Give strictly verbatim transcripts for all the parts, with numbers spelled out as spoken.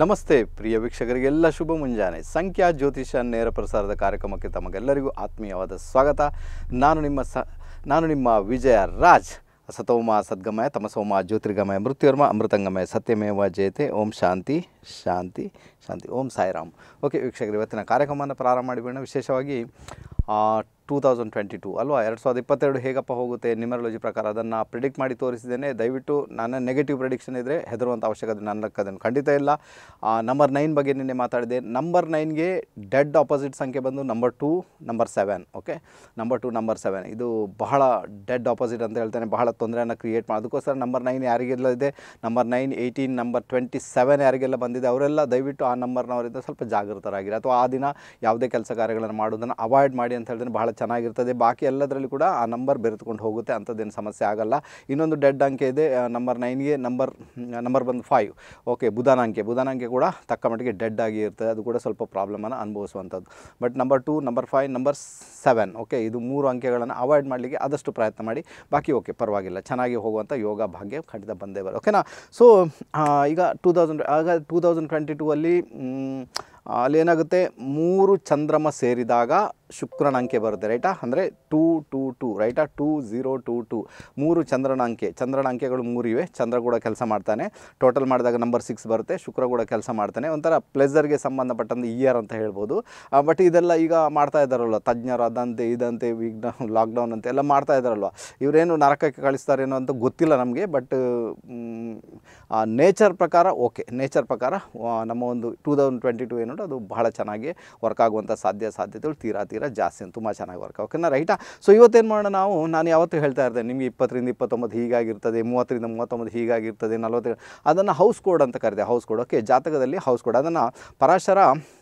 ನಮಸ್ತೆ ಪ್ರಿಯ ವೀಕ್ಷಕರಿಗೆಲ್ಲ ಶುಭ ಮುಂಜಾನೆ. ಸಂಖ್ಯಾ ಜ್ಯೋತಿಷ ನೇರ ಪ್ರಸಾರದ ಕಾರ್ಯಕ್ರಮಕ್ಕೆ ತಮಗೆಲ್ಲರಿಗೂ ಆತ್ಮೀಯವಾದ ಸ್ವಾಗತ. ನಾನು ನಿಮ್ಮ ಸ ನಾನು ನಿಮ್ಮ ವಿಜಯರಾಜ್. ಸತೋಮ ಸದ್ಗಮಯ ತಮಸೋಮ ಜ್ಯೋತಿರ್ಗಮಯ ಮೃತ್ಯುರ್ಮ ಅಮೃತಂಗಮಯ ಸತ್ಯಮೇವ ಜಯತೆ. ಓಂ ಶಾಂತಿ ಶಾಂತಿ ಶಾಂತಿ. ಓಂ ಸಾಯಿರಾಮ್. ಓಕೆ ವೀಕ್ಷಕರು, ಇವತ್ತಿನ ಕಾರ್ಯಕ್ರಮವನ್ನು ಪ್ರಾರಂಭ ಮಾಡಿಬಿಡೋಣ. ವಿಶೇಷವಾಗಿ ಟೂ ತೌಸಂಡ್ ಟ್ವೆಂಟಿ ಟೂ ಅಲ್ವಾ, ಎರಡು ಸಾವಿರದ ಇಪ್ಪತ್ತೆರಡು ಹೇಗಪ್ಪ ಹೋಗುತ್ತೆ ನ್ಯೂಮರಾಲಜಿ ಪ್ರಕಾರ ಅದನ್ನು ಪ್ರಿಡಿಕ್ಟ್ ಮಾಡಿ ತೋರಿಸಿದ್ದೇನೆ. ದಯವಿಟ್ಟು ನನ್ನ ನೆಗೆಟಿವ್ ಪ್ರಿಡಿಕ್ಷನ್ ಇದ್ದರೆ ಹೆದರುವಂಥ ಅವಶ್ಯಕತೆ ನನ್ನಕ್ಕೆ ಅದನ್ನು ಖಂಡಿತ ಇಲ್ಲ. ನಂಬರ್ ನೈನ್ ಬಗ್ಗೆ ನಿನ್ನೆ ಮಾತಾಡಿದೆ. ನಂಬರ್ ನೈನ್ಗೆ ಡೆಡ್ ಆಪೋಸಿಟ್ ಸಂಖ್ಯೆ ಬಂದು number two number seven. Okay, number two number seven ಇದು ಬಹಳ ಡೆಡ್ ಆಪೋಸಿಟ್ ಅಂತ ಹೇಳ್ತೇನೆ, ಬಹಳ ತೊಂದರೆಯನ್ನು ಕ್ರಿಯೇಟ್ ಮಾಡಿ. ಅದಕ್ಕೋಸ್ಕರ ನಂಬರ್ ನೈನ್ ಯಾರಿಗೆಲ್ಲ ಇದೆ, number nine eighteen number twenty seven ಯಾರಿಗೆಲ್ಲ ಬಂದಿದೆ ಅವರೆಲ್ಲ ದಯವಿಟ್ಟು ಆ ನಂಬರ್ನವರಿಂದ ಸ್ವಲ್ಪ ಜಾಗೃತರಾಗಿರಿ, ಅಥವಾ ಆ ದಿನ ಯಾವುದೇ ಕೆಲಸ ಕಾರ್ಯಗಳನ್ನು ಮಾಡೋದನ್ನು ಅವಾಯ್ಡ್ ಮಾಡಿ ಅಂತ ಹೇಳ್ತೇನೆ. ಬಹಳ ಚೆನ್ನಾಗಿರ್ತದೆ. ಬಾಕಿ ಎಲ್ಲದರಲ್ಲಿ ಕೂಡ ಆ ನಂಬರ್ ಬೆರೆತುಕೊಂಡು ಹೋಗುತ್ತೆ, ಅಂಥದ್ದೇನು ಸಮಸ್ಯೆ ಆಗಲ್ಲ. ಇನ್ನೊಂದು ಡೆಡ್ ಅಂಕೆ ಇದೆ ನಂಬರ್ ನೈನ್ಗೆ, ನಂಬರ್ ನಂಬರ್ ಬಂದು ಫೈವ್. ಓಕೆ, ಬುಧನ ಅಂಕೆ ಬುಧನ ಅಂಕೆ ಕೂಡ ತಕ್ಕ ಮಟ್ಟಿಗೆ ಡೆಡ್ ಆಗಿ ಇರ್ತದೆ, ಅದು ಕೂಡ ಸ್ವಲ್ಪ ಪ್ರಾಬ್ಲಮನ್ನು ಅನುಭವಿಸುವಂಥದ್ದು. But number two number five number seven okay, ಇದು ಮೂರು ಅಂಕೆಗಳನ್ನು ಅವಾಯ್ಡ್ ಮಾಡಲಿಕ್ಕೆ ಆದಷ್ಟು ಪ್ರಯತ್ನ ಮಾಡಿ. ಬಾಕಿ ಓಕೆ ಪರವಾಗಿಲ್ಲ, ಚೆನ್ನಾಗಿ ಹೋಗುವಂಥ ಯೋಗ ಭಾಗ್ಯ ಖಂಡಿತ ಬಂದೇ ಬರ. ಓಕೆನಾ. ಸೊ ಈಗ ಟೂ ತೌಸಂಡ್ ಆಗ ಟೂ ತೌಸಂಡ್ ಟ್ವೆಂಟಿ ಟೂ ಅಲ್ಲಿ ಅಲ್ಲಿ ಏನಾಗುತ್ತೆ, ಮೂರು ಚಂದ್ರಮ ಸೇರಿದಾಗ ಶುಕ್ರನ ಅಂಕೆ ಬರುತ್ತೆ, ರೈಟಾ. ಅಂದರೆ ಟೂ ಟೂ ಟೂ ರೈಟಾ, ಟೂ ಝೀರೋ ಟೂ ಟೂ ಮೂರು ಚಂದ್ರನ ಅಂಕೆ. ಚಂದ್ರನ ಅಂಕೆಗಳು ಮೂರಿವೆ, ಚಂದ್ರ ಕೂಡ ಕೆಲಸ ಮಾಡ್ತಾನೆ. ಟೋಟಲ್ ಮಾಡಿದಾಗ ನಂಬರ್ ಸಿಕ್ಸ್ ಬರುತ್ತೆ. ಶುಕ್ರ ಕೂಡ ಕೆಲಸ ಮಾಡ್ತಾನೆ. ಒಂಥರ ಪ್ಲೆಸರ್ಗೆ ಸಂಬಂಧಪಟ್ಟಂಥ ಇಯರ್ ಅಂತ ಹೇಳ್ಬೋದು. ಬಟ್ ಇದೆಲ್ಲ ಈಗ ಮಾಡ್ತಾ ಇದ್ದಾರಲ್ವ ತಜ್ಞರು, ಅದಂತೆ ಇದಂತೆ ವಿಗ್ನ ಲಾಕ್ಡೌನ್ ಅಂತ ಎಲ್ಲ ಮಾಡ್ತಾ ಇದ್ದಾರಲ್ವ, ಇವರೇನು ನರಕಕ್ಕೆ ಕಳಿಸ್ತಾರೇನೋ ಅಂತ ಗೊತ್ತಿಲ್ಲ ನಮಗೆ. ಬಟ್ ನೇಚರ್ ಪ್ರಕಾರ ಓಕೆ, ನೇಚರ್ ಪ್ರಕಾರ ನಮ್ಮ ಒಂದು ಟೂ ತೌಸಂಡ್ ಟ್ವೆಂಟಿ ಟೂ ಏನು ಅದು ಬಹಳ ಚೆನ್ನಾಗಿ ವರ್ಕ್ ಆಗುವಂಥ ಸಾಧ್ಯ ಸಾಧ್ಯತೆಗಳು ತೀರಾ ತೀರಾ ಜಾಸ್ತಿ ಅಂತ ತುಂಬ ಚೆನ್ನಾಗಿ ವರ್ಕ್ ಓಕೆನಾ, ರೈಟಾ. ಸೊ ಇವತ್ತೇನು ಮಾಡೋಣ ನಾವು, ನಾನು ಯಾವತ್ತೂ ಹೇಳ್ತಾ ಇರ್ತೇನೆ ನಿಮಗೆ ಇಪ್ಪತ್ತರಿಂದ ಇಪ್ಪತ್ತೊಂಬತ್ತು ಹೀಗಾಗಿರ್ತದೆ, ಮೂವತ್ತರಿಂದ ಮೂವತ್ತೊಂಬತ್ತು ಹೀಗಾಗಿರ್ತದೆ, ನಲವತ್ತು ಅದನ್ನು ಹೌಸ್ ಕೋಡ್ ಅಂತ ಕರೀದೆ. ಹೌಸ್ ಕೋಡ್ ಓಕೆ, ಜಾತಕದಲ್ಲಿ ಹೌಸ್ ಕೋಡ್ ಅದನ್ನು Parashara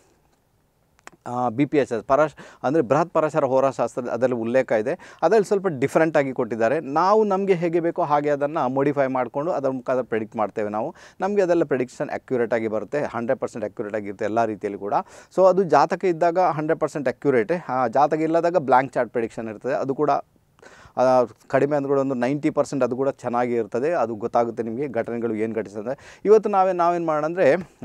B P H S Parash ಅಂದರೆ ಬೃಹತ್ ಪರಾಶರ ಹೋರಾಶಾಸ್ತ್ರ ಅದರಲ್ಲಿ ಉಲ್ಲೇಖ ಇದೆ. ಅದರಲ್ಲಿ ಸ್ವಲ್ಪ ಡಿಫ್ರೆಂಟಾಗಿ ಕೊಟ್ಟಿದ್ದಾರೆ. ನಾವು ನಮಗೆ ಹೇಗೆ ಬೇಕೋ ಹಾಗೆ ಅದನ್ನು ಮೋಡಿಫೈ ಮಾಡಿಕೊಂಡು ಅದರ ಮುಖಾಂತರ ಪ್ರೆಡಿಕ್ಟ್ ಮಾಡ್ತೇವೆ ನಾವು. ನಮಗೆ ಅದೆಲ್ಲ ಪ್ರೆಡಿಕ್ಷನ್ ಅಕ್ಯುರೇಟಾಗಿ ಬರುತ್ತೆ, ಹಂಡ್ರೆಡ್ ಪರ್ಸೆಂಟ್ ಅಕ್ಯುರೇಟ್ ಆಗಿರುತ್ತೆ ಎಲ್ಲ ರೀತಿಯಲ್ಲಿ ಕೂಡ. ಸೊ ಅದು ಜಾತಕ ಇದ್ದಾಗ ಹಂಡ್ರೆಡ್ ಪರ್ಸೆಂಟ್ ಅಕ್ಯುರೇಟೆ, ಜಾತಕ ಇಲ್ಲದಾಗ ಬ್ಲ್ಯಾಂಕ್ ಚಾರ್ಟ್ ಪ್ರೆಡಿಕ್ಷನ್ ಇರ್ತದೆ. ಅದು ಕೂಡ ಕಡಿಮೆ ಅಂದ್ರೂ ಒಂದು ನೈಂಟಿ ಪರ್ಸೆಂಟ್ ಅದು ಕೂಡ ಚೆನ್ನಾಗಿ ಇರ್ತದೆ. ಅದು ಗೊತ್ತಾಗುತ್ತೆ ನಿಮಗೆ ಘಟನೆಗಳು ಏನು ಘಟಿಸ್ತದೆ. ಇವತ್ತು ನಾವೇ ನಾವೇನು ಮಾಡೋಣ ಅಂದರೆ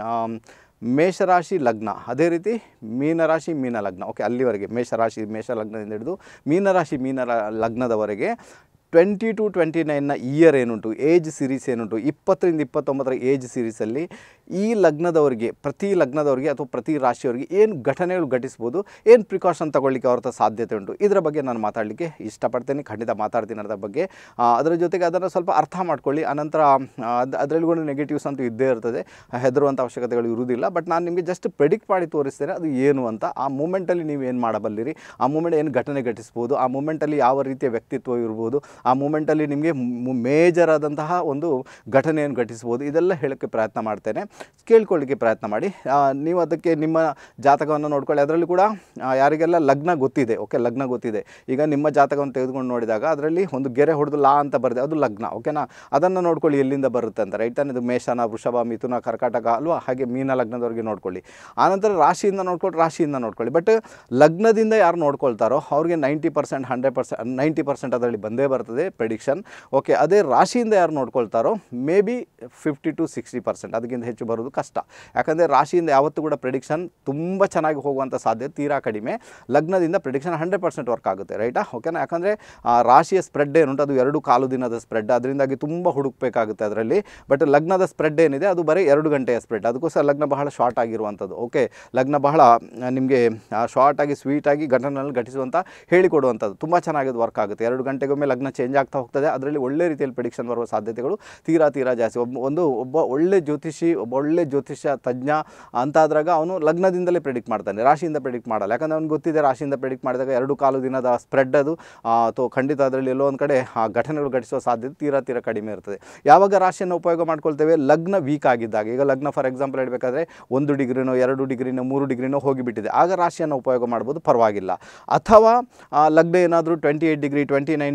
ಮೇಷರಾಶಿ ಲಗ್ನ, ಅದೇ ರೀತಿ ಮೀನರಾಶಿ ಮೀನ ಲಗ್ನ. ಓಕೆ, ಅಲ್ಲಿವರೆಗೆ ಮೇಷರಾಶಿ ಮೇಷ ಲಗ್ನದಿಂದ ಹಿಡಿದು ಮೀನರಾಶಿ ಮೀನ ಲಗ್ನದವರೆಗೆ ಟ್ವೆಂಟಿ ಟು ಟ್ವೆಂಟಿ ನೈನ್ನ ಇಯರ್ ಏನುಂಟು, ಏಜ್ ಸೀರೀಸ್ ಏನುಂಟು, ಇಪ್ಪತ್ತರಿಂದ ಇಪ್ಪತ್ತೊಂಬತ್ತರ ಏಜ್ ಸೀರೀಸಲ್ಲಿ ಈ ಲಗ್ನದವರಿಗೆ, ಪ್ರತಿ ಲಗ್ನದವರಿಗೆ ಅಥವಾ ಪ್ರತಿ ರಾಶಿಯವರಿಗೆ ಏನು ಘಟನೆಗಳು ಘಟಿಸ್ಬೋದು, ಏನು ಪ್ರಿಕಾಷನ್ ತಗೊಳ್ಳಿಕ್ಕೆ ಅವ್ರ ಸಾಧ್ಯತೆ ಉಂಟು, ಇದರ ಬಗ್ಗೆ ನಾನು ಮಾತಾಡಲಿಕ್ಕೆ ಇಷ್ಟಪಡ್ತೇನೆ. ಖಂಡಿತ ಮಾತಾಡ್ತೀನಿ ಅದರ ಬಗ್ಗೆ. ಅದರ ಜೊತೆಗೆ ಅದನ್ನು ಸ್ವಲ್ಪ ಅರ್ಥ ಮಾಡ್ಕೊಳ್ಳಿ. ಅನಂತರ ಅದು ಅದರಲ್ಲಿ ಕೂಡ ನೆಗೆಟಿವ್ಸ್ ಅಂತೂ ಇದ್ದೇ ಇರ್ತದೆ, ಹೆದರುವಂಥ ಅವಶ್ಯಕತೆಗಳು ಇರುವುದಿಲ್ಲ. ಬಟ್ ನಾನು ನಿಮಗೆ ಜಸ್ಟ್ ಪ್ರೆಡಿಕ್ಟ್ ಮಾಡಿ ತೋರಿಸ್ತೇನೆ ಅದು ಏನು ಅಂತ. ಆ ಮೂಮೆಂಟಲ್ಲಿ ನೀವು ಏನು ಮಾಡಬಲ್ಲಿರಿ, ಆ ಮೂಮೆಂಟ್ ಏನು ಘಟನೆ ಘಟಿಸ್ಬೋದು, ಆ ಮೂಮೆಂಟಲ್ಲಿ ಯಾವ ರೀತಿಯ ವ್ಯಕ್ತಿತ್ವ ಇರ್ಬೋದು, ಆ ಮೂಮೆಂಟಲ್ಲಿ ನಿಮಗೆ ಮೇಜರ್ ಆದಂತಹ ಒಂದು ಘಟನೆಯನ್ನು ಘಟಿಸ್ಬೋದು, ಇದೆಲ್ಲ ಹೇಳೋಕ್ಕೆ ಪ್ರಯತ್ನ ಮಾಡ್ತೇನೆ. ಕೇಳ್ಕೊಳ್ಳಿಕ್ಕೆ ಪ್ರಯತ್ನ ಮಾಡಿ. ನೀವು ಅದಕ್ಕೆ ನಿಮ್ಮ ಜಾತಕವನ್ನು ನೋಡ್ಕೊಳ್ಳಿ. ಅದರಲ್ಲಿ ಕೂಡ ಯಾರಿಗೆಲ್ಲ ಲಗ್ನ ಗೊತ್ತಿದೆ, ಓಕೆ ಲಗ್ನ ಗೊತ್ತಿದೆ, ಈಗ ನಿಮ್ಮ ಜಾತಕವನ್ನು ತೆಗೆದುಕೊಂಡು ನೋಡಿದಾಗ ಅದರಲ್ಲಿ ಒಂದು ಗೆರೆ ಹೊಡೆದು ಲಾ ಅಂತ ಬರುತ್ತೆ, ಅದು ಲಗ್ನ. ಓಕೆನಾ, ಅದನ್ನು ನೋಡ್ಕೊಳ್ಳಿ ಎಲ್ಲಿಂದ ಬರುತ್ತೆ ಅಂತ, ರೈಟ್ ತಾನೆ. ಇದು ಮೇಷನ, ವೃಷಭ, ಮಿಥುನ, ಕರ್ಕಾಟಕ ಅಲ್ವಾ, ಹಾಗೆ ಮೀನ ಲಗ್ನದವರೆಗೆ ನೋಡ್ಕೊಳ್ಳಿ. ಆನಂತರ ರಾಶಿಯಿಂದ ನೋಡ್ಕೊಂಡು ರಾಶಿಯಿಂದ ನೋಡ್ಕೊಳ್ಳಿ. ಬಟ್ ಲಗ್ನದಿಂದ ಯಾರು ನೋಡ್ಕೊಳ್ತಾರೋ ಅವ್ರಿಗೆ ninety percent hundred percent ninety percent ಅದರಲ್ಲಿ ಬಂದೇ ಬರ್ತದೆ ಪ್ರೆಡಿಕ್ಷನ್. ಓಕೆ, ಅದೇ ರಾಶಿಯಿಂದ ಯಾರು ನೋಡ್ಕೊಳ್ತಾರೋ maybe fifty to sixty percent ಅದಕ್ಕಿಂತ ಹೆಚ್ಚು ಬರೋದು ಕಷ್ಟ. ಯಾಕಂದರೆ ರಾಶಿಯಿಂದ ಯಾವತ್ತೂ ಕೂಡ ಪ್ರೆಡಿಕ್ಷನ್ ತುಂಬ ಚೆನ್ನಾಗಿ ಹೋಗುವಂಥ ಸಾಧ್ಯತೆ ತೀರಾ ಕಡಿಮೆ. ಲಗ್ನದಿಂದ ಪ್ರೆಡಿಕ್ಷನ್ ಹಂಡ್ರೆಡ್ ಪರ್ಸೆಂಟ್ ವರ್ಕ್ ಆಗುತ್ತೆ, ರೈಟಾ. ಓಕೆನಾ, ಯಾಕಂದರೆ ರಾಶಿಯ ಸ್ಪ್ರೆಡ್ ಏನುಂಟು ಅದು ಎರಡು ಕಾಲು ದಿನದ ಸ್ಪ್ರೆಡ್, ಅದರಿಂದಾಗಿ ತುಂಬ ಹುಡುಕಬೇಕಾಗುತ್ತೆ ಅದರಲ್ಲಿ. ಬಟ್ ಲಗ್ನದ ಸ್ಪ್ರೆಡ್ ಏನಿದೆ ಅದು ಬರೀ ಎರಡು ಗಂಟೆಯ ಸ್ಪ್ರೆಡ್, ಅದಕ್ಕೋಸ್ಕರ ಲಗ್ನ ಬಹಳ ಶಾರ್ಟ್ ಆಗಿರುವಂಥದ್ದು. ಓಕೆ, ಲಗ್ನ ಬಹಳ ನಿಮಗೆ ಶಾರ್ಟಾಗಿ ಸ್ವೀಟಾಗಿ ಘಟನೆಯಲ್ಲಿ ಘಟಿಸುವಂಥ ಹೇಳಿಕೊಡುವಂಥದ್ದು ತುಂಬ ಚೆನ್ನಾಗಿ ವರ್ಕ್ ಆಗುತ್ತೆ. ಎರಡು ಗಂಟೆಗೊಮ್ಮೆ ಲಗ್ನ ಚೇಂಜ್ ಆಗ್ತಾ ಹೋಗ್ತದೆ. ಅದರಲ್ಲಿ ಒಳ್ಳೆ ರೀತಿಯಲ್ಲಿ ಪ್ರೆಡಿಕ್ಷನ್ ಬರುವ ಸಾಧ್ಯತೆಗಳು ತೀರಾ ತೀರಾ ಜಾಸ್ತಿ. ಒಬ್ಬ ಒಂದು ಒಬ್ಬ ಒಳ್ಳೆ ಜ್ಯೋತಿಷಿ, ಒಬ್ಬ ಒಳ್ಳೆ ಜ್ಯೋತಿಷ್ಯ ತಜ್ಞ ಅಂತಾದಾಗ ಅವನು ಲಗ್ನದಿಂದಲೇ ಪ್ರೆಡಿಕ್ಟ್ ಮಾಡ್ತಾನೆ, ರಾಶಿಯಿಂದ ಪ್ರೆಡಿಕ್ಟ್ ಮಾಡಲ್ಲ. ಯಾಕಂದರೆ ಅವ್ನಿಗೆ ಗೊತ್ತಿದೆ ರಾಶಿಯಿಂದ ಪ್ರೆಡಿಕ್ಟ್ ಮಾಡಿದಾಗ ಎರಡು ಕಾಲು ದಿನದ ಸ್ಪ್ರೆಡ್ ಅದು ಅಥವಾ ಖಂಡಿತ ಅದರಲ್ಲಿ ಎಲ್ಲೋ ಒಂದು ಕಡೆ ಆ ಘಟನೆಗಳು ಘಟಿಸುವ ಸಾಧ್ಯತೆ ತೀರಾ ತೀರಾ ಕಡಿಮೆ ಇರ್ತದೆ. ಯಾವಾಗ ರಾಶಿಯನ್ನು ಉಪಯೋಗ ಮಾಡ್ಕೊಳ್ತೇವೆ, ಲಗ್ನ ವೀಕ್ ಆಗಿದ್ದಾಗ. ಈಗ ಲಗ್ನ ಫಾರ್ ಎಕ್ಸಾಂಪಲ್ ಹೇಳಬೇಕಾದ್ರೆ ಒಂದು ಡಿಗ್ರಿನೋ ಎರಡು ಡಿಗ್ರಿನೋ ಮೂರು ಡಿಗ್ರಿನೋ ಹೋಗಿಬಿಟ್ಟಿದೆ, ಆಗ ರಾಶಿಯನ್ನು ಉಪಯೋಗ ಮಾಡ್ಬೋದು, ಪರವಾಗಿಲ್ಲ. ಅಥವಾ ಲಗ್ನ ಏನಾದರೂ twenty eight degree twenty nine ಡಿಗ್ರಿಯಲ್ಲಿ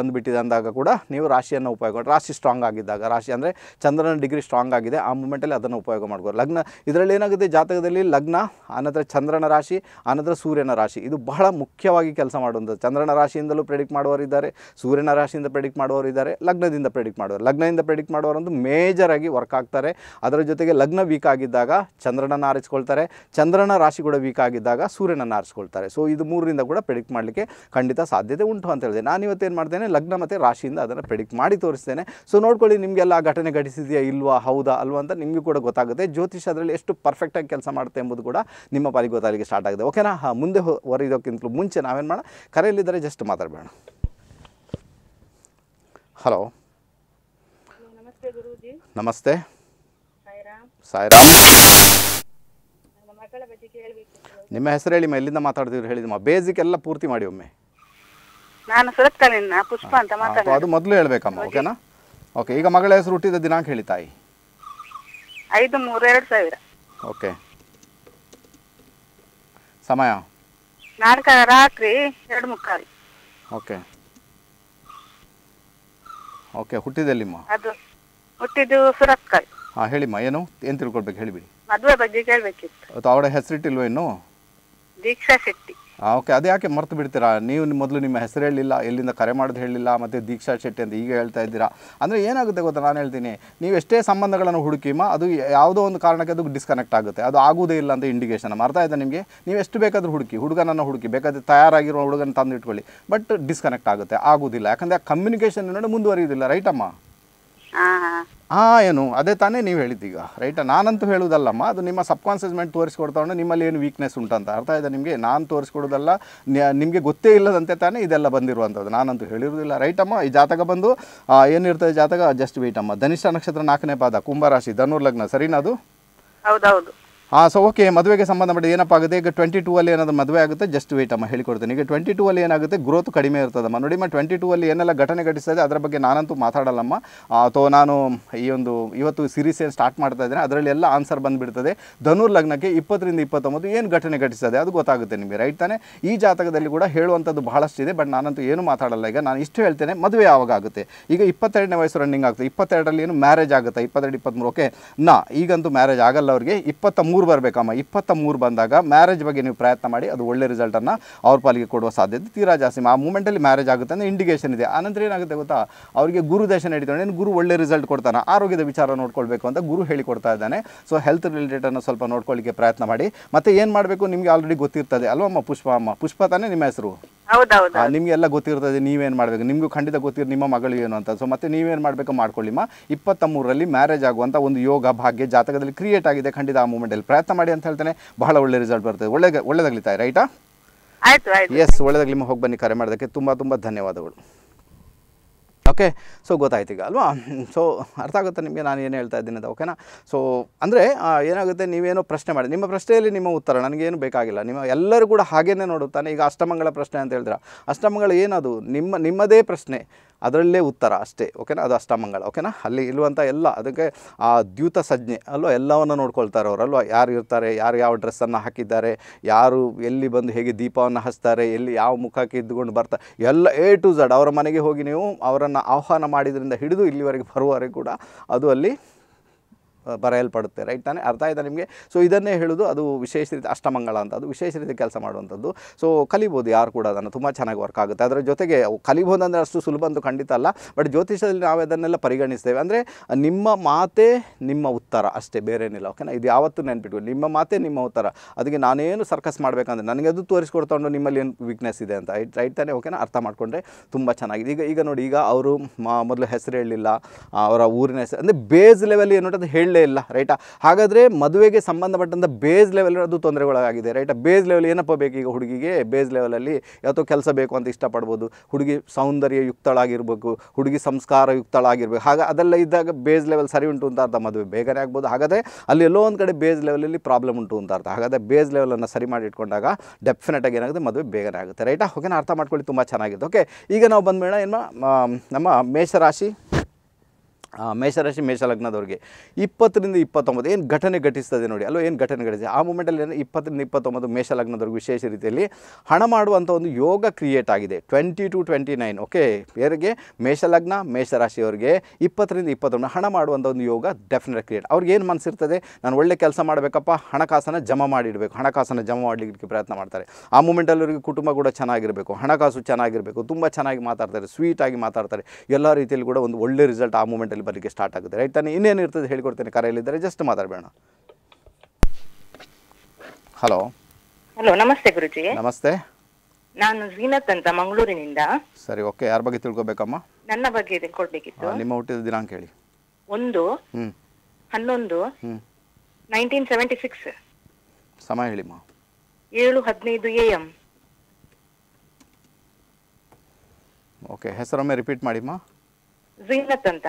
ಬಂದುಬಿಟ್ಟಿದೆ ಅಂದಾಗ ಕೂಡ ನೀವು ರಾಶಿಯನ್ನು ಉಪಯೋಗ ಮಾಡಿ, ರಾಶಿ ಸ್ಟ್ರಾಂಗ್ ಆಗಿದ್ದಾಗ, ರಾಶಿ ಅಂದರೆ ಚಂದ್ರನ ಡಿಗ್ರಿ ಸ್ಟ್ರಾಂಗ್ ಆಗಿದೆ ಆ ಮೂಮೆಂಟಲ್ಲಿ ಅದನ್ನು ಉಪಯೋಗ ಮಾಡ್ಬೋದು. ಲಗ್ನ ಇದರಲ್ಲಿ ಏನಾಗುತ್ತೆ ಜಾತಕದಲ್ಲಿ ಲಗ್ನ ಆನಂತರ ಚಂದ್ರನ ರಾಶಿ ಆನಂತರ ಸೂರ್ಯನ ರಾಶಿ ಇದು ಬಹಳ ಮುಖ್ಯವಾಗಿ ಕೆಲಸ ಮಾಡುವಂಥದ್ದು. ಚಂದ್ರನ ರಾಶಿಯಿಂದಲೂ ಪ್ರೆಡಿಕ್ಟ್ ಮಾಡುವವರಿದ್ದಾರೆ, ಸೂರ್ಯನ ರಾಶಿಯಿಂದ ಪ್ರೆಡಿಕ್ಟ್ ಮಾಡುವವರಿದ್ದಾರೆ, ಲಗ್ನದಿಂದ ಪ್ರೆಡಿಕ್ಟ್ ಮಾಡುವರು. ಲಗ್ನದಿಂದ ಪ್ರೆಡಿಕ್ಟ್ ಮಾಡುವವರಂತೂ ಮೇಜರಾಗಿ ವರ್ಕ್ ಆಗ್ತಾರೆ. ಅದರ ಜೊತೆಗೆ ಲಗ್ನ ವೀಕ್ ಆಗಿದ್ದಾಗ ಚಂದ್ರನನ್ನು ಆರಿಸ್ಕೊಳ್ತಾರೆ, ಚಂದ್ರನ ರಾಶಿ ಕೂಡ ವೀಕ್ ಆಗಿದ್ದಾಗ ಸೂರ್ಯನನ್ನು ಆರಿಸ್ಕೊಳ್ತಾರೆ. ಸೊ ಇದು ಮೂರರಿಂದ ಕೂಡ ಪ್ರೆಡಿಕ್ಟ್ ಮಾಡಲಿಕ್ಕೆ ಖಂಡಿತ ಸಾಧ್ಯತೆ ಉಂಟು ಅಂತ ಹೇಳಿದೆ. ನಾನು ಇವತ್ತೇನು ಮಾಡ್ತೇನೆ, ಲಗ್ನ ಮತ್ತು ರಾಶಿಯಿಂದ ಅದನ್ನು ಪ್ರೆಡಿಕ್ಟ್ ಮಾಡಿ ತೋರಿಸ್ತೇನೆ. ಸೊ ನೋಡ್ಕೊಳ್ಳಿ ನಿಮಗೆಲ್ಲ ಘಟನೆ ಘಟಿಸಿದೆಯಾ ಇಲ್ವಾ, ಹೌದಾ ಅಲ್ವಾ ಅಂತ ನಿಮಗೂ ಕೂಡ ಗೊತ್ತಾಗುತ್ತೆ. ಜ್ಯೋತಿಷ ಅದರಲ್ಲಿ ಎಷ್ಟು ಪರ್ಫೆಕ್ಟಾಗಿ ಕೆಲಸ ಮಾಡುತ್ತೆ ಎಂಬುದು ಕೂಡ ನಿಮ್ಮ ಪಾಲಿಗೆ ಗೊತ್ತಾಗಲಿಕ್ಕೆ ಸ್ಟಾರ್ಟ್ ಆಗಿದೆ. ಓಕೆನಾ? ಹಾಂ, ಮುಂದೆ ಹೊರಿದೋಕ್ಕಿಂತಲೂ ಮುಂಚೆ ನಾವೇನು ಮಾಡೋಣ, ಕರೆಯಲ್ಲಿದ್ದರೆ ಜಸ್ಟ್ ಮಾತಾಡಬೇಡ. ಹಲೋ, ನಮಸ್ತೆ ಗುರೂಜಿ. ನಮಸ್ತೆ. ಸಾಯಿರಾಮ್. ಸಾಯಿರಾಮ್. ನನ್ನ ಮಕ್ಕಳ ಬಗ್ಗೆ ಕೇಳಬೇಕು. ನಿಮ್ಮ ಹೆಸರು ಹೇಳಿಮ್ಮ, ಎಲ್ಲಿಂದ ಮಾತಾಡ್ತಿದ್ರು ಹೇಳಿದಮ್ಮ, ಬೇಸಿಕ್ ಎಲ್ಲ ಪೂರ್ತಿ ಮಾಡಿ ಒಮ್ಮೆ. ನಾನು ಸುರತ್ಕಲಿನ ಪುಷ್ಪ ಅಂತ ಮಾತಾಡ್ತೀನಿ. ಅದು ಮೊದಲು ಹೇಳ್ಬೇಕಮ್ಮ, ಓಕೆನಾ? ಓಕೆ, ಈಗ ಮಗಳ ಹೆಸರು ಹುಟ್ಟಿದ ದಿನಾಂಕ ಹೇಳಿ ತಾಯಿ. ಐದು ಮೂರು ಎರಡು ಸಾವಿರ. ಓಕೆ, ಸಮಯ ನಾಲ್ಕ ರಾತ್ರಿ ಎರಡು ಮುಕ್ಕಾಲು. ಓಕೆ ಓಕೆ ಹುಟ್ಟಿದೆಲ್ಲಿಮ್ಮ? ಅದು ಹುಟ್ಟಿದ್ದು ಸುರತ್ಕಲ್. ಹಾಂ ಹೇಳಿಮ್ಮ, ಏನು ಏನು ತಿಳ್ಕೊಳ್ಬೇಕು ಹೇಳಿಬಿಡಿ. ಮದುವೆ ಬಗ್ಗೆ ಕೇಳಬೇಕಿತ್ತು. ಅದು ಅವಳ ಹೆಸರಿಟ್ಟಿಲ್ವ ಇನ್ನು? ದೀಕ್ಷಾ ಶೆಟ್ಟಿ. ಹಾಂ ಓಕೆ, ಅದು ಯಾಕೆ ಮರ್ತು ಬಿಡ್ತೀರಾ ನೀವು? ಮೊದಲು ನಿಮ್ಮ ಹೆಸರು ಹೇಳಲಿಲ್ಲ, ಎಲ್ಲಿಂದ ಕರೆ ಮಾಡೋದು ಹೇಳಲಿಲ್ಲ, ಮತ್ತು ದೀಕ್ಷಾ ಶೆಟ್ಟಿ ಅಂತ ಈಗ ಹೇಳ್ತಾ ಇದ್ದೀರಾ. ಅಂದರೆ ಏನಾಗುತ್ತೆ ಗೊತ್ತಾ, ನಾನು ಹೇಳ್ತೀನಿ, ನೀವು ಎಷ್ಟೇ ಸಂಬಂಧಗಳನ್ನು ಹುಡುಕಿಮ ಅದು ಯಾವುದೋ ಒಂದು ಕಾರಣಕ್ಕೆ ಅದು ಡಿಸ್ಕನೆಕ್ಟ್ ಆಗುತ್ತೆ, ಅದು ಆಗುವುದೇ ಇಲ್ಲ ಅಂತ ಇಂಡಿಕೇಶನ್. ಅರ್ಥ ಆಯ್ತಾ ನಿಮಗೆ? ನೀವು ಎಷ್ಟು ಬೇಕಾದರೂ ಹುಡುಕಿ, ಹುಡುಗನನ್ನು ಹುಡುಕಿ, ಬೇಕಾದರೆ ತಯಾರಾಗಿರೋ ಹುಡುಗನ ತಂದು ಇಟ್ಕೊಳ್ಳಿ, ಬಟ್ ಡಿಸ್ಕನೆಕ್ಟ್ ಆಗುತ್ತೆ, ಆಗೋದಿಲ್ಲ. ಯಾಕಂದರೆ ಆ ಕಮ್ಯುನಿಕೇಷನ್ ನೋಡಿ ಮುಂದುವರಿಯೋದಿಲ್ಲ. ರೈಟಮ್ಮ? ಹಾಂ, ಏನು ಅದೇ ತಾನೇ ನೀವು ಹೇಳಿದ್ದೀಗ, ರೈಟಾ? ನಾನಂತೂ ಹೇಳುವುದಲ್ಲಮ್ಮ, ಅದು ನಿಮ್ಮ ಸಬ್ಕಾನ್ಷಿಯಸ್ ಮೈಂಡ್ ತೋರಿಸ್ಕೊಡ್ತಾ ನಿಮ್ಮಲ್ಲಿ ಏನು ವೀಕ್ನೆಸ್ ಉಂಟಂತ. ಅರ್ಥ ಆಯ್ತಾ ನಿಮಗೆ? ನಾನು ತೋರಿಸ್ಕೊಡೋದಲ್ಲ, ನಿಮಗೆ ಗೊತ್ತೇ ಇಲ್ಲದಂತೆ ತಾನೇ ಇದೆಲ್ಲ ಬಂದಿರುವಂಥದ್ದು, ನಾನಂತೂ ಹೇಳಿರೋದಿಲ್ಲ. ರೈಟಮ್ಮ? ಈ ಜಾತಕ ಬಂದು ಏನಿರ್ತದೆ ಜಾತಕ, ಜಸ್ಟ್ ವೇಟ್ ಅಮ್ಮ. ಧನಿಷ್ಠ ನಕ್ಷತ್ರ ನಾಲ್ಕನೇ ಪಾದ, ಕುಂಭರಾಶಿ, ಧನುರ್ ಲಗ್ನ, ಸರಿನಾ ಅದು? ಹೌದೌದು. ಹಾಂ, ಸೊ ಓಕೆ, ಮದುವೆಗೆ ಸಂಬಂಧಪಟ್ಟ ಏನಪ್ಪ ಆಗುತ್ತೆ, ಈಗ ಟ್ವೆಂಟಿ ಟೂ ಅಲ್ಲಿ ಏನಾದರೂ ಮದುವೆ ಆಗುತ್ತೆ, ಜಸ್ಟ್ ವೇಟ್ ಅಮ್ಮ, ಹೇಳಿಕೊಡ್ತೇನೆ. ಈಗ ಟ್ವೆಂಟಿ ಟೂ ಅಲ್ಲಿ ಏನಾಗುತ್ತೆ, ಗ್ರೋತ್ ಕಡಿಮೆ ಇರ್ತದಮ್ಮ. ನೋಡಿಮ್ಮ, ಟ್ವೆಂಟಿ ಟೂ ಅಲ್ಲಿ ಏನೆಲ್ಲ ಘಟನೆ ಘಟಿಸ್ತದೆ ಅದರ ಬಗ್ಗೆ ನಾನಂತೂ ಮಾತಾಡಲ್ಲಮ್ಮ. ಅಥವಾ ನಾನು ಈ ಒಂದು ಇವತ್ತು ಸೀರೀಸ್ ಏನು ಸ್ಟಾರ್ಟ್ ಮಾಡ್ತಾ ಇದ್ದೇನೆ ಅದರಲ್ಲಿ ಎಲ್ಲ ಆನ್ಸರ್ ಬಂದುಬಿಡ್ತದೆ. ಧನುರ್ ಲಗ್ನಕ್ಕೆ ಇಪ್ಪತ್ತರಿಂದ ಇಪ್ಪತ್ತೊಂಬತ್ತು ಏನು ಘಟನೆ ಘಟಿಸ್ತದೆ ಅದು ಗೊತ್ತಾಗುತ್ತೆ ನಿಮಗೆ, ರೈಟ್ ತಾನೆ? ಈ ಜಾತಕದಲ್ಲಿ ಕೂಡ ಹೇಳುವಂಥದ್ದು ಬಹಳಷ್ಟಿದೆ, ಬಟ್ ನಾನಂತೂ ಏನು ಮಾತಾಡಲ್ಲ. ಈಗ ನಾನು ಇಷ್ಟು ಹೇಳ್ತೇನೆ, ಮದುವೆ ಯಾವಾಗ ಆಗುತ್ತೆ, ಈಗ ಇಪ್ಪತ್ತೆರಡನೇ ವಯಸ್ಸು ರನ್ನಿಂಗ್ ಆಗುತ್ತೆ, ಇಪ್ಪತ್ತೆರಡರಲ್ಲಿ ಏನು ಮ್ಯಾರೇಜ್ ಆಗುತ್ತೆ, ಇಪ್ಪತ್ತೆರಡು ಇಪ್ಪತ್ತ್ಮೂರು. ಓಕೆ ನಾ ಈಗಂತೂ ಮ್ಯಾರೇಜ್ ಆಗಲ್ಲ ಅವ್ರಿಗೆ, ಇಪ್ಪತ್ತ ಮೂರು ಬರಬೇಕಮ್ಮ. ಇಪ್ಪತ್ತ ಮೂರು ಬಂದಾಗ ಮ್ಯಾರೇಜ್ ಬಗ್ಗೆ ನೀವು ಪ್ರಯತ್ನ ಮಾಡಿ, ಅದು ಒಳ್ಳೆ ರಿಸಲ್ಟನ್ನು ಅವ್ರ ಪಾಲಿಗೆ ಕೊಡುವ ಸಾಧ್ಯತೆ ತೀರಾ ಜಾಸ್ತಿ. ಆ ಮೂಮೆಂಟಲ್ಲಿ ಮ್ಯಾರೇಜ್ ಆಗುತ್ತೆ ಅಂದರೆ ಇಂಡಿಕೇಷನ್ ಇದೆ. ಆನಂತರ ಏನಾಗುತ್ತೆ ಗೊತ್ತಾ, ಅವರಿಗೆ ಗುರು ದಶೆ ನಡೀತಾನೆ, ಏನು ಗುರು ಒಳ್ಳೆ ರಿಸಲ್ಟ್ ಕೊಡ್ತಾನೆ, ಆರೋಗ್ಯದ ವಿಚಾರ ನೋಡ್ಕೊಳ್ಬೇಕು ಅಂತ ಗುರು ಹೇಳಿಕೊಡ್ತಾ ಇದ್ದಾನೆ. ಸೊ ಹೆಲ್ತ್ ರಿಲೇಟೆಡನ್ನು ಸ್ವಲ್ಪ ನೋಡ್ಕೊಳ್ಳಿಕ್ಕೆ ಪ್ರಯತ್ನ ಮಾಡಿ. ಮತ್ತೆ ಏನು ಮಾಡಬೇಕು ನಿಮಗೆ ಆಲ್ರೆಡಿ ಗೊತ್ತಿರ್ತದೆ ಅಲ್ವಮ್ಮ? ಪುಷ್ಪ ಅಮ್ಮ, ಪುಷ್ಪ ತಾನೇ ನಿಮ್ಮ ಹೆಸರು? ಹೌದೌದು. ನಿಮಗೆಲ್ಲ ಗೊತ್ತಿರ್ತದೆ, ನೀವೇನು ಮಾಡಬೇಕು, ನಿಮಗೂ ಖಂಡಿತ ಗೊತ್ತಿರೋ ನಿಮ್ಮ ಮಗಳು ಏನು ಅಂತ. ಸೊ ಮತ್ತೆ ನೀವೇನು ಮಾಡಬೇಕು ಮಾಡ್ಕೊಳ್ಳಿಮ್ಮ. ಇಪ್ಪತ್ತ ಮೂರರಲ್ಲಿ ಮ್ಯಾರೇಜ್ ಆಗುವಂಥ ಒಂದು ಯೋಗ ಭಾಗ್ಯ ಜಾತಕದಲ್ಲಿ ಕ್ರಿಯೇಟ್ ಆಗಿದೆ, ಖಂಡಿತ ಆ ಮೂಮೆಂಟಲ್ಲಿ ಪ್ರಯತ್ನ ಮಾಡಿ ಅಂತ ಹೇಳ್ತೇನೆ. ಬಹಳ ಒಳ್ಳೆ ರಿಸಲ್ಟ್ ಬರ್ತದೆ, ಒಳ್ಳೆ ಒಳ್ಳೆದಾಗ್ಲಿತಾ, ರೈಟಾ? ಆಯ್ತು ಆಯ್ತು. ಎಸ್, ಒಳ್ಳೆದಾಗಲಿ. ಹೋಗಿ ಬನ್ನಿ, ಕರೆ ಮಾಡೋದಕ್ಕೆ ತುಂಬ ತುಂಬ ಧನ್ಯವಾದಗಳು. ಓಕೆ, ಸೊ ಗೊತ್ತಾಯ್ತು ಈಗ ಅಲ್ವಾ? ಸೊ ಅರ್ಥ ಆಗುತ್ತೆ ನಿಮಗೆ ನಾನು ಏನು ಹೇಳ್ತಾ ಇದ್ದೀನಿ ಅಂತ, ಓಕೆನಾ? ಸೊ ಅಂದರೆ ಏನಾಗುತ್ತೆ, ನೀವೇನೋ ಪ್ರಶ್ನೆ ಮಾಡಿ, ನಿಮ್ಮ ಪ್ರಶ್ನೆಯಲ್ಲಿ ನಿಮ್ಮ ಉತ್ತರ ನನಗೇನು ಬೇಕಾಗಿಲ್ಲ, ನಿಮ್ಮ ಎಲ್ಲರೂ ಕೂಡ ಹಾಗೇನೇ ನೋಡುತ್ತಾನೆ. ಈಗ ಅಷ್ಟಮಂಗಳ ಪ್ರಶ್ನೆ ಅಂತ ಹೇಳಿದ್ರೆ, ಅಷ್ಟಮಂಗಳ ಏನದು, ನಿಮ್ಮ ನಿಮ್ಮದೇ ಪ್ರಶ್ನೆ, ಅದರಲ್ಲೇ ಉತ್ತರ ಅಷ್ಟೇ, ಓಕೆನಾ? ಅದು ಅಷ್ಟಮಂಗಳ, ಓಕೆನಾ? ಅಲ್ಲಿ ಇರುವಂಥ ಎಲ್ಲ ಅದಕ್ಕೆ ಆ ದ್ಯೂತ ಸಂಜ್ಞೆ ಅಲ್ವಾ, ಎಲ್ಲವನ್ನು ನೋಡ್ಕೊಳ್ತಾರೆ ಅವರಲ್ವ, ಯಾರು ಇರ್ತಾರೆ, ಯಾರು ಯಾವ ಡ್ರೆಸ್ಸನ್ನು ಹಾಕಿದ್ದಾರೆ, ಯಾರು ಎಲ್ಲಿ ಬಂದು ಹೇಗೆ ದೀಪವನ್ನು ಹಚ್ತಾರೆ, ಎಲ್ಲಿ ಯಾವ ಮುಖಕ್ಕೆ ಇದ್ದುಕೊಂಡು ಬರ್ತಾರೆ, ಎಲ್ಲ ಎ ಟು ಝಡ್ ಅವರ ಮನೆಗೆ ಹೋಗಿ ನೀವು ಅವರನ್ನು ಆಹ್ವಾನ ಮಾಡಿದ್ರಿಂದ ಹಿಡಿದು ಇಲ್ಲಿವರೆಗೆ ಬರುವವರೆಗೆ ಕೂಡ ಅದು ಅಲ್ಲಿ ಬರೆಯಲ್ಪಡುತ್ತೆ, ರೈಟ್ ತಾನೇ? ಅರ್ಥ ಆಯ್ತಾ ನಿಮಗೆ? ಸೊ ಇದನ್ನೇ ಹೇಳೋದು, ಅದು ವಿಶೇಷ ರೀತಿ ಅಷ್ಟಮಂಗಳ ಅಂತ, ಅದು ವಿಶೇಷ ರೀತಿ ಕೆಲಸ ಮಾಡುವಂಥದ್ದು. ಸೊ ಕಲಿಬೋದು ಯಾರು ಕೂಡ, ಅದನ್ನು ತುಂಬ ಚೆನ್ನಾಗಿ ವರ್ಕ್ ಆಗುತ್ತೆ. ಅದರ ಜೊತೆಗೆ ಕಲಿಬೋದು ಅಂದರೆ ಅಷ್ಟು ಸುಲಭ ಅಂತೂ ಖಂಡಿತ ಅಲ್ಲ, ಬಟ್ ಜ್ಯೋತಿಷದಲ್ಲಿ ನಾವು ಅದನ್ನೆಲ್ಲ ಪರಿಗಣಿಸ್ತೇವೆ. ಅಂದರೆ ನಿಮ್ಮ ಮಾತೇ ನಿಮ್ಮ ಉತ್ತರ ಅಷ್ಟೇ, ಬೇರೇನಿಲ್ಲ, ಓಕೆನಾ? ಇದು ಯಾವತ್ತೂ ನೆನ್ಪಿಟ್ಕೊಳ್ಳಿ, ನಿಮ್ಮ ಮಾತೇ ನಿಮ್ಮ ಉತ್ತರ. ಅದಕ್ಕೆ ನಾನೇನು ಸರ್ಕಸ್ ಮಾಡಬೇಕಂದ್ರೆ ನನಗೆ ಅದು ತೋರಿಸ್ಕೊಡ್ಕೊಂಡು ನಿಮ್ಮಲ್ಲಿ ಏನು ವೀಕ್ನೆಸ್ ಇದೆ ಅಂತ, ರೈಟ್ ರೈಟ್ ತಾನೇ? ಓಕೆನಾ? ಅರ್ಥ ಮಾಡಿಕೊಂಡ್ರೆ ತುಂಬ ಚೆನ್ನಾಗಿದೆ. ಈಗ ಈಗ ನೋಡಿ, ಈಗ ಅವರು ಮೊದಲು ಹೆಸರು ಹೇಳಲಿಲ್ಲ, ಅವರ ಊರಿನ ಹೆಸರು ಅಂದರೆ ಬೇಸ್ ಲೆವೆಲ್ ಏನು ಅದು ಹೇಳಿ ಇಲ್ಲ, ರೈಟಾ? ಹಾಗಾದರೆ ಮದುವೆಗೆ ಸಂಬಂಧಪಟ್ಟಂಥ ಬೇಸ್ ಲೆವೆಲ್ ಅದು ತೊಂದರೆಗೊಳಗಾಗಿದೆ, ರೈಟಾ? ಬೇಸ್ ಲೆವೆಲ್ ಏನಪ್ಪ ಬೇಕು ಈಗ ಹುಡುಗಿಗೆ, ಬೇಸ್ ಲೆವೆಲಲ್ಲಿ ಯಾವತ್ತೋ ಕೆಲಸ ಬೇಕು ಅಂತ ಇಷ್ಟಪಡ್ಬೋದು, ಹುಡುಗಿ ಸೌಂದರ್ಯ ಯುಕ್ತಳಾಗಿರ್ಬೇಕು, ಹುಡುಗಿ ಸಂಸ್ಕಾರ ಯುಕ್ತಳಾಗಿರ್ಬೇಕು. ಹಾಗೆ ಅದೆಲ್ಲ ಇದ್ದಾಗ ಬೇಸ್ ಲೆವೆಲ್ ಸರಿ ಉಂಟು ಅಂತ ಅರ್ಥ, ಮದುವೆ ಬೇಗನೆ ಆಗ್ಬೋದು. ಹಾಗಾದರೆ ಅಲ್ಲಿ ಎಲ್ಲೋ ಒಂದು ಕಡೆ ಬೇಸ್ ಲೆವೆಲಲ್ಲಿ ಪ್ರಾಬ್ಲಮ್ ಉಂಟು ಅಂತ ಅರ್ಥ. ಹಾಗಾದರೆ ಬೇಸ್ ಲೆವೆಲನ್ನು ಸರಿ ಮಾಡಿ ಇಟ್ಕೊಂಡಾಗ ಡೆಫಿನೆಟಾಗಿ ಏನಾಗುತ್ತೆ, ಮದುವೆ ಬೇಗನೆ ಆಗುತ್ತೆ, ರೈಟಾ? ಓಕೆನಾ? ಅರ್ಥ ಮಾಡ್ಕೊಳ್ಳಿ, ತುಂಬ ಚೆನ್ನಾಗಿದೆ. ಓಕೆ, ಈಗ ನಾವು ಬಂದ್ಮೇಲೆ ಏನು ನಮ್ಮ ಮೇಷರಾಶಿ ಮೇಷರಾಶಿ ಮೇಷಲಗ್ನದವ್ರಿಗೆ ಇಪ್ಪತ್ತರಿಂದ ಇಪ್ಪತ್ತೊಂಬತ್ತು ಏನು ಘಟನೆ ಘಟಿಸ್ತದೆ ನೋಡಿ ಅಲ್ಲೋ ಏನು ಘಟನೆ ಘಟಿಸಿದೆ ಆ ಮೂಮೆಂಟಲ್ಲಿ ಏನು ಇಪ್ಪತ್ತರಿಂದ ಇಪ್ಪತ್ತೊಂಬತ್ತು ಮೇಷಲಗ್ನದವ್ರಿಗೆ ವಿಶೇಷ ರೀತಿಯಲ್ಲಿ ಹಣ ಮಾಡುವಂಥ ಒಂದು ಯೋಗ ಕ್ರಿಯೇಟ್ ಆಗಿದೆ twenty two twenty nine okay ಯಾರಿಗೆ ಮೇಷಲಗ್ನ ಮೇಷರಾಶಿಯವರಿಗೆ ಇಪ್ಪತ್ತರಿಂದ ಇಪ್ಪತ್ತೊಂಬತ್ತು ಹಣ ಮಾಡುವಂಥ ಒಂದು ಯೋಗ ಡೆಫಿನೆಟ್ ಕ್ರಿಯೇಟ್ ಅವ್ರಿಗೆ ಏನು ಮನಸ್ಸಿರ್ತದೆ ನಾನು ಒಳ್ಳೆ ಕೆಲಸ ಮಾಡಬೇಕಪ್ಪ ಹಣಕಾಸನ್ನು ಜಮಾ ಮಾಡಿಡಬೇಕು ಹಣಕಾಸನ್ನು ಜಮಾ ಮಾಡಲಿಕ್ಕೆ ಪ್ರಯತ್ನ ಮಾಡ್ತಾರೆ ಆ ಮೂಮೆಂಟಲ್ಲಿ ಅವರಿಗೆ ಕುಟುಂಬ ಕೂಡ ಚೆನ್ನಾಗಿರಬೇಕು ಹಣಕಾಸು ಚೆನ್ನಾಗಿರಬೇಕು ತುಂಬ ಚೆನ್ನಾಗಿ ಮಾತಾಡ್ತಾರೆ ಸ್ವೀಟಾಗಿ ಮಾತಾಡ್ತಾರೆ ಎಲ್ಲ ರೀತಿಯಲ್ಲಿ ಕೂಡ ಒಂದು ಒಳ್ಳೆ ರಿಸಲ್ಟ್ ಆ ಮೂಮೆಂಟಲ್ಲಿ ಬರಲಿಕ್ಕೆ ಸ್ಟಾರ್ಟ್ ಆಗುತ್ತೆ ರೈಟ್ ತಾನೇ ಇನ್ನೇನು ಇರ್ತದೆ ಹೇಳಿಕೊಡ್ತೇನೆ ಕರೆಯಲ್ಲಿದ್ದರೆ ಜಸ್ಟ್ ಮಾತಾಡಬೇಡ ಹಲೋ ಹಲೋ ನಮಸ್ತೆ ಗುರುಜಿ ನಮಸ್ತೆ ನಾನು ಝೀನತ್ ಅಂತ ಮಂಗಳೂರಿನಿಂದ ಸರಿ ಓಕೆ ಯಾರ ಬಗ್ಗೆ ತಿಳ್ಕೊಬೇಕಮ್ಮ ನನ್ನ ಬಗ್ಗೆ ತಿಳ್ಕೊಳ್ಬೇಕಿತ್ತು ನಿಮ್ಮ ಹುಟ್ಟಿದ ದಿನಾಂಕ ಹೇಳಿ ಒಂದು ಹ್ಞೂ ಹನ್ನೊಂದು ಹ್ಞೂ ನೈನ್ಟೀನ್ ಸೆವೆಂಟಿ ಸಿಕ್ಸ್ ಸಮಯ ಹೇಳಿಮ್ಮ ಏಳು ಹದಿನೈದು ಎ ಎಂ ಓಕೆ ಹೆಸರೊಮ್ಮೆ ರಿಪೀಟ್ ಮಾಡಿಮ್ಮ ಝೀನತ್ ಅಂತ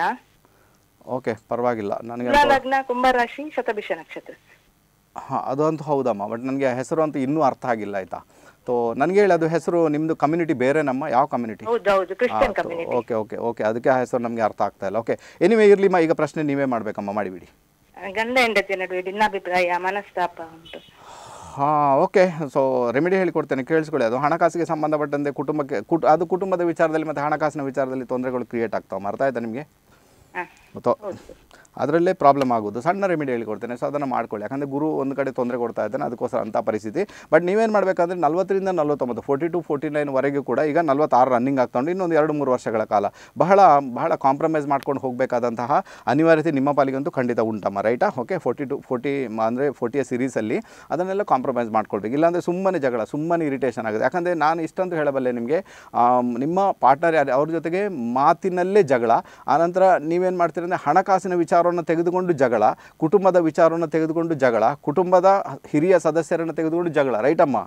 ಓಕೆ ಪರವಾಗಿಲ್ಲ ನನಗೆ ತುಲಾ ಲಗ್ನ ಕುಂಭರಾಶಿ ಶತಭಿಷ ನಕ್ಷತ್ರ ಹಾಂ ಅದು ಅಂತೂ ಹೌದಮ್ಮ ಬಟ್ ನನಗೆ ಹೆಸರು ಅಂತೂ ಇನ್ನೂ ಅರ್ಥ ಆಗಿಲ್ಲ ಆಯಿತಾ ತೋ ನನಗೆ ಹೇಳಿ ಅದು ಹೆಸರು ನಿಮ್ಮದು ಕಮ್ಯುನಿಟಿ ಬೇರೆ ನಮ್ಮ ಯಾವ ಕಮ್ಯುನಿಟಿ ಹೌದೌದು Christian community okay okay okay ಅದಕ್ಕೆ ಆ ಹೆಸರು ನಮಗೆ ಅರ್ಥ ಆಗ್ತಾ ಇಲ್ಲ ಓಕೆ ಎನಿವೇ ಇರಲಿಮ್ಮ ಈಗ ಪ್ರಶ್ನೆ ನೀವೇ ಮಾಡಬೇಕಮ್ಮ ಮಾಡಿಬಿಡಿ ಗಂಡ ಹೆಂಡತಿಯ ನಡುವೆ ಭಿನ್ನಾಭಿಪ್ರಾಯ ಮನಸ್ತಾಪ ಉಂಟು ಹಾಂ ಓಕೆ ಸೊ ರೆಮಿಡಿ ಹೇಳಿಕೊಡ್ತೇನೆ ಕೇಳಿಸ್ಕೊಳ್ಳಿ ಅದು ಹಣಕಾಸಿಗೆ ಸಂಬಂಧಪಟ್ಟಂತೆ ಕುಟುಂಬಕ್ಕೆ ಕುಟ್ ಅದು ಕುಟುಂಬದ ವಿಚಾರದಲ್ಲಿ ಮತ್ತು ಹಣಕಾಸಿನ ವಿಚಾರದಲ್ಲಿ ತೊಂದರೆಗಳು ಕ್ರಿಯೇಟ್ ಆಗ್ತಾವೆ ಅರ್ಥ ಆಯ್ತಾ ನಿಮಗೆ ಮತ್ತು ಅದರಲ್ಲೇ ಪ್ರಾಬ್ಲಮ್ ಆಗೋದು ಸಣ್ಣ ರೆಮಿಡಿ ಹೇಳಿಕೊಡ್ತೇನೆ ಸೊ ಅದನ್ನು ಮಾಡ್ಕೊಳ್ಳಿ ಯಾಕಂದರೆ ಗುರು ಒಂದು ಕಡೆ ತೊಂದರೆ ಕೊಡ್ತಾ ಇದ್ದಾನೆ ಅದಕ್ಕೋಸ್ಕರ ಅಂಥ ಪರಿಸ್ಥಿತಿ ಬಟ್ ನೀವೇನು ಮಾಡಬೇಕಂದ್ರೆ ನಲ್ವತ್ತರಿಂದ ನಲ್ವತ್ತೊಂಬತ್ತು ಫೋರ್ಟಿ ಟು ಫೋರ್ಟಿ ನೈನ್ವರೆಗೂ ಕೂಡ ಈಗ ನಲ್ವತ್ತಾರು ರನ್ನಿಂಗ್ ಆಗ್ತೊಂಡು ಇನ್ನೊಂದು ಎರಡು ಮೂರು ವರ್ಷಗಳ ಕಾಲ ಬಹಳ ಬಹಳ ಕಾಂಪ್ರಮೈಸ್ ಮಾಡ್ಕೊಂಡು ಹೋಗಬೇಕಾದಂತಹ ಅನಿವಾರ್ಯತೆ ನಿಮ್ಮ ಪಾಲಿಗಂತೂ ಖಂಡಿತ ಉಂಟಮ್ಮ ರೈಟಾ ಓಕೆ ಫೋರ್ಟಿ ಟು ಫೋರ್ಟಿ ಅಂದರೆ ಫೋರ್ಟಿಯ ಸೀರೀಸಲ್ಲಿ ಅದನ್ನೆಲ್ಲ ಕಾಂಪ್ರಮೈಸ್ ಮಾಡ್ಕೊಳ್ಬೇಕು ಇಲ್ಲಾಂದರೆ ಸುಮ್ಮನೆ ಜಗಳ ಸುಮ್ಮನೆ ಇರಿಟೇಷನ್ ಆಗುತ್ತೆ ಯಾಕಂದರೆ ನಾನು ಇಷ್ಟಂತೂ ಹೇಳಬಲ್ಲೆ ನಿಮಗೆ ನಿಮ್ಮ ಪಾರ್ಟ್ನರ್ ಯಾರು ಅವ್ರ ಜೊತೆಗೆ ಮಾತಿನಲ್ಲೇ ಜಗಳ ಆನಂತರ ನೀವೇನು ಮಾಡ್ತೀರಿ ಅಂದರೆ ಹಣಕಾಸಿನ ವಿಚಾರವನ್ನು ತೆಗೆದುಕೊಂಡು ಜಗಳ ಕುಟುಂಬದ ವಿಚಾರವನ್ನು ತೆಗೆದುಕೊಂಡು ಜಗಳ ಕುಟುಂಬದ ಹಿರಿಯ ಸದಸ್ಯರನ್ನು ತೆಗೆದುಕೊಂಡು ಜಗಳ ರೈಟಮ್ಮ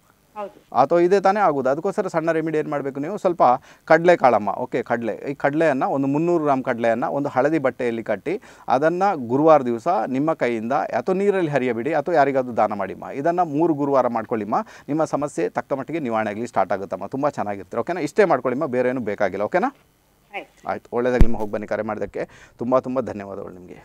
ಅಥವಾ ಇದೇ ತಾನೇ ಆಗೋದು ಅದಕ್ಕೋಸ್ಕರ ಸಣ್ಣ ರೆಮಿಡಿ ಏನು ಮಾಡಬೇಕು ನೀವು ಸ್ವಲ್ಪ ಕಡಲೆ ಕಾಳಮ್ಮ ಓಕೆ ಕಡಲೆ ಈ ಕಡಲೆಯನ್ನು ಒಂದು ಮುನ್ನೂರು ಗ್ರಾಮ್ ಕಡಲೆಯನ್ನು ಒಂದು ಹಳದಿ ಬಟ್ಟೆಯಲ್ಲಿ ಕಟ್ಟಿ ಅದನ್ನು ಗುರುವಾರ ದಿವಸ ನಿಮ್ಮ ಕೈಯಿಂದ ಅಥವಾ ನೀರಲ್ಲಿ ಹರಿಯಬಿಡಿ ಅಥವಾ ಯಾರಿಗಾದ್ರೂ ದಾನ ಮಾಡಿಮ್ಮ ಇದನ್ನು ಮೂರು ಗುರುವಾರ ಮಾಡ್ಕೊಳ್ಳಿಮ್ಮ ನಿಮ್ಮ ಸಮಸ್ಯೆ ತಕ್ಕ ಮಟ್ಟಿಗೆ ನಿವಾರಣೆ ಆಗಲಿ ಸ್ಟಾರ್ಟ್ ಆಗುತ್ತಮ್ಮ ತುಂಬ ಚೆನ್ನಾಗಿರ್ತೀರ ಓಕೆನಾ ಇಷ್ಟೇ ಮಾಡ್ಕೊಳ್ಳಿಮ್ಮ ಬೇರೆ ಏನು ಬೇಕಾಗಿಲ್ಲ ಓಕೆನಾ ಆಯ್ತು ಒಳ್ಳೆಯದಾಗಿ ನಿಮ್ಮ ಹೋಗಿ ಬನ್ನಿ ಕರೆ ಮಾಡೋದಕ್ಕೆ ತುಂಬ ತುಂಬ ಧನ್ಯವಾದಗಳು ನಿಮಗೆ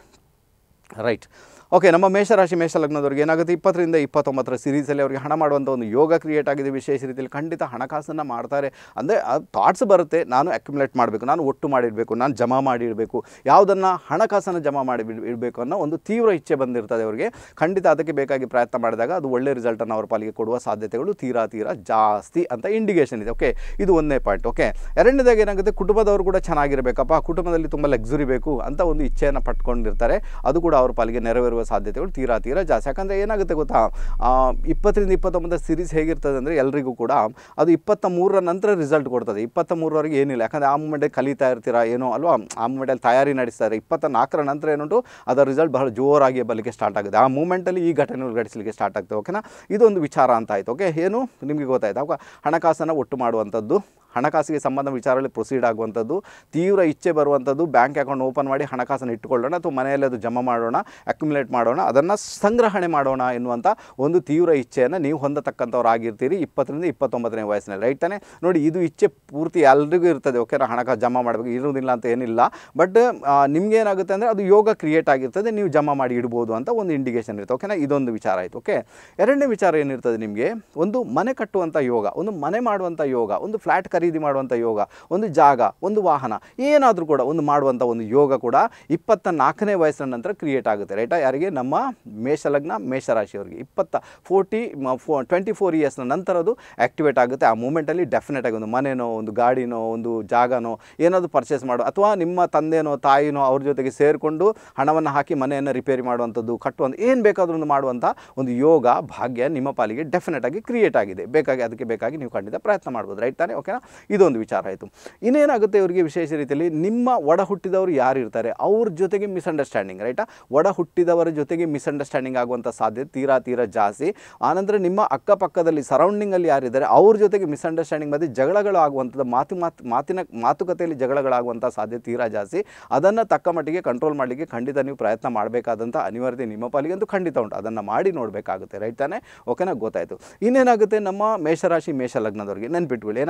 ರೈಟ್ ಓಕೆ ನಮ್ಮ ಮೇಷರಾಶಿ ಮೇಷಲಗ್ನದವ್ರಿಗೆ ಏನಾಗುತ್ತೆ ಇಪ್ಪತ್ತರಿಂದ ಇಪ್ಪತ್ತೊಂಬತ್ತರ ಸೀರೀಸಲ್ಲಿ ಅವರಿಗೆ ಹಣ ಮಾಡುವಂಥ ಒಂದು ಯೋಗ ಕ್ರಿಯೇಟ್ ಆಗಿದೆ ವಿಶೇಷ ರೀತಿಯಲ್ಲಿ ಖಂಡಿತ ಹಣಕಾಸನ್ನು ಮಾಡ್ತಾರೆ ಅಂದರೆ ಅದು ಥಾಟ್ಸ್ ಬರುತ್ತೆ ನಾನು ಅಕ್ಯುಮುಲೇಟ್ ಮಾಡಬೇಕು ನಾನು ಒಟ್ಟು ಮಾಡಿಡಬೇಕು ನಾನು ಜಮಾ ಮಾಡಿ ಇಡಬೇಕು ಯಾವುದನ್ನು ಹಣಕಾಸನ್ನು ಜಮಾ ಮಾಡಿ ಇಡಬೇಕು ಅನ್ನೋ ಒಂದು ತೀವ್ರ ಇಚ್ಛೆ ಬಂದಿರ್ತದೆ ಅವರಿಗೆ ಖಂಡಿತ ಅದಕ್ಕೆ ಬೇಕಾಗಿ ಪ್ರಯತ್ನ ಮಾಡಿದಾಗ ಅದು ಒಳ್ಳೆ ರಿಸಲ್ಟನ್ನು ಅವ್ರ ಪಾಲಿಗೆ ಕೊಡುವ ಸಾಧ್ಯತೆಗಳು ತೀರಾ ತೀರಾ ಜಾಸ್ತಿ ಅಂತ ಇಂಡಿಕೇಷನ್ ಇದೆ ಓಕೆ ಇದು ಒಂದನೇ ಪಾಯಿಂಟ್ ಓಕೆ ಎರಡನೇದಾಗಿ ಏನಾಗುತ್ತೆ ಕುಟುಂಬದವರು ಕೂಡ ಚೆನ್ನಾಗಿರಬೇಕಪ್ಪ ಕುಟುಂಬದಲ್ಲಿ ತುಂಬ ಲಕ್ಸುರಿ ಬೇಕು ಅಂತ ಒಂದು ಇಚ್ಛೆಯನ್ನು ಪಟ್ಕೊಂಡಿರ್ತಾರೆ ಅದು ಕೂಡ ಅವ್ರ ಪಾಲಿಗೆ ನೆರವೇರುವ ಸಾಧ್ಯತೆಗಳು ತೀರಾ ತೀರಾ ಜಾಸ್ತಿ ಯಾಕಂದರೆ ಏನಾಗುತ್ತೆ ಗೊತ್ತಾ ಇಪ್ಪತ್ತರಿಂದ ಇಪ್ಪತ್ತೊಂಬತ್ತರ ಸೀರೀಸ್ ಹೇಗಿರ್ತದೆ ಅಂದರೆ ಎಲ್ರಿಗೂ ಕೂಡ ಅದು ಇಪ್ಪತ್ತ ಮೂರರ ನಂತರ ರಿಸಲ್ಟ್ ಕೊಡ್ತದೆ ಇಪ್ಪತ್ತ ಮೂರವರೆಗೆ ಏನಿಲ್ಲ ಯಾಕಂದರೆ ಆ ಮೂಮೆಂಟಲ್ಲಿ ಕಲಿತಾ ಇರ್ತೀರಾ ಏನೋ ಅಲ್ವಾ ಆ ಮೂಮೆಂಟಲ್ಲಿ ತಯಾರಿ ನಡೆಸ್ತಾರೆ ಇಪ್ಪತ್ತ ನಾಲ್ಕರ ನಂತರ ಏನುಂಟು ಅದರ ರಿಸಲ್ಟ್ ಬಹಳ ಜೋರಾಗಿ ಬರಲಿಕ್ಕೆ ಸ್ಟಾರ್ಟ್ ಆಗುತ್ತೆ ಆ ಮೂಮೆಂಟಲ್ಲಿ ಈ ಘಟನೆಗಳು ಘಟಿಸಲಿಕ್ಕೆ ಸ್ಟಾರ್ಟ್ ಆಗ್ತದೆ ಓಕೆನಾ ಇದೊಂದು ವಿಚಾರ ಅಂತ ಆಯಿತು ಓಕೆ ಏನು ನಿಮಗೆ ಗೊತ್ತಾಯ್ತು ಅವಾಗ ಹಣಕಾಸನ್ನು ಒಟ್ಟು ಮಾಡುವಂಥದ್ದು ಹಣಕಾಸಿಗೆ ಸಂಬಂಧ ವಿಚಾರದಲ್ಲಿ ಪ್ರೊಸೀಡ್ ಆಗುವಂಥದ್ದು ತೀವ್ರ ಇಚ್ಛೆ ಬರುವಂಥದ್ದು ಬ್ಯಾಂಕ್ ಅಕೌಂಟ್ ಓಪನ್ ಮಾಡಿ ಹಣಕಾಸನ್ನು ಇಟ್ಟುಕೊಳ್ಳೋಣ ಅಥವಾ ಮನೆಯಲ್ಲಿ ಅದು ಜಮಾ ಮಾಡೋಣ ಅಕ್ಯುಮುಲೇಟ್ ಮಾಡೋಣ ಅದನ್ನು ಸಂಗ್ರಹಣೆ ಮಾಡೋಣ ಎನ್ನುವಂಥ ಒಂದು ತೀವ್ರ ಇಚ್ಛೆಯನ್ನು ನೀವು ಹೊಂದತಕ್ಕಂಥವ್ರು ಆಗಿರ್ತೀರಿ ಇಪ್ಪತ್ತರಿಂದ ಇಪ್ಪತ್ತೊಂಬತ್ತನೇ ವಯಸ್ಸಿನಲ್ಲಿ ರೈಟ್ ತಾನೆ ನೋಡಿ ಇದು ಇಚ್ಛೆ ಪೂರ್ತಿ ಎಲ್ರಿಗೂ ಇರ್ತದೆ ಓಕೆನಾ ಹಣಕಾಸು ಜಮಾ ಮಾಡಬೇಕು ಇರುವುದಿಲ್ಲ ಅಂತ ಏನಿಲ್ಲ ಬಟ್ ನಿಮ್ಗೇನಾಗುತ್ತೆ ಅಂದರೆ ಅದು ಯೋಗ ಕ್ರಿಯೇಟ್ ಆಗಿರ್ತದೆ ನೀವು ಜಮಾ ಮಾಡಿ ಇಡ್ಬೋದು ಅಂತ ಒಂದು ಇಂಡಿಕೇಷನ್ ಇರುತ್ತೆ ಓಕೆನಾ ಇದೊಂದು ವಿಚಾರ ಆಯಿತು ಓಕೆ ಎರಡನೇ ವಿಚಾರ ಏನಿರ್ತದೆ ನಿಮಗೆ ಒಂದು ಮನೆ ಕಟ್ಟುವಂಥ ಯೋಗ ಒಂದು ಮನೆ ಮಾಡುವಂಥ ಯೋಗ ಒಂದು ಫ್ಲ್ಯಾಟ್ ಖರೀದಿ ಮಾಡುವಂಥ ಯೋಗ ಒಂದು ಜಾಗ ಒಂದು ವಾಹನ ಏನಾದರೂ ಕೂಡ ಒಂದು ಮಾಡುವಂಥ ಒಂದು ಯೋಗ ಕೂಡ ಇಪ್ಪತ್ತ ನಾಲ್ಕನೇ ವಯಸ್ಸಿನ ನಂತರ ಕ್ರಿಯೇಟ್ ಆಗುತ್ತೆ ರೈಟಾ ಯಾರಿಗೆ ನಮ್ಮ ಮೇಷಲಗ್ನ ಮೇಷರಾಶಿಯವರಿಗೆ ಇಪ್ಪತ್ತ ಫೋರ್ಟಿ ಫೋ ಟ್ವೆಂಟಿ ಫೋರ್ ಇಯರ್ಸ್ನ ನಂತರ ಅದು ಆ್ಯಕ್ಟಿವೇಟ್ ಆಗುತ್ತೆ ಆ ಮೂಮೆಂಟಲ್ಲಿ ಡೆಫಿನೆಟ್ ಆಗಿ ಒಂದು ಮನೆನೋ ಒಂದು ಗಾಡಿನೋ ಒಂದು ಜಾಗನೋ ಏನಾದರೂ ಪರ್ಚೇಸ್ ಮಾಡೋ ಅಥವಾ ನಿಮ್ಮ ತಂದೆನೋ ತಾಯಿನೋ ಅವ್ರ ಜೊತೆಗೆ ಸೇರಿಕೊಂಡು ಹಣವನ್ನು ಹಾಕಿ ಮನೆಯನ್ನು ರಿಪೇರಿ ಮಾಡುವಂಥದ್ದು ಕಟ್ಟುವಂಥ ಏನು ಬೇಕಾದರೂ ಒಂದು ಮಾಡುವಂಥ ಒಂದು ಯೋಗ ಭಾಗ್ಯ ನಿಮ್ಮ ಪಾಲಿಗೆ ಡೆಫಿನೆಟ್ ಆಗಿ ಕ್ರಿಯೇಟ್ ಆಗಿದೆ ಬೇಕಾಗಿ ಅದಕ್ಕೆ ಬೇಕಾಗಿ ನೀವು ಖಂಡಿತ ಪ್ರಯತ್ನ ಮಾಡ್ಬೋದು ರೈಟ್ ತಾನೇ ಓಕೆನಾ ಇದೊಂದು ವಿಚಾರ ಆಯಿತು ಇನ್ನೇನಾಗುತ್ತೆ ಇವರಿಗೆ ವಿಶೇಷ ರೀತಿಯಲ್ಲಿ ನಿಮ್ಮ ಒಡ ಹುಟ್ಟಿದವರು ಯಾರು ಇರ್ತಾರೆ ಅವ್ರ ಜೊತೆಗೆ ಮಿಸ್ಅಂಡರ್ಸ್ಟ್ಯಾಂಡಿಂಗ್ ರೈಟಾ ಒಡ ಹುಟ್ಟಿದವರ ಜೊತೆಗೆ ಮಿಸ್ಅಂಡರ್ಸ್ಟ್ಯಾಂಡಿಂಗ್ ಆಗುವಂಥ ಸಾಧ್ಯತೆ ತೀರಾ ತೀರಾ ಜಾಸ್ತಿ ಆನಂತರ ನಿಮ್ಮ ಅಕ್ಕಪಕ್ಕದಲ್ಲಿ ಸರೌಂಡಿಂಗಲ್ಲಿ ಯಾರಿದ್ದಾರೆ ಅವ್ರ ಜೊತೆಗೆ ಮಿಸ್ಅಂಡರ್ಸ್ಟ್ಯಾಂಡಿಂಗ್ ಮತ್ತು ಜಗಳಗಳು ಆಗುವಂಥದ್ದು ಮಾತು ಮಾತು ಮಾತಿನ ಮಾತುಕತೆಯಲ್ಲಿ ಜಗಳಗಳಾಗುವಂಥ ಸಾಧ್ಯತೆ ತೀರಾ ಜಾಸ್ತಿ ಅದನ್ನು ತಕ್ಕ ಮಟ್ಟಿಗೆ ಕಂಟ್ರೋಲ್ ಮಾಡಲಿಕ್ಕೆ ಖಂಡಿತ ನೀವು ಪ್ರಯತ್ನ ಮಾಡಬೇಕಾದಂಥ ಅನಿವಾರ್ಯತೆ ನಿಮ್ಮ ಪಾಲಿಗಂತೂ ಖಂಡಿತ ಉಂಟು ಅದನ್ನು ಮಾಡಿ ನೋಡಬೇಕಾಗುತ್ತೆ ರೈಟ್ ತಾನೇ ಓಕೆನಾ ಗೊತ್ತಾಯಿತು ಇನ್ನೇನಾಗುತ್ತೆ ನಮ್ಮ ಮೇಷರಾಶಿ ಮೇಷ ಲಗ್ನದವ್ರಿಗೆ ನೆನ್ಪಿಟ್ಕೊಳ್ಳಿ ಏನಾಗುತ್ತೆ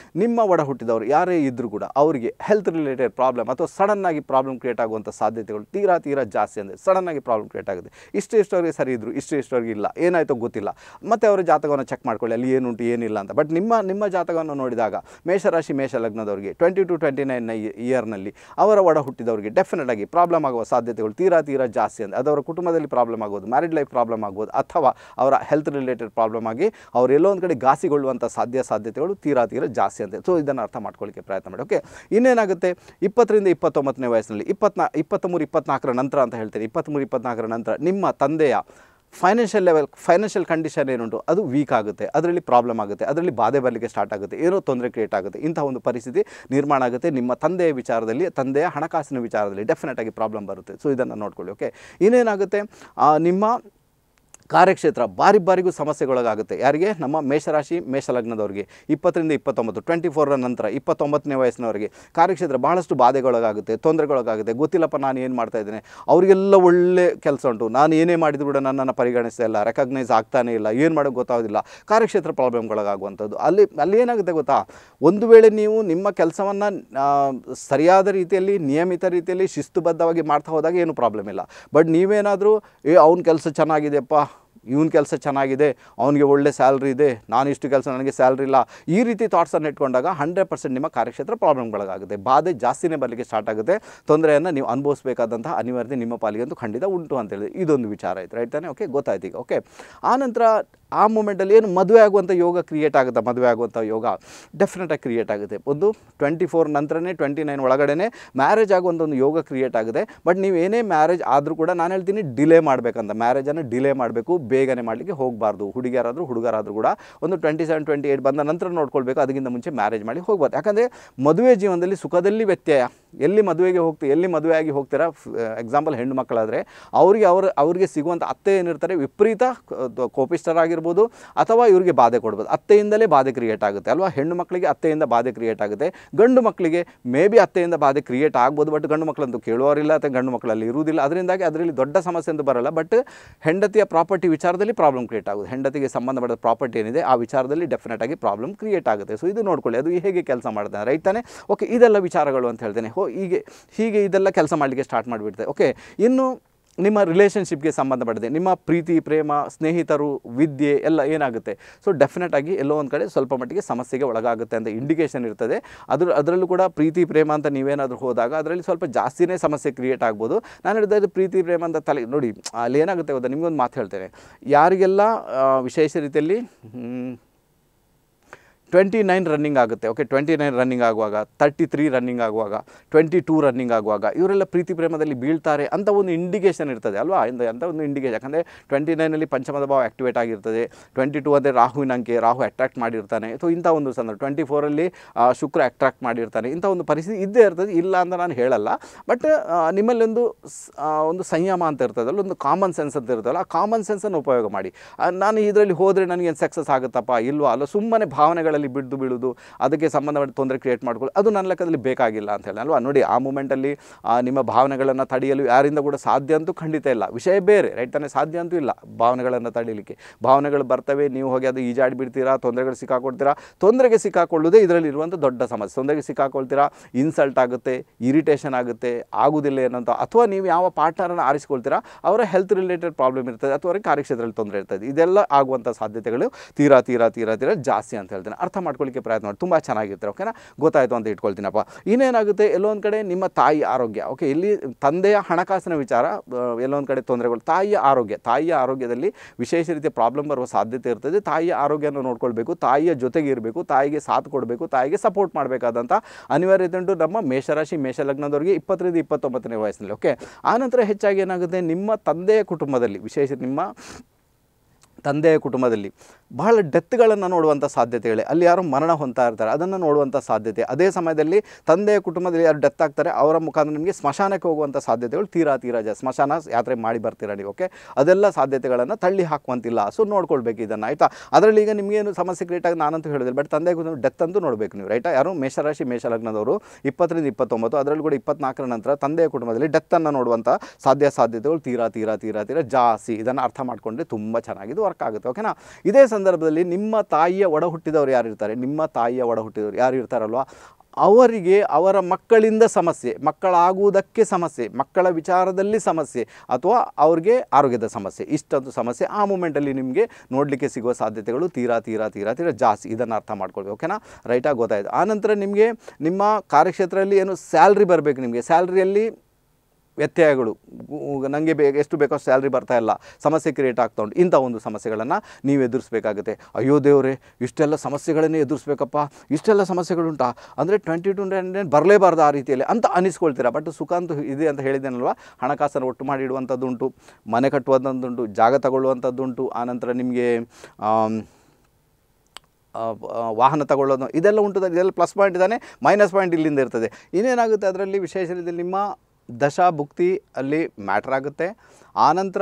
ನಿಮ್ಮ ಒಡ ಹುಟ್ಟಿದವರು ಯಾರೇ ಇದ್ದರೂ ಕೂಡ ಅವರಿಗೆ ಹೆಲ್ತ್ ರಿಲೇಟೆಡ್ ಪ್ರಾಬ್ಲಮ್ ಅಥವಾ ಸಡನ್ನಾಗಿ ಪ್ರಾಬ್ಲಮ್ ಕ್ರಿಯೇಟ್ ಆಗುವಂಥ ಸಾಧ್ಯತೆಗಳು ತೀರಾ ತೀರಾ ಜಾಸ್ತಿ ಅಂದರೆ ಸಡನ್ನಾಗಿ ಪ್ರಾಬ್ಲಮ್ ಕ್ರಿಯೇಟ್ ಆಗುತ್ತೆ. ಇಷ್ಟು ಇಷ್ಟವರೆಗೆ ಸರಿ ಇದ್ದರು, ಇಷ್ಟು ಇಷ್ಟವರೆಗೆ ಇಲ್ಲ, ಏನಾಯಿತೋ ಗೊತ್ತಿಲ್ಲ. ಮತ್ತು ಅವರ ಜಾತಕವನ್ನು ಚೆಕ್ ಮಾಡ್ಕೊಳ್ಳಿ, ಅಲ್ಲಿ ಏನುಂಟು ಏನಿಲ್ಲ ಅಂತ. ಬಟ್ ನಿಮ್ಮ ನಿಮ್ಮ ಜಾತಕವನ್ನು ನೋಡಿದಾಗ ಮೇಷರಾಶಿ ಮೇಷ ಲಗ್ನದವರಿಗೆ ಟ್ವೆಂಟಿ ಟು ಟ್ವೆಂಟಿ ನೈನ್ ಇಯರ್ನಲ್ಲಿ ಅವರ ಒಡ ಹುಟ್ಟಿದವರಿಗೆ ಡೆಫಿನೆಟ್ ಆಗಿ ಪ್ರಾಬ್ಲಮ್ ಆಗುವ ಸಾಧ್ಯತೆಗಳು ತೀರಾ ತೀರಾ ಜಾಸ್ತಿ ಅಂದರೆ ಅದವರ ಕುಟುಂಬದಲ್ಲಿ ಪ್ರಾಬ್ಲಮ್ ಆಗೋದು, ಮ್ಯಾರಿಡ್ ಲೈಫ್ ಪ್ರಾಬ್ಲಮ್ ಆಗ್ಬೋದು, ಅಥವಾ ಅವರ ಹೆಲ್ತ್ ರಿಲೇಟೆಡ್ ಪ್ರಾಬ್ಲಮ್ ಆಗಿ ಅವರು ಎಲ್ಲೋ ಒಂದು ಕಡೆ ಘಾಸಿಗೊಳ್ಳುವಂಥ ಸಾಧ್ಯ ಸಾಧ್ಯತೆಗಳು ತೀರಾ ತೀರಾ ಜಾಸ್ತಿ ಅಂತ. ಸೊ ಇದನ್ನು ಅರ್ಥ ಮಾಡ್ಕೊಳ್ಳಿಕ್ಕೆ ಪ್ರಯತ್ನ ಮಾಡಿ. ಓಕೆ, ಇನ್ನೇನಾಗುತ್ತೆ, ಇಪ್ಪತ್ತರಿಂದ ಇಪ್ಪತ್ತೊಂಬತ್ತನೇ ವಯಸ್ಸಿನಲ್ಲಿ ಇಪ್ಪತ್ನಾ ಇಪ್ಪತ್ತ್ಮೂರು ಇಪ್ಪತ್ನಾಲ್ಕರ ನಂತರ ಅಂತ ಹೇಳ್ತೀನಿ, ಇಪ್ಪತ್ತ್ಮೂರು ಇಪ್ಪತ್ನಾಲ್ಕರ ನಂತರ ನಿಮ್ಮ ತಂದೆಯ ಫೈನಾನ್ಷಿಯಲ್ ಲೆವೆಲ್ ಫೈನಾನ್ಷಿಯಲ್ ಕಂಡೀಷನ್ ಏನುಂಟು ಅದು ವೀಕ್ ಆಗುತ್ತೆ, ಅದರಲ್ಲಿ ಪ್ರಾಬ್ಲಮ್ ಆಗುತ್ತೆ, ಅದರಲ್ಲಿ ಬಾಧೆ ಬರಲಿಕ್ಕೆ ಸ್ಟಾರ್ಟ್ ಆಗುತ್ತೆ, ಏನೋ ತೊಂದರೆ ಕ್ರಿಯೇಟ್ ಆಗುತ್ತೆ. ಇಂಥ ಒಂದು ಪರಿಸ್ಥಿತಿ ನಿರ್ಮಾಣ ಆಗುತ್ತೆ. ನಿಮ್ಮ ತಂದೆಯ ವಿಚಾರದಲ್ಲಿ, ತಂದೆಯ ಹಣಕಾಸಿನ ವಿಚಾರದಲ್ಲಿ ಡೆಫಿನೆಟ್ ಆಗಿ ಪ್ರಾಬ್ಲಮ್ ಬರುತ್ತೆ. ಸೊ ಇದನ್ನು ನೋಡ್ಕೊಳ್ಳಿ. ಓಕೆ, ಇನ್ನೇನಾಗುತ್ತೆ, ನಿಮ್ಮ ಕಾರ್ಯಕ್ಷೇತ್ರ ಬಾರಿ ಬಾರಿಗೂ ಸಮಸ್ಯೆಗೊಳಗಾಗುತ್ತೆ. ಯಾರಿಗೆ? ನಮ್ಮ ಮೇಷರಾಶಿ ಮೇಷಲಗ್ನದವರಿಗೆ ಇಪ್ಪತ್ತರಿಂದ ಇಪ್ಪತ್ತೊಂಬತ್ತು ಟ್ವೆಂಟಿ ಫೋರ್ರ ನಂತರ ಇಪ್ಪತ್ತೊಂಬತ್ತನೇ ವಯಸ್ಸಿನವರಿಗೆ ಕಾರ್ಯಕ್ಷೇತ್ರ ಬಹಳಷ್ಟು ಬಾಧೆಗೊಳಗಾಗುತ್ತೆ, ತೊಂದರೆಗೊಳಗಾಗುತ್ತೆ. ಗೊತ್ತಿಲ್ಲಪ್ಪ ನಾನು ಏನು ಮಾಡ್ತಾ ಇದ್ದೇನೆ, ಅವರಿಗೆಲ್ಲ ಒಳ್ಳೆ ಕೆಲಸ ಉಂಟು, ನಾನು ಏನೇ ಮಾಡಿದ್ರು ಕೂಡ ನನ್ನನ್ನು ಪರಿಗಣಿಸ್ತಾ ಇಲ್ಲ, ರೆಕಗ್ನೈಸ್ ಆಗ್ತಾನೇ ಇಲ್ಲ, ಏನು ಮಾಡೋಕ್ಕೆ ಗೊತ್ತಾಗೋದಿಲ್ಲ, ಕಾರ್ಯಕ್ಷೇತ್ರ ಪ್ರಾಬ್ಲಮ್ಗೊಳಗಾಗುವಂಥದ್ದು. ಅಲ್ಲಿ ಅಲ್ಲಿ ಏನಾಗುತ್ತೆ ಗೊತ್ತಾ, ಒಂದು ವೇಳೆ ನೀವು ನಿಮ್ಮ ಕೆಲಸವನ್ನು ಸರಿಯಾದ ರೀತಿಯಲ್ಲಿ ನಿಯಮಿತ ರೀತಿಯಲ್ಲಿ ಶಿಸ್ತುಬದ್ಧವಾಗಿ ಮಾಡ್ತಾ ಹೋದಾಗ ಏನು ಪ್ರಾಬ್ಲಮ್ ಇಲ್ಲ. ಬಟ್ ನೀವೇನಾದರೂ ಏ ಅವ್ನ ಕೆಲಸ ಚೆನ್ನಾಗಿದೆಯಪ್ಪ, ಇವನ ಕೆಲಸ ಚೆನ್ನಾಗಿದೆ, ಅವನಿಗೆ ಒಳ್ಳೆ ಸ್ಯಾಲ್ರಿ ಇದೆ, ನಾನು ಇಷ್ಟು ಕೆಲಸ ನನಗೆ ಸ್ಯಾಲ್ರಿ ಇಲ್ಲ, ಈ ರೀತಿ ಥಾಟ್ಸನ್ನು ಇಟ್ಕೊಂಡಾಗ ಹಂಡ್ರೆಡ್ ಪರ್ಸೆಂಟ್ ನಿಮ್ಮ ಕಾರ್ಯಕ್ಷೇತ್ರ ಪ್ರಾಬ್ಲಮ್ಗಳಾಗುತ್ತೆ, ಬಾಧೆ ಜಾಸ್ತಿನೇ ಬರಲಿಕ್ಕೆ ಸ್ಟಾರ್ಟ್ ಆಗುತ್ತೆ, ತೊಂದರೆಯನ್ನು ನೀವು ಅನುಭವಿಸಬೇಕಾದಂಥ ಅನಿವಾರ್ಯತೆ ನಿಮ್ಮ ಪಾಲಿಗಂತೂ ಖಂಡಿತ ಉಂಟು ಅಂತೇಳಿ ಇದೊಂದು ವಿಚಾರ ಆಯಿತು. ರೈಟ್ ತಾನೆ? ಓಕೆ, ಗೊತ್ತಾಯ್ತು ಈಗ. ಓಕೆ, ಆನಂತರ ಆ ಮೂಮೆಂಟಲ್ಲಿ ಏನು ಮದುವೆ ಆಗುವಂಥ ಯೋಗ ಕ್ರಿಯೇಟ್ ಆಗುತ್ತೆ, ಮದುವೆ ಆಗುವಂಥ ಯೋಗ ಡೆಫಿನೆಟಾಗಿ ಕ್ರಿಯೇಟ್ ಆಗುತ್ತೆ. ಒಂದು ಟ್ವೆಂಟಿ ಫೋರ್ ನಂತರನೇ ಟ್ವೆಂಟಿ ನೈನ್ ಒಳಗಡೆ ಮ್ಯಾರೇಜ್ ಆಗುವಂಥ ಒಂದು ಯೋಗ ಕ್ರಿಯೇಟ್ ಆಗುತ್ತೆ. ಬಟ್ ನೀವು ಏನೇ ಮ್ಯಾರೇಜ್ ಆದರೂ ಕೂಡ ನಾನು ಹೇಳ್ತೀನಿ ಡಿಲೇ ಮಾಡಬೇಕಂತ, ಮ್ಯಾರೇಜನ್ನು ಡಿಲೇ ಮಾಡಬೇಕು, ಬೇಗನೆ ಮಾಡಲಿಕ್ಕೆ ಹೋಗಬಾರ್ದು. ಹುಡುಗಿಯರಾದರೂ ಹುಡುಗರಾದರೂ ಕೂಡ ಒಂದು ಟ್ವೆಂಟಿ ಸೆವೆನ್ ಟ್ವೆಂಟಿ ಏಯ್ಟ್ ಬಂದ ನಂತರ ನೋಡ್ಕೊಳ್ಬೇಕು, ಅದಕ್ಕಿಂತ ಮುಂಚೆ ಮ್ಯಾರೇಜ್ ಮಾಡಿ ಹೋಗ್ಬಾರ್ದು. ಯಾಕಂದರೆ ಮದುವೆ ಜೀವನದಲ್ಲಿ ಸುಖದಲ್ಲಿ ವ್ಯತ್ಯಯ, ಎಲ್ಲಿ ಮದುವೆಗೆ ಹೋಗ್ತೀವಿ, ಎಲ್ಲಿ ಮದುವೆಯಾಗಿ ಹೋಗ್ತೀರಾ, ಎಕ್ಸಾಂಪಲ್ ಹೆಣ್ಣು ಮಕ್ಕಳಾದರೆ ಅವರಿಗೆ ಅವ್ರ ಅವರಿಗೆ ಸಿಗುವಂಥ ಅತ್ತೆ ಏನಿರ್ತಾರೆ ವಿಪರೀತ ಕೋಪಿಷ್ಟರಾಗಿರ್ಬೋದು, ಅಥವಾ ಇವರಿಗೆ ಬಾಧೆ ಕೊಡ್ಬೋದು. ಅತ್ತೆಯಿಂದಲೇ ಬಾಧೆ ಕ್ರಿಯೇಟ್ ಆಗುತ್ತೆ ಅಲ್ವಾ. ಹೆಣ್ಣು ಮಕ್ಕಳಿಗೆ ಅತ್ತೆಯಿಂದ ಬಾಧೆ ಕ್ರಿಯೇಟ್ ಆಗುತ್ತೆ, ಗಂಡು ಮಕ್ಕಳಿಗೆ ಮೇ ಬಿ ಅತ್ತೆಯಿಂದ ಬಾಧೆ ಕ್ರಿಯೇಟ್ ಆಗ್ಬೋದು, ಬಟ್ ಗಂಡು ಮಕ್ಕಳಂತೂ ಕೇಳುವವರಿಲ್ಲ ಅಥವಾ ಗಂಡು ಮಕ್ಕಳಲ್ಲಿ ಇರುವುದಿಲ್ಲ. ಅದರಿಂದಾಗಿ ಅದರಲ್ಲಿ ದೊಡ್ಡ ಸಮಸ್ಯೆ ಅಂತ ಬರಲ್ಲ. ಬಟ್ ಹೆಂಡತಿಯ ಪ್ರಾಪರ್ಟಿ ವಿಚಾರದಲ್ಲಿ ಪ್ರಾಬ್ಲಮ್ ಕ್ರಿಯೇಟ್ ಆಗುತ್ತೆ, ಹೆಂಡತಿಗೆ ಸಂಬಂಧಪಟ್ಟ ಪ್ರಾಪರ್ಟಿ ಏನಿದೆ ಆ ವಿಚಾರದಲ್ಲಿ ಡೆಫಿನೆಟ್ ಆಗಿ ಪ್ರಾಬ್ಲಮ್ ಕ್ರಿಯೇಟ್ ಆಗುತ್ತೆ. ಸೊ ಇದು ನೋಡ್ಕೊಳ್ಳಿ, ಅದು ಹೇಗೆ ಕೆಲಸ ಮಾಡ್ತಾನೆ, ರೈಟ್ ತಾನೆ? ಓಕೆ, ಇದೆಲ್ಲ ವಿಚಾರಗಳು ಅಂತ ಹೇಳ್ತೇನೆ. ಹೋ ಹೀಗೆ ಹೀಗೆ ಇದೆಲ್ಲ ಕೆಲಸ ಮಾಡಲಿಕ್ಕೆ ಸ್ಟಾರ್ಟ್ ಮಾಡಿಬಿಡ್ತೇವೆ. ಓಕೆ, ಇನ್ನು ನಿಮ್ಮ ರಿಲೇಷನ್ಶಿಪ್ಗೆ ಸಂಬಂಧಪಟ್ಟಿದೆ, ನಿಮ್ಮ ಪ್ರೀತಿ ಪ್ರೇಮ ಸ್ನೇಹಿತರು ವಿದ್ಯೆ ಎಲ್ಲ ಏನಾಗುತ್ತೆ. ಸೊ ಡೆಫಿನೆಟ್ ಆಗಿ ಎಲ್ಲೋ ಒಂದು ಕಡೆ ಸ್ವಲ್ಪ ಮಟ್ಟಿಗೆ ಸಮಸ್ಯೆಗೆ ಒಳಗಾಗುತ್ತೆ ಅಂತ ಇಂಡಿಕೇಷನ್ ಇರ್ತದೆ. ಅದ್ರ ಅದರಲ್ಲೂ ಕೂಡ ಪ್ರೀತಿ ಪ್ರೇಮ ಅಂತ ನೀವೇನಾದರೂ ಹೋದಾಗ ಅದರಲ್ಲಿ ಸ್ವಲ್ಪ ಜಾಸ್ತಿನೇ ಸಮಸ್ಯೆ ಕ್ರಿಯೇಟ್ ಆಗ್ಬೋದು. ನಾನು ಹೇಳಿದ ಪ್ರೀತಿ ಪ್ರೇಮ ಅಂತ ತಲೆ ನೋಡಿ, ಅಲ್ಲಿ ಏನಾಗುತ್ತೆ ಗೊತ್ತಾ, ನಿಮಗೊಂದು ಮಾತು ಹೇಳ್ತೇನೆ, ಯಾರಿಗೆಲ್ಲ ವಿಶೇಷ ರೀತಿಯಲ್ಲಿ ಟ್ವೆಂಟಿ ನೈನ್ ರನ್ನಿಂಗ್ ಆಗುತ್ತೆ. ಓಕೆ, ಟ್ವೆಂಟಿ ನೈನ್ ರನ್ನಿಂಗ್ ಆಗುವಾಗ, ತರ್ಟಿ ತ್ರೀ ರನ್ನಿಂಗ್ ಆಗುವಾಗ, ಟ್ವೆಂಟಿ ಟೂ ರನ್ನಿಂಗ್ ಆಗುವಾಗ ಇವರೆಲ್ಲ ಪ್ರೀತಿ ಪ್ರೇಮದಲ್ಲಿ ಬೀಳ್ತಾರೆ ಅಂತ ಒಂದು ಇಂಡಿಕೇಷನ್ ಇರ್ತದೆ ಅಲ್ವಾ. ಇಂದ ಅಂತ ಒಂದು ಇಂಡಿಕೇಷನ್, ಯಾಕಂದರೆ ಟ್ವೆಂಟಿ ನೈನಲ್ಲಿ ಪಂಚಮದ ಭಾವ ಆ್ಯಕ್ಟಿವೇಟ್ ಆಗಿರ್ತದೆ, ಟ್ವೆಂಟಿ ಟೂ ಅಂದರೆ ರಾಹುವಿನ ಅಂಕೆ, ರಾಹು ಅಟ್ರಾಕ್ಟ್ ಮಾಡಿರ್ತಾನೆ. ಸೊ ಇಂಥ ಒಂದು ಸಂದರ್ಭ ಟ್ವೆಂಟಿ ಫೋರಲ್ಲಿ ಶುಕ್ರ ಅಟ್ರಾಕ್ಟ್ ಮಾಡಿರ್ತಾನೆ. ಇಂಥ ಒಂದು ಪರಿಸ್ಥಿತಿ ಇದ್ದೇ ಇರ್ತದೆ, ಇಲ್ಲ ಅಂತ ನಾನು ಹೇಳಲ್ಲ. ಬಟ್ ನಿಮ್ಮಲ್ಲಿ ಒಂದು ಒಂದು ಸಂಯಮ ಅಂತ ಇರ್ತದಲ್ಲ, ಒಂದು ಕಾಮನ್ ಸೆನ್ಸ್ ಅಂತ ಇರ್ತದಲ್ಲ, ಆ ಕಾಮನ್ ಸೆನ್ಸನ್ನು ಉಪಯೋಗ ಮಾಡಿ. ನಾನು ಇದರಲ್ಲಿ ಹೋದರೆ ನನಗೇನು ಸಕ್ಸಸ್ ಆಗುತ್ತಪ್ಪ ಇಲ್ವಾ ಅಲ್ಲ, ಸುಮ್ಮನೆ ಭಾವನೆಗಳಲ್ಲಿ ಬಿದ್ದು ಬೀಳುವುದು, ಅದಕ್ಕೆ ಸಂಬಂಧಪಟ್ಟ ತೊಂದರೆ ಕ್ರಿಯೇಟ್ ಮಾಡ್ಕೊಳ್ಳಿ, ಅದು ನನ್ನ ಲೆಕ್ಕದಲ್ಲಿ ಬೇಕಾಗಿಲ್ಲ ಅಂತ ಹೇಳಿ ಅಲ್ವಾ. ನೋಡಿ, ಆ ಮೂಮೆಂಟಲ್ಲಿ ನಿಮ್ಮ ಭಾವನೆಗಳನ್ನು ತಡೆಯಲು ಯಾರಿಂದ ಕೂಡ ಸಾಧ್ಯ ಅಂತೂ ಖಂಡಿತ ಇಲ್ಲ. ವಿಷಯ ಬೇರೆ, ರೈಟ್ ತಾನೇ? ಸಾಧ್ಯ ಅಂತೂ ಇಲ್ಲ ಭಾವನೆಗಳನ್ನು ತಡೀಲಿಕ್ಕೆ. ಭಾವನೆಗಳು ಬರ್ತವೆ, ನೀವು ಹೋಗಿ ಅದು ಈಜಾಡಿ ಬಿಡ್ತೀರಾ, ತೊಂದರೆಗಳು ಸಿಕ್ಕಾಕೊಳ್ತೀರಾ. ತೊಂದರೆಗೆ ಸಿಕ್ಕಾಕೊಳ್ಳೋದೇ ಇದರಲ್ಲಿ ಇರುವಂಥ ದೊಡ್ಡ ಸಮಸ್ಯೆ. ತೊಂದರೆಗೆ ಸಿಕ್ಕಾಕೊಳ್ತೀರಾ, ಇನ್ಸಲ್ಟ್ ಆಗುತ್ತೆ, ಇರಿಟೇಷನ್ ಆಗುತ್ತೆ, ಆಗುವುದಿಲ್ಲ ಏನಂತ. ಅಥವಾ ನೀವು ಯಾವ ಪಾರ್ಟ್ನರನ್ನು ಆರಿಸ್ಕೊಳ್ತೀರಾ ಅವರ ಹೆಲ್ತ್ ರಿಲೇಟೆಡ್ ಪ್ರಾಬ್ಲಮ್ ಇರ್ತದೆ, ಅಥವಾ ಅವರಿಗೆ ಕಾರ್ಯಕ್ಷೇತ್ರದಲ್ಲಿ ತೊಂದರೆ ಇರ್ತದೆ. ಇದೆಲ್ಲ ಆಗುವಂಥ ಸಾಧ್ಯತೆಗಳು ತೀರಾ ತೀರಾ ತೀರಾ ತೀರಾ ಜಾಸ್ತಿ ಅಂತ ಹೇಳ್ತೇನೆ. ಅರ್ಥ ಮಾಡ್ಕೊಳ್ಳಿಕ್ಕೆ ಪ್ರಯತ್ನ ಮಾಡಿ, ತುಂಬ ಚೆನ್ನಾಗಿರ್ತಾರೆ. ಓಕೆನಾ, ಗೊತ್ತಾಯಿತು ಅಂತ ಇಟ್ಕೊಳ್ತೀನಪ್ಪ. ಇನ್ನೇನಾಗುತ್ತೆ, ಎಲ್ಲೊಂದು ಕಡೆ ನಿಮ್ಮ ತಾಯಿ ಆರೋಗ್ಯ. ಓಕೆ, ಇಲ್ಲಿ ತಂದೆಯ ಹಣಕಾಸಿನ ವಿಚಾರ ಎಲ್ಲೊಂದು ಕಡೆ ತೊಂದರೆಗಳು. ತಾಯಿಯ ಆರೋಗ್ಯ, ತಾಯಿಯ ಆರೋಗ್ಯದಲ್ಲಿ ವಿಶೇಷ ರೀತಿಯ ಪ್ರಾಬ್ಲಮ್ ಬರುವ ಸಾಧ್ಯತೆ ಇರ್ತದೆ. ತಾಯಿಯ ಆರೋಗ್ಯನ ನೋಡ್ಕೊಳ್ಬೇಕು, ತಾಯಿಯ ಜೊತೆಗೆ ಇರಬೇಕು, ತಾಯಿಗೆ ಸಾಥ್ ಕೊಡಬೇಕು, ತಾಯಿಗೆ ಸಪೋರ್ಟ್ ಮಾಡಬೇಕಾದಂಥ ಅನಿವಾರ್ಯತೆ ಉಂಟು ನಮ್ಮ ಮೇಷರಾಶಿ ಮೇಷಲಗ್ನದವರಿಗೆ ಇಪ್ಪತ್ತರಿಂದ ಇಪ್ಪತ್ತೊಂಬತ್ತನೇ ವಯಸ್ಸಿನಲ್ಲಿ. ಓಕೆ, ಆನಂತರ ಹೆಚ್ಚಾಗಿ ಏನಾಗುತ್ತೆ, ನಿಮ್ಮ ತಂದೆಯ ಕುಟುಂಬದಲ್ಲಿ, ವಿಶೇಷ ನಿಮ್ಮ ತಂದೆಯ ಕುಟುಂಬದಲ್ಲಿ ಬಹಳ ಡೆತ್ಗಳನ್ನು ನೋಡುವಂಥ ಸಾಧ್ಯತೆಗಳೇ. ಅಲ್ಲಿ ಯಾರು ಮರಣ ಹೊಂದ್ತಾ ಇರ್ತಾರೆ ಅದನ್ನು ನೋಡುವಂಥ ಸಾಧ್ಯತೆ. ಅದೇ ಸಮಯದಲ್ಲಿ ತಂದೆಯ ಕುಟುಂಬದಲ್ಲಿ ಯಾರು ಡೆತ್ ಆಗ್ತಾರೆ ಅವರ ಮುಖಾಂತರ ನಿಮಗೆ ಸ್ಮಶಾನಕ್ಕೆ ಹೋಗುವಂಥ ಸಾಧ್ಯತೆಗಳು ತೀರಾ ತೀರಾ ಜಾಸ್ತಿ. ಸ್ಮಶಾನ ಯಾತ್ರೆ ಮಾಡಿ ಬರ್ತೀರಾ ನೀವು. ಓಕೆ, ಅದೆಲ್ಲ ಸಾಧ್ಯತೆಗಳನ್ನು ತಳ್ಳಿ ಹಾಕುವಂತಿಲ್ಲ. ಸೊ ನೋಡ್ಕೊಳ್ಬೇಕು ಇದನ್ನು, ಆಯಿತಾ. ಅದರಲ್ಲಿ ಈಗ ನಿಮಗೇನು ಸಮಸ್ಯೆ ಕ್ರಿಯೇಟ್ ಆಗಿ ನಾನಂತೂ ಹೇಳಿದ್ರೆ, ಬಟ್ ತಂದೆಯ ಕುಟುಂಬ ಡೆತ್ ಅಂತೂ ನೋಡಬೇಕು ನೀವು, ರೈಟಾ. ಯಾರು ಮೇಷರಾಶಿ ಮೇಷಲಗ್ನದವರು ಇಪ್ಪತ್ತರಿಂದ ಇಪ್ಪತ್ತೊಂಬತ್ತು, ಅದರಲ್ಲಿ ಕೂಡ ಇಪ್ಪತ್ನಾಲ್ಕರ ನಂತರ ತಂದೆಯ ಕುಟುಂಬದಲ್ಲಿ ಡೆತ್ತನ್ನು ನೋಡುವಂಥ ಸಾಧ್ಯ ಸಾಧ್ಯತೆಗಳು ತೀರಾ ತೀರಾ ತೀರಾ ತೀರಾ ಜಾಸ್ತಿ. ಇದನ್ನು ಅರ್ಥ ಮಾಡಿಕೊಂಡ್ರೆ ತುಂಬ ಚೆನ್ನಾಗಿದ್ದು ವರ್ಕ್ ಆಗುತ್ತೆ. ಓಕೆನಾ. ಇದೇ ಸಂದರ್ಭ ಸಂದರ್ಭದಲ್ಲಿ ನಿಮ್ಮ ತಾಯಿಯ ಒಡ ಹುಟ್ಟಿದವರು ಯಾರು ಇರ್ತಾರೆ, ನಿಮ್ಮ ತಾಯಿಯ ಒಡ ಹುಟ್ಟಿದವರು ಯಾರು ಇರ್ತಾರಲ್ವ ಅವರಿಗೆ ಅವರ ಮಕ್ಕಳಿಂದ ಸಮಸ್ಯೆ, ಮಕ್ಕಳಾಗುವುದಕ್ಕೆ ಸಮಸ್ಯೆ, ಮಕ್ಕಳ ವಿಚಾರದಲ್ಲಿ ಸಮಸ್ಯೆ ಅಥವಾ ಅವ್ರಿಗೆ ಆರೋಗ್ಯದ ಸಮಸ್ಯೆ, ಇಷ್ಟೊಂದು ಸಮಸ್ಯೆ ಆ ಮೂಮೆಂಟಲ್ಲಿ ನಿಮಗೆ ನೋಡಲಿಕ್ಕೆ ಸಿಗುವ ಸಾಧ್ಯತೆಗಳು ತೀರಾ ತೀರಾ ತೀರಾ ತೀರಾ ಜಾಸ್ತಿ. ಇದನ್ನು ಅರ್ಥ ಮಾಡ್ಕೊಳ್ಬೇಕು. ಓಕೆನಾ, ರೈಟಾಗಿ ಗೊತ್ತಾಯಿತು. ಆನಂತರ ನಿಮಗೆ ನಿಮ್ಮ ಕಾರ್ಯಕ್ಷೇತ್ರದಲ್ಲಿ ಏನು ಸ್ಯಾಲ್ರಿ ಬರಬೇಕು, ನಿಮಗೆ ಸ್ಯಾಲ್ರಿಯಲ್ಲಿ ವ್ಯತ್ಯಯಗಳು, ನನಗೆ ಬೇ ಎಷ್ಟು ಬೇಕೋ ಸ್ಯಾಲ್ರಿ ಬರ್ತಾ ಇಲ್ಲ, ಸಮಸ್ಯೆ ಕ್ರಿಯೇಟ್ ಆಗ್ತಾ ಉಂಟು, ಇಂಥ ಒಂದು ಸಮಸ್ಯೆಗಳನ್ನು ನೀವು ಎದುರಿಸಬೇಕಾಗುತ್ತೆ. ಅಯ್ಯೋ ದೇವರೇ ಇಷ್ಟೆಲ್ಲ ಸಮಸ್ಯೆಗಳನ್ನೇ ಎದುರಿಸ್ಬೇಕಪ್ಪ, ಇಷ್ಟೆಲ್ಲ ಸಮಸ್ಯೆಗಳುಂಟಾ ಅಂದರೆ ಟ್ವೆಂಟಿ ಟು ಹಂಡ್ರೆಡ್ ಬರಲೇಬಾರ್ದು ಆ ರೀತಿಯಲ್ಲಿ ಅಂತ ಅನಿಸ್ಕೊಳ್ತೀರಾ. ಬಟ್ ಸುಖ ಅಂತೂ ಇದೆ ಅಂತ ಹೇಳಿದ್ದೇನಲ್ವ, ಹಣಕಾಸನ್ನು ಒಟ್ಟು ಮಾಡಿ ಇಡುವಂಥದ್ದುಂಟು, ಮನೆ ಕಟ್ಟುವಂಥದ್ದುಂಟು, ಜಾಗ ತಗೊಳ್ಳುವಂಥದ್ದುಂಟು, ಆನಂತರ ನಿಮಗೆ ವಾಹನ ತಗೊಳ್ಳೋದು ಇದೆಲ್ಲ ಉಂಟು. ಇದೆಲ್ಲ ಪ್ಲಸ್ ಪಾಯಿಂಟ್ ಇದ್ದಾನೆ, ಮೈನಸ್ ಪಾಯಿಂಟ್ ಇಲ್ಲಿಂದ ಇರ್ತದೆ. ಇನ್ನೇನಾಗುತ್ತೆ ಅದರಲ್ಲಿ ವಿಶೇಷ ರೀತಿಯಲ್ಲಿ ನಿಮ್ಮ ದಶಾ ಭುಕ್ತಿ ಅಲ್ಲಿ ಮ್ಯಾಟ್ರ್ ಆಗುತ್ತೆ. ಆನಂತರ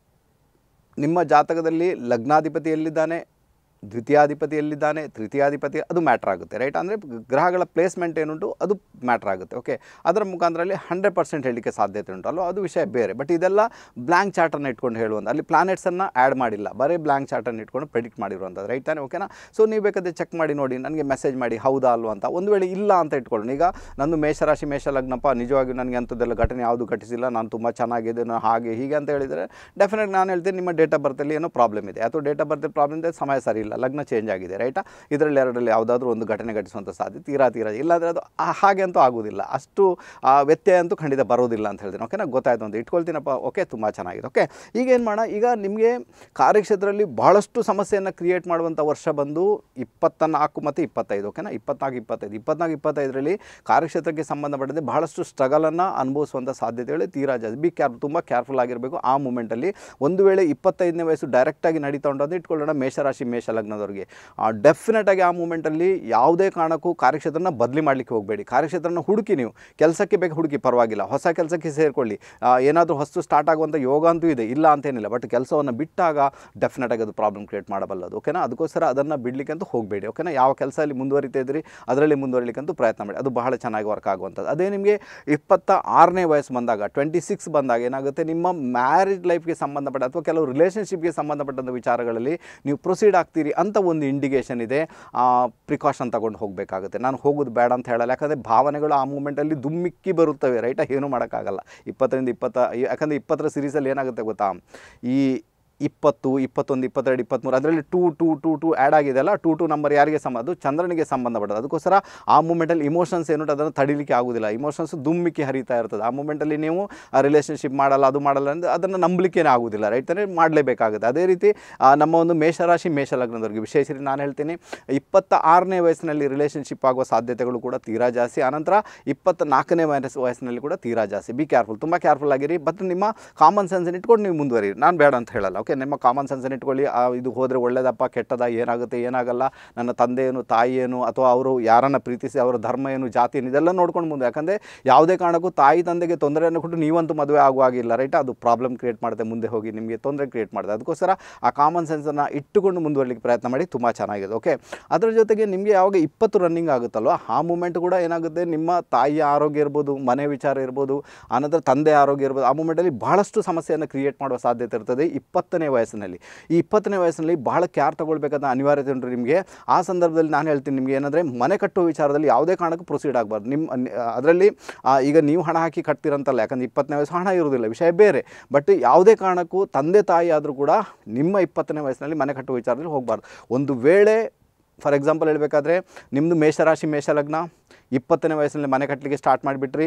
ನಿಮ್ಮ ಜಾತಕದಲ್ಲಿ ಲಗ್ನಾಧಿಪತಿ ಎಲ್ಲಿದ್ದಾನೆ, ದ್ವಿತೀಯಾಧಿಪತಿ ಎಲ್ಲಿದ್ದಾನೆ, ತೃತೀಯಾಧಿಪತಿ, ಅದು ಮ್ಯಾಟ್ರ್ ಆಗುತ್ತೆ. ರೈಟ್, ಅಂದರೆ ಗ್ರಹಗಳ ಪ್ಲೇಸ್ಮೆಂಟ್ ಏನುಂಟು ಅದು ಮ್ಯಾಟ್ರ್ ಆಗುತ್ತೆ. ಓಕೆ, ಅದರ ಮುಖಾಂತರಲ್ಲಿ ಹಂಡ್ರೆಡ್ ಪರ್ಸೆಂಟ್ ಹೇಳಲಿಕ್ಕೆ ಸಾಧ್ಯತೆ ಉಂಟು ಅಲ್ವ, ಅದು ವಿಷಯ ಬೇರೆ. ಬಟ್ ಇದೆಲ್ಲ ಬ್ಲ್ಯಾಂಕ್ ಚಾರ್ಟನ್ನು ಇಟ್ಕೊಂಡು ಹೇಳುವಂಥ, ಅಲ್ಲಿ ಪ್ಲಾನೆಟ್ಸನ್ನು ಆ್ಯಡ್ ಮಾಡಿಲ್ಲ, ಬರೀ ಬ್ಲ್ಯಾಂಕ್ ಚಾರ್ಟನ್ನು ಇಟ್ಕೊಂಡು ಪ್ರೆಡಿಕ್ಟ್ ಮಾಡಿರುವಂಥದ್ದು. ರೈಟ್ ತಾನೆ? ಓಕೆನಾ? ಸೊ ನೀವು ಬೇಕಾದರೆ ಚೆಕ್ ಮಾಡಿ ನೋಡಿ, ನನಗೆ ಮೆಸೇಜ್ ಮಾಡಿ ಹೌದಾ ಅಲ್ವಾ ಅಂತ. ಒಂದು ವೇಳೆ ಇಲ್ಲ ಅಂತ ಇಟ್ಕೊಳ್ಳೋಣ, ಈಗ ನಂದು ಮೇಷರಾಶಿ ಮೇಷ ಲಗ್ನಪ್ಪ, ನಿಜವಾಗಿಯೂ ನನಗೆ ಅಂಥದ್ದೆಲ್ಲ ಘಟನೆ ಯಾವುದು ಘಟಿಸಿಲ್ಲ, ನಾನು ತುಂಬ ಚೆನ್ನಾಗಿದೆ, ನಾನು ಹಾಗೆ ಹೀಗೆ ಅಂತ ಹೇಳಿದರೆ ಡೆಫಿನೆಟ್ ನಾನು ಹೇಳ್ತೀನಿ ನಿಮ್ಮ ಡೇಟ್ ಆಫ್ ಬರ್ತಲ್ಲಿ ಏನೋ ಪ್ರಾಬ್ಲಮ್ ಇದೆ, ಅಥವಾ ಡೇಟ್ ಆಫ್ ಬರ್ತ್ ಪ್ರಾಬ್ಲಮ್ ಇದೆ, ಸಮಯ ಸರಿ ಇಲ್ಲ, ಲಗ್ನ ಚೇಂಜ್ ಆಗಿದೆ. ರೈಟಾ? ಇದರಲ್ಲಿ ಎರಡರಲ್ಲಿ ಯಾವುದಾದ್ರೂ ಒಂದು ಘಟನೆ ಘಟಿಸುವಂಥ ಸಾಧ್ಯತೆ ತೀರಾ ತೀರಾ ಇಲ್ಲಾಂದರೆ ಅದು ಹಾಗೆ ಅಂತೂ ಆಗೋದಿಲ್ಲ, ಅಷ್ಟು ವ್ಯತ್ಯಯ ಅಂತೂ ಖಂಡಿತ ಬರೋದಿಲ್ಲ ಅಂತ ಹೇಳ್ತೀನಿ. ಓಕೆನಾ, ಗೊತ್ತಾಯ್ತು ಅಂತ ಇಟ್ಕೊಳ್ತೀನಪ್ಪ. ಓಕೆ, ತುಂಬ ಚೆನ್ನಾಗಿದೆ. ಓಕೆ, ಈಗ ಏನು ಮಾಡೋಣ, ಈಗ ನಿಮಗೆ ಕಾರ್ಯಕ್ಷೇತ್ರದಲ್ಲಿ ಬಹಳಷ್ಟು ಸಮಸ್ಯೆಯನ್ನು ಕ್ರಿಯೇಟ್ ಮಾಡುವಂಥ ವರ್ಷ ಬಂದು ಇಪ್ಪತ್ತ ನಾಲ್ಕು ಮತ್ತು ಇಪ್ಪತ್ತೈದು. ಓಕೆನಾ, ಇಪ್ಪತ್ನಾಲ್ಕು ಇಪ್ಪತ್ತೈದು ಇಪ್ಪತ್ನಾಲ್ಕು ಇಪ್ಪತ್ತೈದರಲ್ಲಿ ಕಾರ್ಯಕ್ಷೇತ್ರಕ್ಕೆ ಸಂಬಂಧಪಟ್ಟಂತೆ ಬಹಳಷ್ಟು ಸ್ಟ್ರಗಲನ್ನು ಅನುಭವಿಸುವಂಥ ಸಾಧ್ಯತೆಗಳು ತೀರಾ ಜಾಸ್ತಿ. ಬಿ ಕ್ಯಾರ್ ತುಂಬ ಕೇರ್ಫುಲ್ ಆಗಿರಬೇಕು ಆ ಮೂಮೆಂಟಲ್ಲಿ. ಒಂದು ವೇಳೆ ಇಪ್ಪತ್ತೈದನೇ ವಯಸ್ಸು ಡೈರೆಕ್ಟಾಗಿ ನಡೀತಾ ಉಂಟು ಅಂತ ಇಟ್ಕೊಳ್ಳೋಣ, ಮೇಷರಾಶಿ ಮೇಷ ಲಗ್ನದವರಿಗೆ ಡೆಫಿನೆಟಾಗಿ ಆ ಮೂಮೆಂಟಲ್ಲಿ ಯಾವುದೇ ಕಾರಣಕ್ಕೂ ಕಾರ್ಯಕ್ಷೇತ್ರನ ಬದಲಿ ಮಾಡಲಿಕ್ಕೆ ಹೋಗಬೇಡಿ. ಕಾರ್ಯಕ್ಷೇತ್ರನ ಹುಡುಕಿ, ನೀವು ಕೆಲಸಕ್ಕೆ ಬೇಕು ಹುಡುಕಿ, ಪರವಾಗಿಲ್ಲ, ಹೊಸ ಕೆಲಸಕ್ಕೆ ಸೇರಿಕೊಳ್ಳಿ, ಏನಾದರೂ ಹೊಸ ಸ್ಟಾರ್ಟ್ ಆಗುವಂಥ ಯೋಗ ಅಂತೂ ಇದೆ, ಇಲ್ಲ ಅಂತೇನಿಲ್ಲ. ಬಟ್ ಕೆಲಸವನ್ನು ಬಿಟ್ಟಾಗ ಡೆಫಿನೆಟಾಗಿ ಅದು ಪ್ರಾಬ್ಲಮ್ ಕ್ರಿಯೇಟ್ ಮಾಡಬಲ್ಲದು. ಓಕೆನಾ, ಅದಕ್ಕೋಸ್ಕರ ಅದನ್ನು ಬಿಡಲಿಕ್ಕೆ ಅಂತೂ ಹೋಗಬೇಡಿ. ಓಕೆನಾ, ಯಾವ ಕೆಲಸದಲ್ಲಿ ಮುಂದುವರಿತಾ ಇದ್ರಿ ಅದರಲ್ಲಿ ಮುಂದುವರಿಲಿಕ್ಕಂತೂ ಪ್ರಯತ್ನ ಮಾಡಿ, ಅದು ಬಹಳ ಚೆನ್ನಾಗಿ ವರ್ಕ್ ಆಗುವಂಥದ್ದು. ಅದೇ ನಿಮಗೆ ಇಪ್ಪತ್ತ ಆರನೇ ವಯಸ್ಸು ಬಂದಾಗ, ಟ್ವೆಂಟಿ ಸಿಕ್ಸ್ ಬಂದಾಗ ಏನಾಗುತ್ತೆ, ನಿಮ್ಮ ಮ್ಯಾರೇಜ್ ಲೈಫ್ಗೆ ಸಂಬಂಧಪಟ್ಟ ಅಥವಾ ಕೆಲವು ರಿಲೇಷನ್ಶಿಪ್ಗೆ ಸಂಬಂಧಪಟ್ಟಂಥ ವಿಚಾರಗಳಲ್ಲಿ ನೀವು ಪ್ರೊಸೀಡ್ ಆಗ್ತೀರಿ ಅಂತ ಒಂದು ಇಂಡಿಕೇಷನ್ ಇದೆ. ಪ್ರಿಕಾಷನ್ ತಗೊಂಡು ಹೋಗಬೇಕಾಗುತ್ತೆ. ನಾನು ಹೋಗೋದು ಬೇಡ ಅಂತ ಹೇಳಲ್ಲ, ಯಾಕಂದರೆ ಭಾವನೆಗಳು ಆ ಮೂಮೆಂಟಲ್ಲಿ ದುಮ್ಮಿಕ್ಕಿ ಬರುತ್ತವೆ. ರೈಟಾ? ಏನೂ ಮಾಡೋಕ್ಕಾಗಲ್ಲ. ಇಪ್ಪತ್ತರಿಂದ ಇಪ್ಪತ್ತ ಯಾಕಂದರೆ ಇಪ್ಪತ್ತರ ಸೀರೀಸಲ್ಲಿ ಏನಾಗುತ್ತೆ ಗೊತ್ತಾ, ಈ ಇಪ್ಪತ್ತು ಇಪ್ಪತ್ತೊಂದು ಇಪ್ಪತ್ತೆರಡು ಇಪ್ಪತ್ತ್ಮೂರು ಅದರಲ್ಲಿ two two two two add ಆಗಿದೆಯಲ್ಲ, ಟೂ ಟೂ ನಂಬರ್ ಯಾರಿಗೆ ಸಂಬಂಧ, ಅದು ಚಂದ್ರನಿಗೆ ಸಂಬಂಧಪಟ್ಟದ್ದು. ಅದಕ್ಕೋಸ್ಕರ ಆ ಮೂಮೆಂಟಲ್ಲಿ ಇಮೋಷನ್ಸ್ ಏನುಂಟು ಅದನ್ನು ತಡಿಲಿಕ್ಕೆ ಆಗೋದಿಲ್ಲ. ಇಮೋಷನ್ಸ್ ದುಮ್ಮಿಕ್ಕಿ ಹರಿತಾ ಇರ್ತದೆ. ಆ ಮೂಮೆಂಟಲ್ಲಿ ನೀವು ಆ ರಿಲೇಷನ್ಶಿಪ್ ಮಾಡಲ್ಲ, ಅದು ಮಾಡಲ್ಲ ಅಂದರೆ ಅದನ್ನು ನಂಬಲಿಕ್ಕೇ ಆಗೋದಿಲ್ಲ. ರೈಟ್ ತಾನೇ? ಮಾಡಲೇಬೇಕಾಗುತ್ತೆ. ಅದೇ ರೀತಿ ನಮ್ಮ ಒಂದು ಮೇಷರಾಶಿ ಮೇಷ ಲಗ್ನದವರಿಗೆ ವಿಶೇಷ ರೀತಿ ನಾನು ಹೇಳ್ತೀನಿ, ಇಪ್ಪತ್ತ ಆರನೇ ವಯಸ್ಸಿನಲ್ಲಿ ರಿಲೇಷನ್ಶಿಪ್ ಆಗುವ ಸಾಧ್ಯತೆಗಳು ಕೂಡ ತೀರಾ ಜಾಸ್ತಿ. ಆನಂತರ ಇಪ್ಪತ್ತ ನಾಲ್ಕನೇ ವಯಸ್ಸು ವಯಸ್ಸಿನಲ್ಲಿ ಕೂಡ ತೀರಾ ಜಾಸ್ತಿ. ಬಿ ಕೇರ್ಫುಲ್, ತುಂಬ ಕೇರ್ಫುಲ್ ಆಗಿರಿ. ಬಟ್ ನಿಮ್ಮ ಕಾಮನ್ ಸೆನ್ಸನ್ನು ಇಟ್ಕೊಂಡು ನೀವು ಮುಂದುವರಿ, ನಾನು ಬೇಡ ಅಂತ ಹೇಳಲ್ಲ. ಓಕೆ, ನಿಮ್ಮ ಕಾಮನ್ ಸೆನ್ಸನ್ನು ಇಟ್ಕೊಳ್ಳಿ. ಇದು ಹೋದರೆ ಒಳ್ಳೆಯದಪ್ಪ ಕೆಟ್ಟದ, ಏನಾಗುತ್ತೆ ಏನಾಗಲ್ಲ, ನನ್ನ ತಂದೆ ಏನು ತಾಯಿ ಏನು ಅಥವಾ ಅವರು ಯಾರನ್ನು ಪ್ರೀತಿಸಿ ಅವರ ಧರ್ಮ ಏನು ಜಾತಿ ಏನು ಇದೆಲ್ಲ ನೋಡ್ಕೊಂಡು ಮುಂದೆ. ಯಾಕಂದರೆ ಯಾವುದೇ ಕಾರಣಕ್ಕೂ ತಾಯಿ ತಂದೆಗೆ ತೊಂದರೆಯನ್ನು ಕೊಟ್ಟು ನೀವಂತೂ ಮದುವೆ ಆಗುವಾಗಿಲ್ಲ. ರೈಟ್? ಅದು ಪ್ರಾಬ್ಲಮ್ ಕ್ರಿಯೇಟ್ ಮಾಡುತ್ತೆ, ಮುಂದೆ ಹೋಗಿ ನಿಮಗೆ ತೊಂದರೆ ಕ್ರಿಯೇಟ್ ಮಾಡುತ್ತೆ. ಅದಕ್ಕೋಸ್ಕರ ಆ ಕಾಮನ್ ಸೆನ್ಸನ್ನು ಇಟ್ಟುಕೊಂಡು ಮುಂದುವರಲಿಕ್ಕೆ ಪ್ರಯತ್ನ ಮಾಡಿ, ತುಂಬ ಚೆನ್ನಾಗಿದೆ. ಓಕೆ, ಅದರ ಜೊತೆಗೆ ನಿಮಗೆ ಯಾವಾಗ ಇಪ್ಪತ್ತು ರನ್ನಿಂಗ್ ಆಗುತ್ತಲ್ವ ಆ ಮೂಮೆಂಟ್ ಕೂಡ ಏನಾಗುತ್ತೆ, ನಿಮ್ಮ ತಾಯಿಯ ಆರೋಗ್ಯ ಇರ್ಬೋದು, ಮನೆ ವಿಚಾರ ಇರ್ಬೋದು, ಆನಂತರ ತಂದೆ ಆರೋಗ್ಯ ಇರ್ಬೋದು, ಆ ಮೂಮೆಂಟಲ್ಲಿ ಬಹಳಷ್ಟು ಸಮಸ್ಯೆಯನ್ನು ಕ್ರಿಯೇಟ್ ಮಾಡುವ ಸಾಧ್ಯತೆ ಇರ್ತದೆ ಇಪ್ಪತ್ತನೇ ವಯಸ್ಸಿನಲ್ಲಿ. ಈ ಇಪ್ಪತ್ತನೇ ವಯಸ್ಸಿನಲ್ಲಿ ಬಹಳ ಕೇರ್ ತಗೊಳ್ಬೇಕಾದ ಅನಿವಾರ್ಯತೆ ಉಂಟು ನಿಮಗೆ. ಆ ಸಂದರ್ಭದಲ್ಲಿ ನಾನು ಹೇಳ್ತೀನಿ ನಿಮಗೆ ಏನಂದರೆ, ಮನೆ ಕಟ್ಟುವ ವಿಚಾರದಲ್ಲಿ ಯಾವುದೇ ಕಾರಣಕ್ಕೂ ಪ್ರೊಸೀಡ್ ಆಗಬಾರ್ದು. ನಿಮ್ಮ ಅದರಲ್ಲಿ ಈಗ ನೀವು ಹಣ ಹಾಕಿ ಕಟ್ತಿರಂತಲ್ಲ, ಯಾಕಂದರೆ ಇಪ್ಪತ್ತನೇ ವಯಸ್ಸು ಹಣ ಇರುವುದಿಲ್ಲ, ವಿಷಯ ಬೇರೆ. ಬಟ್ ಯಾವುದೇ ಕಾರಣಕ್ಕೂ ತಂದೆ ತಾಯಿ ಆದರೂ ಕೂಡ ನಿಮ್ಮ ಇಪ್ಪತ್ತನೇ ವಯಸ್ಸಿನಲ್ಲಿ ಮನೆ ಕಟ್ಟುವ ವಿಚಾರದಲ್ಲಿ ಹೋಗಬಾರ್ದು. ಒಂದು ವೇಳೆ ಫಾರ್ ಎಕ್ಸಾಂಪಲ್ ಹೇಳಬೇಕಾದ್ರೆ ನಿಮ್ಮದು ಮೇಷರಾಶಿ ಮೇಷ ಲಗ್ನ, ಇಪ್ಪತ್ತನೇ ವಯಸ್ಸಿನಲ್ಲಿ ಮನೆ ಕಟ್ಟಲಿಕ್ಕೆ ಸ್ಟಾರ್ಟ್ ಮಾಡಿಬಿಟ್ರಿ,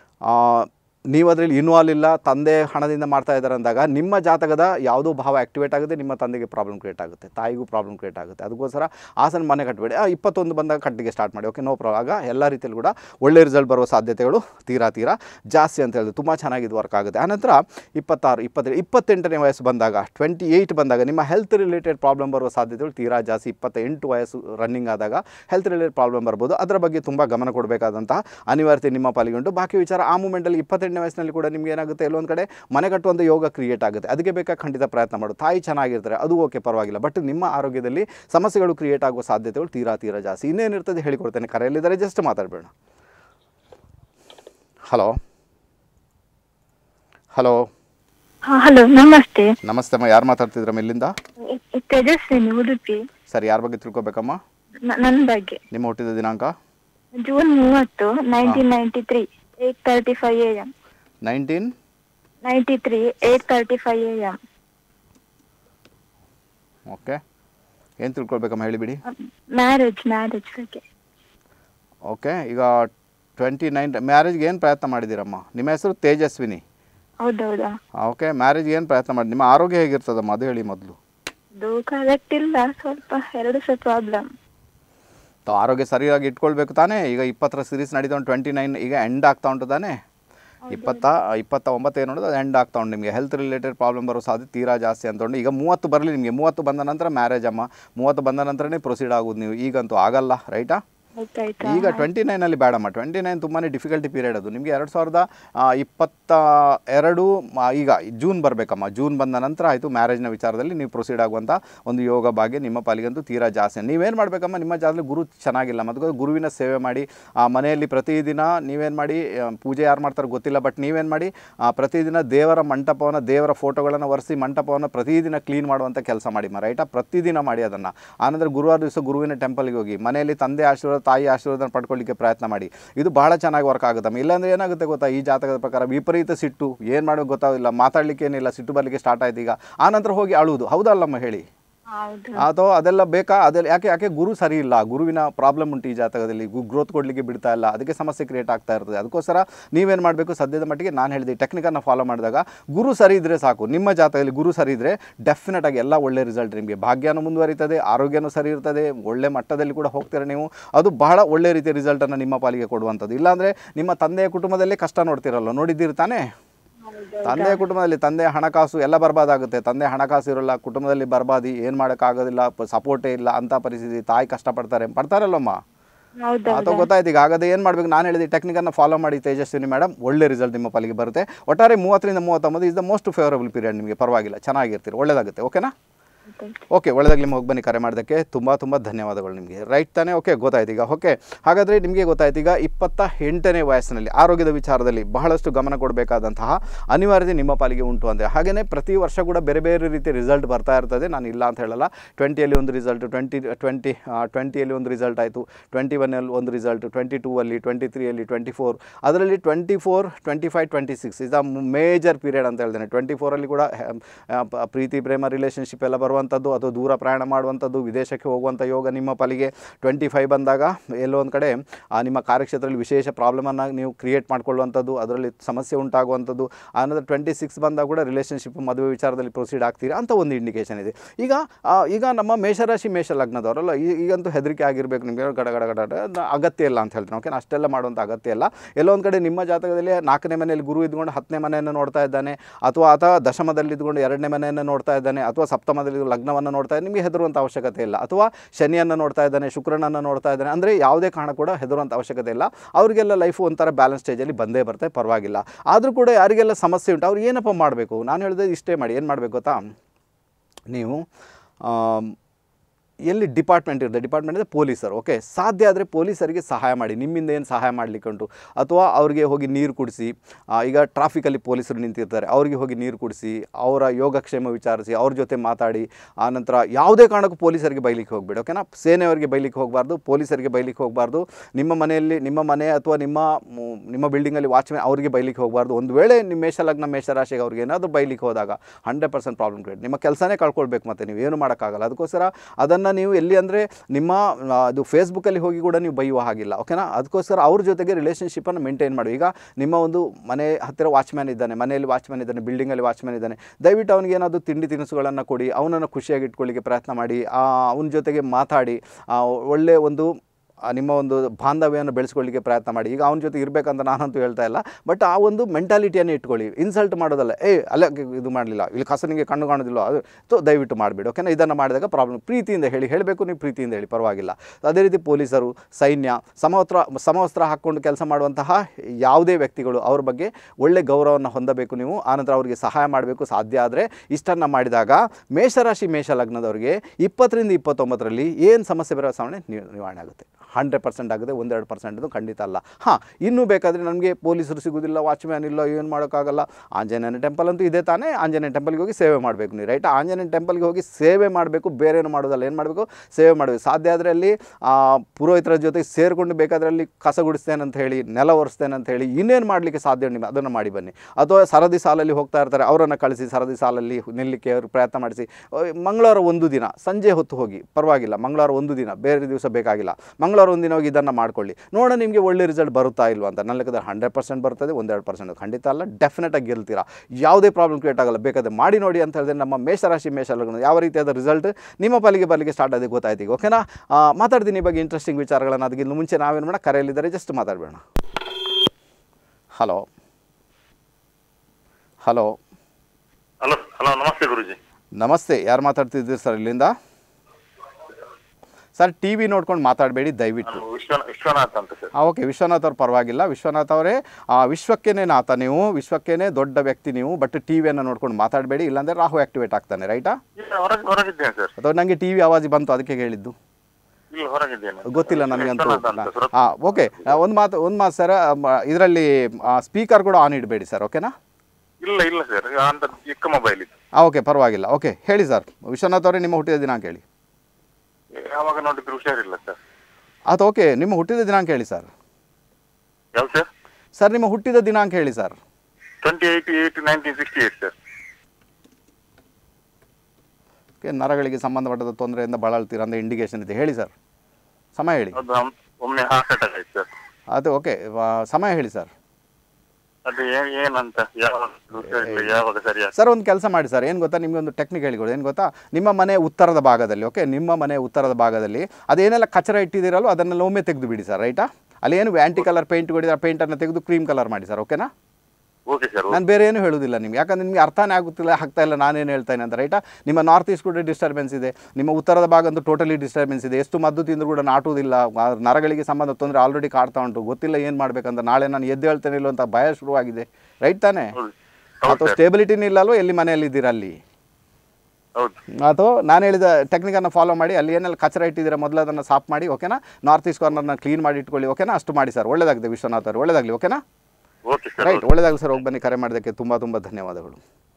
ನೀವು ಅದರಲ್ಲಿ ಇನ್ವಾಲ್ವ್ ಇಲ್ಲ, ತಂದೆ ಹಣದಿಂದ ಮಾಡ್ತಾ ಇದ್ದಾರೆ ಅಂದಾಗ ನಿಮ್ಮ ಜಾತಕದ ಯಾವುದೋ ಭಾವ ಆ್ಯಕ್ಟಿವೇಟ್ ಆಗುತ್ತೆ, ನಿಮ್ಮ ತಂದೆಗೆ ಪ್ರಾಬ್ಲಮ್ ಕ್ರಿಯೇಟ್ ಆಗುತ್ತೆ, ತಾಯಿಗೂ ಪ್ರಾಬ್ಲಮ್ ಕ್ರಿಯೇಟ್ ಆಗುತ್ತೆ. ಅದಕ್ಕೋಸ್ಕರ ಆಸನ ಮನೆ ಕಟ್ಟಬೇಡಿ. ಇಪ್ಪತ್ತೊಂದು ಬಂದಾಗ ಕಟ್ಟಿಗೆ ಸ್ಟಾರ್ಟ್ ಮಾಡಿ. Okay, no problem. ಆಗ ಎಲ್ಲ ರೀತಿಯಲ್ಲಿ ಕೂಡ ಒಳ್ಳೆ ರಿಸಲ್ಟ್ ಬರುವ ಸಾಧ್ಯತೆಗಳು ತೀರಾ ತೀರಾ ಜಾಸ್ತಿ ಅಂತ ಹೇಳಿದ್ರೆ ತುಂಬ ಚೆನ್ನಾಗಿದ್ದು ವರ್ಕ್ ಆಗುತ್ತೆ. ಆನಂತರ ಇಪ್ಪತ್ತಾರು ಇಪ್ಪತ್ತೇಳು ಇಪ್ಪತ್ತೆಂಟನೇ ವಯಸ್ಸು ಬಂದಾಗ, ಟ್ವೆಂಟಿ ಏಯ್ಟ್ ಬಂದಾಗ ನಿಮ್ಮ ಹೆಲ್ತ್ ರಿಲೇಟೆಡ್ ಪ್ರಾಬ್ಲಮ್ ಬರುವ ಸಾಧ್ಯತೆಗಳು ತೀರಾ ಜಾಸ್ತಿ. ಇಪ್ಪತ್ತೆಂಟು ವಯಸ್ಸು ರನ್ನಿಂಗ್ ಆದಾಗ ಹೆಲ್ತ್ ರಿಲೇಟೆಡ್ ಪ್ರಾಬ್ಲಮ್ ಬರ್ಬೋದು. ಅದರ ಬಗ್ಗೆ ತುಂಬ ಗಮನ ಕೊಡಬೇಕಾದಂತಹ ಅನಿವಾರ್ಯತೆ ನಿಮ್ಮ ಪಾಲಿಗೆ ಉಂಟು. ಬಾಕಿ ವಿಚಾರ ಆ ಮೂಮೆಂಟಲ್ಲಿ ಇಪ್ಪತ್ತೆಂಟನೇ ವಯಸ್ಸಿನಲ್ಲಿ ಕೂಡ ನಿಮಗೆ ಏನಾಗುತ್ತೆ, ಎಲ್ಲೊಂದು ಕಡೆ ಮನೆ ಕಟ್ಟುವಂಥ ಯೋಗ ಕ್ರಿಯೇಟ್ ಆಗುತ್ತೆ. ಅದಕ್ಕೆ ಬೇಕಾಗಿ ಖಂಡಿತ ಪ್ರಯತ್ನ ಮಾಡು. ತಾಯಿ ಚೆನ್ನಾಗಿರ್ತಾರೆ, ಅದು ಓಕೆ, ಪರವಾಗಿಲ್ಲ. ಬಟ್ ನಿಮ್ಮ ಆರೋಗ್ಯದಲ್ಲಿ ಸಮಸ್ಯೆಗಳು ಕ್ರಿಯೇಟ್ ಆಗುವ ಸಾಧ್ಯತೆಗಳು ತೀರಾ ತೀರಾ ಜಾಸ್ತಿ. ಇನ್ನೇನಿರ್ತದೆ ಹೇಳಿಕೊಡ್ತೇನೆ. ಕರೆಯಲ್ಲಿದ್ದಾರೆ, ಜಸ್ಟ್ ಮಾತಾಡಬೇಡ. ಹಲೋ ಹಲೋ ಹಲೋ, ನಮಸ್ತೆ. ನಮಸ್ತೆ ಅಮ್ಮ, ಯಾರು ಮಾತಾಡ್ತಿದ್ರಮ್ಮ, ಇಲ್ಲಿಂದ? ತೇಜಸ್ವಿನಿ ಉಡುಪಿ. ಸರಿ, ಯಾರ ಬಗ್ಗೆ ತಿಳ್ಕೊಬೇಕಮ್ಮ? ನನ್ನ ಬಗ್ಗೆ. ನಿಮ್ಮ ಹುಟ್ಟಿದ ದಿನಾಂಕ? ಜೂನ್ ಮೂವತ್ತು nineteen ninety three eight thirty five A M. Nineteen ninety three eight thirty five A M. Okay, ಏನು ತಿಳ್ಕೊಳ್ಬೇಕಮ್ಮ ಹೇಳಿಬಿಡಿ. ಮ್ಯಾರೇಜ್ ಮ್ಯಾರೇಜ್ ಬಗ್ಗೆ. ಓಕೆ, ಈಗ ಟ್ವೆಂಟಿ ನೈನ್ ಮ್ಯಾರೇಜ್ಗೆ ಏನು ಪ್ರಯತ್ನ ಮಾಡಿದ್ದೀರಮ್ಮ? ನಿಮ್ಮ ಹೆಸರು ತೇಜಸ್ವಿನಿ. ಹೌದೌದಾ? ಓಕೆ, ಮ್ಯಾರೇಜ್ಗೆ ಏನು ಪ್ರಯತ್ನ ಮಾಡಿ? ನಿಮ್ಮ ಆರೋಗ್ಯ ಹೇಗಿರ್ತದಮ್ಮ ಅದು ಹೇಳಿ ಮೊದಲು. ಅದು ಕರೆಕ್ಟ್ ಇಲ್ಲ, ಸ್ವಲ್ಪ ಎರಡು ಸಹ ಪ್ರಾಬ್ಲಮ್. ಆರೋಗ್ಯ ಸರಿಯಾಗಿ ಇಟ್ಕೊಳ್ಬೇಕು ತಾನೇ. ಈಗ ಇಪ್ಪತ್ತರ ಸೀರೀಸ್ ನಡೀತಾ ಉಂಟು, ಟ್ವೆಂಟಿ ನೈನ್ ಈಗ ಎಂಡ್ ಆಗ್ತಾ ಉಂಟು ತಾನೇ. ಇಪ್ಪತ್ತ ಇಪ್ಪತ್ತ ಒಂಬತ್ತು ಏನು ನೋಡೋದು ಅದು ಎಂಡ್ ಆಗ್ತಾ ಉಂಟು. ನಿಮಗೆ ಹೆಲ್ತ್ ರಿಲೇಟೆಡ್ ಪ್ರಾಬ್ಲಮ್ ಬರೋ ಸಾಧ್ಯತೆ ತೀರಾ ಜಾಸ್ತಿ ಅಂತ ಉಂಟು. ಈಗ ಮೂವತ್ತು ಬರಲಿ ನಿಮಗೆ. ಮೂವತ್ತು ಬಂದ ನಂತರ ಮ್ಯಾರೇಜ್ ಅಮ್ಮ. ಮೂವತ್ತು ಬಂದ ನಂತರನೇ ಪ್ರೊಸೀಡ್ ಆಗೋದು ನೀವು. ಈಗಂತೂ ಆಗಲ್ಲ, ರೈಟಾ? ಈಗ ಟ್ವೆಂಟಿ ನೈನಲ್ಲಿ ಬೇಡಮ್ಮ. ಟ್ವೆಂಟಿ ನೈನ್ ತುಂಬಾ ಡಿಫಿಕಲ್ಟಿ ಪೀರಿಯಡ್ ಅದು ನಿಮಗೆ. ಎರಡು ಸಾವಿರದ ಇಪ್ಪತ್ತ ಎರಡು ಈಗ ಜೂನ್ ಬರಬೇಕಮ್ಮ. ಜೂನ್ ಬಂದ ನಂತರ ಆಯಿತು ಮ್ಯಾರೇಜ್ನ ವಿಚಾರದಲ್ಲಿ ನೀವು ಪ್ರೊಸೀಡ್ ಆಗುವಂಥ ಒಂದು ಯೋಗ ಭಾಗ್ಯ ನಿಮ್ಮ ಪಾಲಿಗಂತೂ ತೀರಾ ಜಾಸ್ತಿ. ನೀವೇನು ಮಾಡಬೇಕಮ್ಮ, ನಿಮ್ಮ ಜಾಗದಲ್ಲಿ ಗುರು ಚೆನ್ನಾಗಿಲ್ಲ ಮತ್ತು ಗುರುವಿನ ಸೇವೆ ಮಾಡಿ. ಮನೆಯಲ್ಲಿ ಪ್ರತಿದಿನ ನೀವೇನು ಮಾಡಿ, ಪೂಜೆ ಯಾರು ಮಾಡ್ತಾರೆ ಗೊತ್ತಿಲ್ಲ, ಬಟ್ ನೀವೇನು ಮಾಡಿ ಪ್ರತಿದಿನ ದೇವರ ಮಂಟಪವನ್ನು, ದೇವರ ಫೋಟೋಗಳನ್ನು ಒರೆಸಿ ಮಂಟಪವನ್ನು ಪ್ರತಿದಿನ ಕ್ಲೀನ್ ಮಾಡುವಂಥ ಕೆಲಸ ಮಾಡಿ ಮ ರೈಟಾ. ಪ್ರತಿದಿನ ಮಾಡಿ ಅದನ್ನು. ಆನಂತರ ಗುರುವಾರ ದಿವಸ ಗುರುವಿನ ಟೆಂಪಲ್ಗೆ ಹೋಗಿ ಮನೆಯಲ್ಲಿ ತಂದೆ ಆಶೀರ್ವಾದ, ತಾಯಿ ಆಶೀರ್ವಾದ ಪಡ್ಕೊಳ್ಳಿಕ್ಕೆ ಪ್ರಯತ್ನ ಮಾಡಿ. ಇದು ಬಹಳ ಚೆನ್ನಾಗಿ ವರ್ಕ್ ಆಗುತ್ತಮ್ಮ. ಇಲ್ಲಾಂದರೆ ಏನಾಗುತ್ತೆ ಗೊತ್ತಾ, ಈ ಜಾತಕದ ಪ್ರಕಾರ ವಿಪರೀತ ಸಿಟ್ಟು, ಏನು ಮಾಡೋದು ಗೊತ್ತಾಗೋದಿಲ್ಲ, ಮಾತಾಡಲಿಕ್ಕೆ ಏನಿಲ್ಲ, ಸಿಟ್ಟು ಬರಲಿಕ್ಕೆ ಸ್ಟಾರ್ಟ್ ಆಯ್ತು. ಈಗ ಆನಂತರ ಹೋಗಿ ಅಳುವುದು. ಹೌದಲ್ಲಮ್ಮ ಹೇಳಿ? ಅಥವಾ ಅದೆಲ್ಲ ಬೇಕಾ? ಅದೆಲ್ಲ ಯಾಕೆ ಯಾಕೆ ಗುರು ಸರಿ ಇಲ್ಲ, ಗುರುವಿನ ಪ್ರಾಬ್ಲಮ್ ಉಂಟು ಈ ಜಾತಕದಲ್ಲಿ. ಗ್ರೋತ್ ಕೊಡಲಿಕ್ಕೆ ಬಿಡ್ತಾ ಇಲ್ಲ, ಅದಕ್ಕೆ ಸಮಸ್ಯೆ ಕ್ರಿಯೇಟ್ ಆಗ್ತಾ ಇರ್ತದೆ. ಅದಕ್ಕೋಸ್ಕರ ನೀವೇನು ಮಾಡಬೇಕು, ಸದ್ಯದ ಮಟ್ಟಿಗೆ ನಾನು ಹೇಳಿದೆ ಟೆಕ್ನಿಕನ್ನು ಫಾಲೋ ಮಾಡಿದಾಗ ಗುರು ಸರಿ ಇದ್ದರೆ ಸಾಕು. ನಿಮ್ಮ ಜಾತಕದಲ್ಲಿ ಗುರು ಸರಿ ಇದ್ದರೆ ಡೆಫಿನೆಟ್ ಆಗಿ ಎಲ್ಲ ಒಳ್ಳೆ ರಿಸಲ್ಟ್ ನಿಮಗೆ. ಭಾಗ್ಯನೂ ಮುಂದುವರಿತದೆ, ಆರೋಗ್ಯನೂ ಸರಿ ಇರ್ತದೆ, ಒಳ್ಳೆ ಮಟ್ಟದಲ್ಲಿ ಕೂಡ ಹೋಗ್ತೀರ ನೀವು. ಅದು ಬಹಳ ಒಳ್ಳೆ ರೀತಿಯ ರಿಸಲ್ಟನ್ನು ನಿಮ್ಮ ಪಾಲಿಗೆ ಕೊಡುವಂಥದ್ದು. ಇಲ್ಲಾಂದರೆ ನಿಮ್ಮ ತಂದೆಯ ಕುಟುಂಬದಲ್ಲೇ ಕಷ್ಟ ನೋಡ್ತಿರಲ್ಲ, ನೋಡಿದ್ದೀರಿ ತಾನೇ? ತಂದೆಯ ಕುಟುಂಬದಲ್ಲಿ ತಂದೆ ಹಣಕಾಸು ಎಲ್ಲ ಬರ್ಬಾದಾಗುತ್ತೆ. ತಂದೆ ಹಣಕಾಸು ಇರೋಲ್ಲ, ಕುಟುಂಬದಲ್ಲಿ ಬರ್ಬಾದಿ, ಏನು ಮಾಡೋಕ್ಕಾಗೋದಿಲ್ಲ, ಸಪೋರ್ಟೇ ಇಲ್ಲ ಅಂತ ಪರಿಸ್ಥಿತಿ. ತಾಯಿ ಕಷ್ಟಪಡ್ತಾರೆ ಪಡ್ತಾರಲ್ಲಮ್ಮ. ಅಥವಾ ಗೊತ್ತಾಯ್ತು. ಈಗ ಆಗದೆ ಏನು ಮಾಡಬೇಕು, ನಾನು ಹೇಳಿದೆ ಟೆಕ್ನಿಕನ್ನು ಫಾಲೋ ಮಾಡಿ ತೇಜಸ್ವಿನಿ ಮೇಡಮ್, ಒಳ್ಳೆ ರಿಸಲ್ಟ್ ನಿಮ್ಮ ಪಾಲಿಗೆ ಬರುತ್ತೆ. ಒಟ್ಟಾರೆ ಮೂವತ್ತರಿಂದ ಮೂವತ್ತೊಂಬತ್ತು is the most favourable period ನಿಮಗೆ. ಪರವಾಗಿಲ್ಲ, ಚೆನ್ನಾಗಿರ್ತೀರಿ, ಒಳ್ಳೆಯದಾಗುತ್ತೆ. ಓಕೆನಾ? ಓಕೆ, ಒಳ್ಳೆದಾಗಲಿ. ನಿಮ್ಮ ಹೋಗಿ ಬನ್ನಿ. ಕರೆ ಮಾಡೋದಕ್ಕೆ ತುಂಬ ತುಂಬ ಧನ್ಯವಾದಗಳು ನಿಮಗೆ. ರೈಟ್ ತಾನೇ? ಓಕೆ, ಗೊತ್ತಾಯ್ತು ಈಗ. ಓಕೆ, ಹಾಗಾದರೆ ನಿಮಗೆ ಗೊತ್ತಾಯ್ತು ಈಗ ಇಪ್ಪತ್ತ ಎಂಟನೇ ವಯಸ್ಸಿನಲ್ಲಿ ಆರೋಗ್ಯದ ವಿಚಾರದಲ್ಲಿ ಬಹಳಷ್ಟು ಗಮನ ಕೊಡಬೇಕಾದಂತಹ ಅನಿವಾರ್ಯತೆ ನಿಮ್ಮ ಪಾಲಿಗೆ ಉಂಟು ಅಂದರೆ. ಹಾಗೆಯೇ ಪ್ರತಿ ವರ್ಷ ಕೂಡ ಬೇರೆ ಬೇರೆ ರೀತಿಯ ರಿಸಲ್ಟ್ ಬರ್ತಾ ಇರ್ತದೆ. ನಾನು ಇಲ್ಲ ಅಂತ ಹೇಳಲ್ಲ. ಟ್ವೆಂಟಿಯಲ್ಲಿ ಒಂದು ರಿಸಲ್ಟ್, ಟ್ವೆಂಟಿ ಟ್ವೆಂಟಿ ಟ್ವೆಂಟಿಯಲ್ಲಿ ಒಂದು ರಿಸಲ್ಟ್ ಆಯಿತು, ಟ್ವೆಂಟಿ ಒನ್ನಲ್ಲಿ ಒಂದು ರಿಸಲ್ಟ್, ಟ್ವೆಂಟಿ ಟೂ ಅಲ್ಲಿ, ಟ್ವೆಂಟಿ ತ್ರೀಯಲ್ಲಿ, ಟ್ವೆಂಟಿ ಫೋರ್ ಅದರಲ್ಲಿ twenty four twenty five twenty six is the major period ಅಂತ ಹೇಳ್ತೇನೆ. ಟ್ವೆಂಟಿ ಫೋರಲ್ಲಿ ಕೂಡ ಪ್ರೀತಿ ಪ್ರೇಮ ರಿಲೇಷನ್ಶಿಪ್ ಎಲ್ಲ ಬರುವಂಥದ್ದು, ಅಥವಾ ದೂರ ಪ್ರಯಾಣ ಮಾಡುವಂಥದ್ದು, ವಿದೇಶಕ್ಕೆ ಹೋಗುವಂಥ ಯೋಗ ನಿಮ್ಮ ಪಾಲಿಗೆ. ಟ್ವೆಂಟಿ ಫೈವ್ ಬಂದಾಗ ಎಲ್ಲೋ ಒಂದು ಕಡೆ ನಿಮ್ಮ ಕಾರ್ಯಕ್ಷೇತ್ರದಲ್ಲಿ ವಿಶೇಷ ಪ್ರಾಬ್ಲಮನ್ನು ನೀವು ಕ್ರಿಯೇಟ್ ಮಾಡ್ಕೊಳ್ಳುವಂಥದ್ದು, ಅದರಲ್ಲಿ ಸಮಸ್ಯೆ ಉಂಟಾಗುವಂಥದ್ದು. ಆನಂತರ ಟ್ವೆಂಟಿ ಸಿಕ್ಸ್ ಬಂದಾಗ ಕೂಡ ರಿಲೇಷನ್ಶಿಪ್, ಮದುವೆ ವಿಚಾರದಲ್ಲಿ ಪ್ರೊಸೀಡ್ ಆಗ್ತೀರಾ ಅಂತ ಒಂದು ಇಂಡಿಕೇಷನ್ ಇದೆ. ಈಗ ಈಗ ನಮ್ಮ ಮೇಷರಾಶಿ ಮೇಷ ಲಗ್ನದವರಲ್ಲ, ಈಗಂತೂ ಹೆದರಿಕೆ ಆಗಿರಬೇಕು ನಿಮಗೆ. ಗಡ ಗಡ ಗಡ ಅಗತ್ಯ ಇಲ್ಲ ಅಂತ ಹೇಳ್ತೀನಿ. ಓಕೆ, ಅಷ್ಟೆಲ್ಲ ಮಾಡುವಂಥ ಅಗತ್ಯ ಇಲ್ಲ. ಎಲ್ಲೋ ಒಂದು ಕಡೆ ನಿಮ್ಮ ಜಾತಕದಲ್ಲಿ ನಾಲ್ಕನೇ ಮನೆಯಲ್ಲಿ ಗುರು ಇದ್ಕೊಂಡು ಹತ್ತನೇ ಮನೆಯನ್ನು ನೋಡ್ತಾ ಇದ್ದಾನೆ, ಅಥವಾ ಅಥವಾ ದಶಮದಲ್ಲಿ ಇದ್ಕೊಂಡು ಎರಡನೇ ಮನೆಯನ್ನು ನೋಡ್ತಾ ಇದ್ದಾನೆ, ಅಥವಾ ಸಪ್ತಮದಲ್ಲಿ ಲಗ್ನವನ್ನು ನೋಡ್ತಾ ಇದ್ದಾನೆ, ನಿಮಗೆ ಹೆದರುವಂಥ ಅವಶ್ಯಕತೆ ಇಲ್ಲ. ಅಥವಾ ಶನಿಯನ್ನು ನೋಡ್ತಾ ಇದ್ದಾನೆ, ಶುಕ್ರನನ್ನು ನೋಡ್ತಾ ಇದ್ದಾನೆ ಅಂದರೆ ಯಾವುದೇ ಕಾರಣ ಕೂಡ ಹೆದರುವಂಥ ಅವಶ್ಯಕತೆ ಇಲ್ಲ. ಅವರಿಗೆಲ್ಲ ಲೈಫು ಒಂಥರ ಬ್ಯಾಲೆನ್ಸ್ ಸ್ಟೇಜಲ್ಲಿ ಬಂದೇ ಬರ್ತದೆ, ಪರವಾಗಿಲ್ಲ. ಆದರೂ ಕೂಡ ಯಾರಿಗೆಲ್ಲ ಸಮಸ್ಯೆ ಉಂಟು ಅವ್ರು ಏನಪ್ಪ ಮಾಡಬೇಕು? ನಾನು ಹೇಳಿದೆ ಇಷ್ಟೇ ಮಾಡಿ. ಏನು ಮಾಡಬೇಕು ಗೊತ್ತಾ, ನೀವು ಎಲ್ಲಿ ಡಿಪಾರ್ಟ್ಮೆಂಟ್ ಇರುತ್ತೆ, ಡಿಪಾರ್ಟ್ಮೆಂಟ್ ಅಂದರೆ ಪೊಲೀಸರು. ಓಕೆ, ಸಾಧ್ಯ ಆದರೆ ಪೊಲೀಸರಿಗೆ ಸಹಾಯ ಮಾಡಿ. ನಿಮ್ಮಿಂದ ಏನು ಸಹಾಯ ಮಾಡಲಿಕ್ಕೆ ಉಂಟು, ಅಥವಾ ಅವ್ರಿಗೆ ಹೋಗಿ ನೀರು ಕುಡಿಸಿ. ಈಗ ಟ್ರಾಫಿಕಲ್ಲಿ ಪೊಲೀಸರು ನಿಂತಿರ್ತಾರೆ, ಅವರಿಗೆ ಹೋಗಿ ನೀರು ಕುಡಿಸಿ, ಅವರ ಯೋಗಕ್ಷೇಮ ವಿಚಾರಿಸಿ, ಅವ್ರ ಜೊತೆ ಮಾತಾಡಿ. ಆನಂತರ ಯಾವುದೇ ಕಾರಣಕ್ಕೂ ಪೊಲೀಸರಿಗೆ ಬೈಲಿಕ್ಕೆ ಹೋಗಬೇಡಿ. ಓಕೆನಾ? ಸೇನೆಯವರಿಗೆ ಬೈಲಿಕ್ಕೆ ಹೋಗಬಾರ್ದು, ಪೊಲೀಸರಿಗೆ ಬೈಲಿಕ್ಕೆ ಹೋಗಬಾರ್ದು. ನಿಮ್ಮ ಮನೆಯಲ್ಲಿ, ನಿಮ್ಮ ಮನೆ ಅಥವಾ ನಿಮ್ಮ ನಿಮ್ಮ ಬಿಲ್ಡಿಂಗಲ್ಲಿ ವಾಚ್ಮ್ಯಾನ್ ಅವರಿಗೆ ಬೈಲಿಕ್ಕೆ ಹೋಗಬಾರ್ದು. ಒಂದು ವೇಳೆ ನಿಮ್ಮ ಮೇಷಲಗ್ನ ಮೇಷರಾಶಿಗೆ ಅವ್ರಿಗೆ ಏನಾದರೂ ಬೈಲಿಕ್ಕೆ ಹೋದಾಗ ಹಂಡ್ರೆಡ್ ಪರ್ಸೆಂಟ್ ಪ್ರಾಬ್ಲಮ್ ಕ್ರಿಯೇಟ್. ನಿಮ್ಮ ಕೆಲಸನೇ ಕಳ್ಕೊಳ್ಬೇಕು, ಮತ್ತು ನೀವು ಏನು ಮಾಡೋಕ್ಕಾಗಲ್ಲ. ಅದಕ್ಕೋಸ್ಕರ ಅದನ್ನು ನೀವು ಎಲ್ಲಿ ಅಂದರೆ ನಿಮ್ಮ ಅದು ಫೇಸ್ಬುಕ್ಕಲ್ಲಿ ಹೋಗಿ ಕೂಡ ನೀವು ಬೈಯುವ ಹಾಗಿಲ್ಲ. ಓಕೆನಾ? ಅದಕ್ಕೋಸ್ಕರ ಅವ್ರ ಜೊತೆಗೆ ರಿಲೇಷನ್ಶಿಪ್ಪನ್ನು ಮೇಂಟೈನ್ ಮಾಡಿ. ಈಗ ನಿಮ್ಮ ಒಂದು ಮನೆ ಹತ್ತಿರ ವಾಚ್ಮ್ಯಾನ್ ಇದ್ದಾನೆ, ಮನೆಯಲ್ಲಿ ವಾಚ್ಮ್ಯಾನ್ ಇದ್ದಾನೆ, ಬಿಲ್ಡಿಂಗಲ್ಲಿ ವಾಚ್ಮ್ಯಾನ್ ಇದ್ದಾನೆ, ದಯವಿಟ್ಟು ಅವನಿಗೆ ಏನಾದರೂ ತಿಂಡಿ ತಿನಿಸುಗಳನ್ನು ಕೊಡಿ, ಅವನನ್ನು ಖುಷಿಯಾಗಿ ಇಟ್ಕೊಳ್ಳಿಕ್ಕೆ ಪ್ರಯತ್ನ ಮಾಡಿ. ಅವನ ಜೊತೆಗೆ ಮಾತಾಡಿ, ಒಳ್ಳೆಯ ಒಂದು ನಿಮ್ಮ ಒಂದು ಬಾಂಧವ್ಯವನ್ನು ಬೆಳೆಸ್ಕೊಳ್ಳಿಕ್ಕೆ ಪ್ರಯತ್ನ ಮಾಡಿ. ಈಗ ಅವನ ಜೊತೆ ಇರಬೇಕಂತ ನಾನಂತೂ ಹೇಳ್ತಾ ಇಲ್ಲ, ಬಟ್ ಆ ಒಂದು ಮೆಂಟಾಲಿಟಿಯನ್ನು ಇಟ್ಕೊಳ್ಳಿ. ಇನ್ಸಲ್ಟ್ ಮಾಡೋದಲ್ಲ, ಏ ಅಲ್ಲ ಇದು ಮಾಡಲಿಲ್ಲ, ಇಲ್ಲಿ ಕಸನಿಗೆ ಕಣ್ಣು ಕಾಣೋದಿಲ್ಲ, ಅದು ತೋ ದಯವಿಟ್ಟು ಮಾಡಿಬಿಡಿ. ಓಕೆನಾ? ಇದನ್ನು ಮಾಡಿದಾಗ ಪ್ರಾಬ್ಲಮ್. ಪ್ರೀತಿಯಿಂದ ಹೇಳಿ, ಹೇಳಬೇಕು ನೀವು ಪ್ರೀತಿಯಿಂದ ಹೇಳಿ, ಪರವಾಗಿಲ್ಲ. ಅದೇ ರೀತಿ ಪೊಲೀಸರು, ಸೈನ್ಯ, ಸಮವಸ್ತ್ರ ಸಮವಸ್ತ್ರ ಹಾಕ್ಕೊಂಡು ಕೆಲಸ ಮಾಡುವಂತಹ ಯಾವುದೇ ವ್ಯಕ್ತಿಗಳು, ಅವ್ರ ಬಗ್ಗೆ ಒಳ್ಳೆ ಗೌರವವನ್ನು ಹೊಂದಬೇಕು ನೀವು. ಆನಂತರ ಅವರಿಗೆ ಸಹಾಯ ಮಾಡಬೇಕು. ಸಾಧ್ಯ ಆದರೆ ಇಷ್ಟನ್ನು ಮಾಡಿದಾಗ ಮೇಷರಾಶಿ ಮೇಷ ಲಗ್ನದವರಿಗೆ ಇಪ್ಪತ್ತರಿಂದ ಇಪ್ಪತ್ತೊಂಬತ್ತರಲ್ಲಿ ಏನು ಸಮಸ್ಯೆ ಬರೋ ಸಾಮಾನ್ಯ ನಿವಾರಣೆ ಆಗುತ್ತೆ. ಹಂಡ್ರೆಡ್ ಪರ್ಸೆಂಟ್ ಆಗುತ್ತೆ, ಒಂದೆರಡು ಪರ್ಸೆಂಟ್ ಖಂಡಿತ ಅಲ್ಲ. ಹಾಂ, ಇನ್ನೂ ಬೇಕಾದರೆ ನಮಗೆ ಪೊಲೀಸರು ಸಿಗೋದಿಲ್ಲ, ವಾಚ್ಮ್ಯಾನ್ ಇಲ್ಲ, ಏನು ಮಾಡೋಕ್ಕಾಗಲ್ಲ. ಆಂಜನೇಯನ ಟೆಂಪಲ್ ಅಂತೂ ಇದೆ ತಾನೇ, ಆಂಜನೇಯ ಟೆಂಪಲ್ಗೆ ಹೋಗಿ ಸೇವೆ ಮಾಡಬೇಕು ನೀವು, ರೈಟ್? ಆಂಜನೇಯ ಟೆಂಪಲ್ಗೆ ಹೋಗಿ ಸೇವೆ ಮಾಡಬೇಕು, ಬೇರೇನು ಮಾಡೋದಲ್ಲ. ಏನು ಮಾಡಬೇಕು? ಸೇವೆ ಮಾಡಬೇಕು. ಸಾಧ್ಯ ಆದರೆ ಅಲ್ಲಿ ಪುರೋಹಿತರ ಜೊತೆ ಸೇರಿಕೊಂಡು ಬೇಕಾದರೆ ಅಲ್ಲಿ ಕಸ ಗುಡಿಸ್ತೇನೆ ಅಂತ ಹೇಳಿ, ನೆಲ ಒರೆಸ್ತೇನೆ ಅಂತ ಹೇಳಿ, ಇನ್ನೇನು ಮಾಡಲಿಕ್ಕೆ ಸಾಧ್ಯ ನೀವು ಅದನ್ನು ಮಾಡಿ ಬನ್ನಿ. ಅಥವಾ ಸರದಿ ಸಾಲಲ್ಲಿ ಹೋಗ್ತಾ ಇರ್ತಾರೆ, ಅವರನ್ನು ಕಳಿಸಿ ಸರದಿ ಸಾಲಲ್ಲಿ ನಿಲ್ಲಕ್ಕೆ ಅವರು ಪ್ರಯತ್ನ ಮಾಡಿಸಿ. ಮಂಗಳವಾರ ಒಂದು ದಿನ ಸಂಜೆ ಹೊತ್ತು ಹೋಗಿ, ಪರವಾಗಿಲ್ಲ, ಮಂಗಳವಾರ ಒಂದು ದಿನ, ಬೇರೆ ದಿವಸ ಬೇಕಾಗಿಲ್ಲ, ಮಂಗಳವಾರ ಒಂದು ದಿನ ಹೋಗಿ ಇದನ್ನು ಮಾಡ್ಕೊಳ್ಳಿ, ನೋಡೋಣ ನಿಮಗೆ ಒಳ್ಳೆ ರಿಸಲ್ಟ್ ಬರುತ್ತಾ ಇಲ್ವ ಅಂತ. ನನ್ನ ಲೆಕ್ಕದಲ್ಲಿ ಹಂಡ್ರೆಡ್ ಪರ್ಸೆಂಟ್ ಬರ್ತದೆ, ಒಂದೆರಡು ಪರ್ಸೆಂಟ್ ಖಂಡಿತ ಅಲ್ಲ, ಡೆಫಿನೆಟಾಗಿ ಗೆಲ್ತೀರಾ, ಯಾವುದೇ ಪ್ರಾಬ್ಲಮ್ ಕ್ರಿಯೇಟ್ ಆಗಲ್ಲ. ಬೇಕಾದರೆ ಮಾಡಿ ನೋಡಿ ಅಂತ ಹೇಳಿದ್ರೆ ನಮ್ಮ ಮೇಷರಾಶಿ ಮೇಷಲಗ್ನ ಯಾವ ರೀತಿಯಾದ ರಿಸಲ್ಟ್ ನಿಮ್ಮ ಪಾಲಿಗೆ ಬರಲಿಕ್ಕೆ ಸ್ಟಾರ್ಟ್ ಆಗಿ ಗೊತ್ತಾಯ್ತು ಈಗ, ಓಕೆನಾ? ಮಾತಾಡ್ತೀನಿ ಈ ಬಗ್ಗೆ ಇಂಟ್ರೆಸ್ಟಿಂಗ್ ವಿಚಾರಗಳನ್ನು. ಅದಕ್ಕಿಂತ ಮುಂಚೆ ನಾವೇನು ಮಾಡೋಣ, ಕರೆಯಲ್ಲಿದ್ದಾರೆ, ಜಸ್ಟ್ ಮಾತಾಡಬೇಡ. ಹಲೋ ಹಲೋ ಹಲೋ ಹಲೋ ನಮಸ್ತೆ ಗುರುಜಿ. ನಮಸ್ತೆ, ಯಾರು ಮಾತಾಡ್ತಿದ್ದೀರಿ ಸರ್ ಇಲ್ಲಿಂದ? ಸರ್ ಟಿ ವಿ ನೋಡ್ಕೊಂಡು ಮಾತಾಡಬೇಡಿ ದಯವಿಟ್ಟು. ವಿಶ್ವನಾಥ್ ಅಂತ ಸರ್. ಹಾಂ, ಓಕೆ, ವಿಶ್ವನಾಥ್ ಅವ್ರು ಪರವಾಗಿಲ್ಲ. ವಿಶ್ವನಾಥ್ ಅವರೇ, ವಿಶ್ವಕ್ಕೇನೆ ನಾಥ ನೀವು, ವಿಶ್ವಕ್ಕೇನೆ ದೊಡ್ಡ ವ್ಯಕ್ತಿ ನೀವು, ಬಟ್ ಟಿ ವಿಯನ್ನು ನೋಡ್ಕೊಂಡು ಮಾತಾಡಬೇಡಿ, ಇಲ್ಲಾಂದರೆ ರಾಹು ಆ್ಯಕ್ಟಿವೇಟ್ ಆಗ್ತಾನೆ, ರೈಟಾ? ಹೊರಗಿದ್ದೇನೆ ಸರ್. ಅಥವಾ ನನಗೆ ಟಿ ವಿ ಆವಾಜ್ ಬಂತು, ಅದಕ್ಕೆ ಹೇಳಿದ್ದು. ಗೊತ್ತಿಲ್ಲ ನನಗಂತೂ. ಹಾಂ, ಓಕೆ, ಒಂದು ಮಾತು ಒಂದು ಮಾತು ಸರ್, ಇದರಲ್ಲಿ ಸ್ಪೀಕರ್ ಕೂಡ ಆನ್ ಇಡಬೇಡಿ ಸರ್, ಓಕೆನಾ? ಇಲ್ಲ ಇಲ್ಲ ಸರ್, ಅಂತ ಚಿಕ್ಕ ಮೊಬೈಲ್ ಇದೆ. ಹಾಂ, ಓಕೆ, ಪರವಾಗಿಲ್ಲ. ಓಕೆ, ಹೇಳಿ ಸರ್ ವಿಶ್ವನಾಥ್ ಅವರೇ, ನಿಮ್ಮ ಹುಟ್ಟಿದ ದಿನಾಂಕ ಹೇಳಿ. ಯಾವಾಗ ನೋಡಿದ್ರೆ ಹುಷಾರಿಲ್ಲ ಸರ್. ಅದು ಓಕೆ, ನಿಮ್ಮ ಹುಟ್ಟಿದ ದಿನಾಂಕ ಹೇಳಿ ಸರ್. ಯಾವ ಸರ್? ಸರ್ ನಿಮ್ಮ ಹುಟ್ಟಿದ ದಿನಾಂಕ ಹೇಳಿ sir. Twenty eight eight nineteen sixty eight sir. Okay, ನರಗಳಿಗೆ ಸಂಬಂಧಪಟ್ಟದ ತೊಂದರೆಯಿಂದ ಬಳಲ್ತೀರ ಅಂದರೆ ಇಂಡಿಕೇಶನ್ ಇದೆ, ಹೇಳಿ ಸರ್. ಸಮಯ ಹೇಳಿ. ಒಮ್ಮೆ ಹಾರ್ಟ್ ಅಟ್ಯಾಕ್ ಆಯ್ತು ಸರ್. ಅದು ಓಕೆ, ಸಮಯ ಹೇಳಿ ಸರ್. ಅದು ಏನಂತ ಯಾವಾಗ ಸರಿ ಸರ್ ಒಂದು ಕೆಲಸ ಮಾಡಿ ಸರ್, ಏನು ಗೊತ್ತಾ, ನಿಮಗೆ ಒಂದು ಟೆಕ್ನಿಕ್ ಹೇಳಿಕೊಡಿ. ಏನು ಗೊತ್ತಾ, ನಿಮ್ಮ ಮನೆ ಉತ್ತರದ ಭಾಗದಲ್ಲಿ, ಓಕೆ, ನಿಮ್ಮ ಮನೆ ಉತ್ತರದ ಭಾಗದಲ್ಲಿ ಅದೇನೆಲ್ಲ ಕಚರ ಇಟ್ಟಿದ್ದೀರಲ್ಲೋ ಅದನ್ನೆಲ್ಲ ಒಮ್ಮೆ ತೆಗೆದು ಬಿಡಿ ಸರ್, ರೈಟಾ? ಅಲ್ಲಿ ಏನು ಆ್ಯಂಟಿ ಕಲರ್ ಪೇಂಟ್ ಕೊಡಿದ್ರೆ ಆ ಪೇಂಟನ್ನು ತೆಗೆದು ಕ್ರೀಮ್ ಕಲರ್ ಮಾಡಿ ಸರ್, ಓಕೆನಾ? Okay sir. ನಾನು ಬೇರೆ ಏನು ಹೇಳೋದಿಲ್ಲ ನಿಮ್ಗೆ, ಯಾಕಂದರೆ ನಿಮಗೆ ಅರ್ಥನೇ ಆಗುತ್ತಿಲ್ಲ, ಆಗ್ತಾ ಇಲ್ಲ ನಾನೇನು ಹೇಳ್ತೇನೆ ಅಂತ, ರೈಟಾ? ನಿಮ್ಮ ನಾರ್ತ್ ಈಸ್ಟ್ ಕೂಡ ಡಿಸ್ಟರ್ಬೆನ್ಸ್ ಇದೆ, ನಿಮ್ಮ ಉತ್ತರದ ಭಾಗ ಅಂತೂ ಟೋಟಲಿ ಡಿಸ್ಟರ್ಬೆನ್ಸ್ ಇದೆ. ಎಷ್ಟು ಮದ್ದು ತಿಂದರೂ ಕೂಡ ನಾಟುವುದಿಲ್ಲ, ನರಗಳಿಗೆ ಸಂಬಂಧ ತೊಂದರೆ ಆಲ್ರೆಡಿ ಕಾಡ್ತಾ ಉಂಟು, ಗೊತ್ತಿಲ್ಲ ಏನು ಮಾಡಬೇಕಂತ, ನಾಳೆ ನಾನು ಎದ್ದು ಹೇಳ್ತೇನೆ ಇಲ್ಲೋ ಅಂತ ಭಯ ಶುರುವಾಗಿದೆ, ರೈಟ್ ತಾನೇ? ಅಥವಾ ಸ್ಟೇಬಿಲಿಟಿನೇ ಇಲ್ಲಲ್ವ ಎಲ್ಲಿ ಮನೆಯಲ್ಲಿ ಇದ್ದೀರಾ ಅಲ್ಲಿ? ಅಥವಾ ನಾನು ಹೇಳಿದ ಟೆಕ್ನಿಕನ್ನು ಫಾಲೋ ಮಾಡಿ, ಅಲ್ಲಿ ಏನೆಲ್ಲ ಕಚರ ಇಟ್ಟಿದ್ದೀರಾ ಮೊದಲು ಅದನ್ನು ಸಾಫ್ ಮಾಡಿ, ಓಕೆನಾ? ನಾರ್ತ್ ಈಸ್ಟ್ ಕಾರ್ನರ್ನ ಕ್ಲೀನ್ ಮಾಡಿ ಇಟ್ಕೊಳ್ಳಿ, ಓಕೆನಾ? ಅಷ್ಟು ಮಾಡಿ ಸರ್, ಒಳ್ಳೆಯದಾಗಿದೆ ವಿಶ್ವನಾಥ್ ಅವರು, ಒಳ್ಳೆಯದಾಗಲಿ, ಓಕೆನಾ? ರೈಟ್, ಒಳ್ಳೆಯದಾಗಲಿ ಸರ್, ಹೋಗಿ ಬನ್ನಿ. ಕರೆ ಮಾಡೋದಕ್ಕೆ ತುಂಬ ತುಂಬ ಧನ್ಯವಾದಗಳು.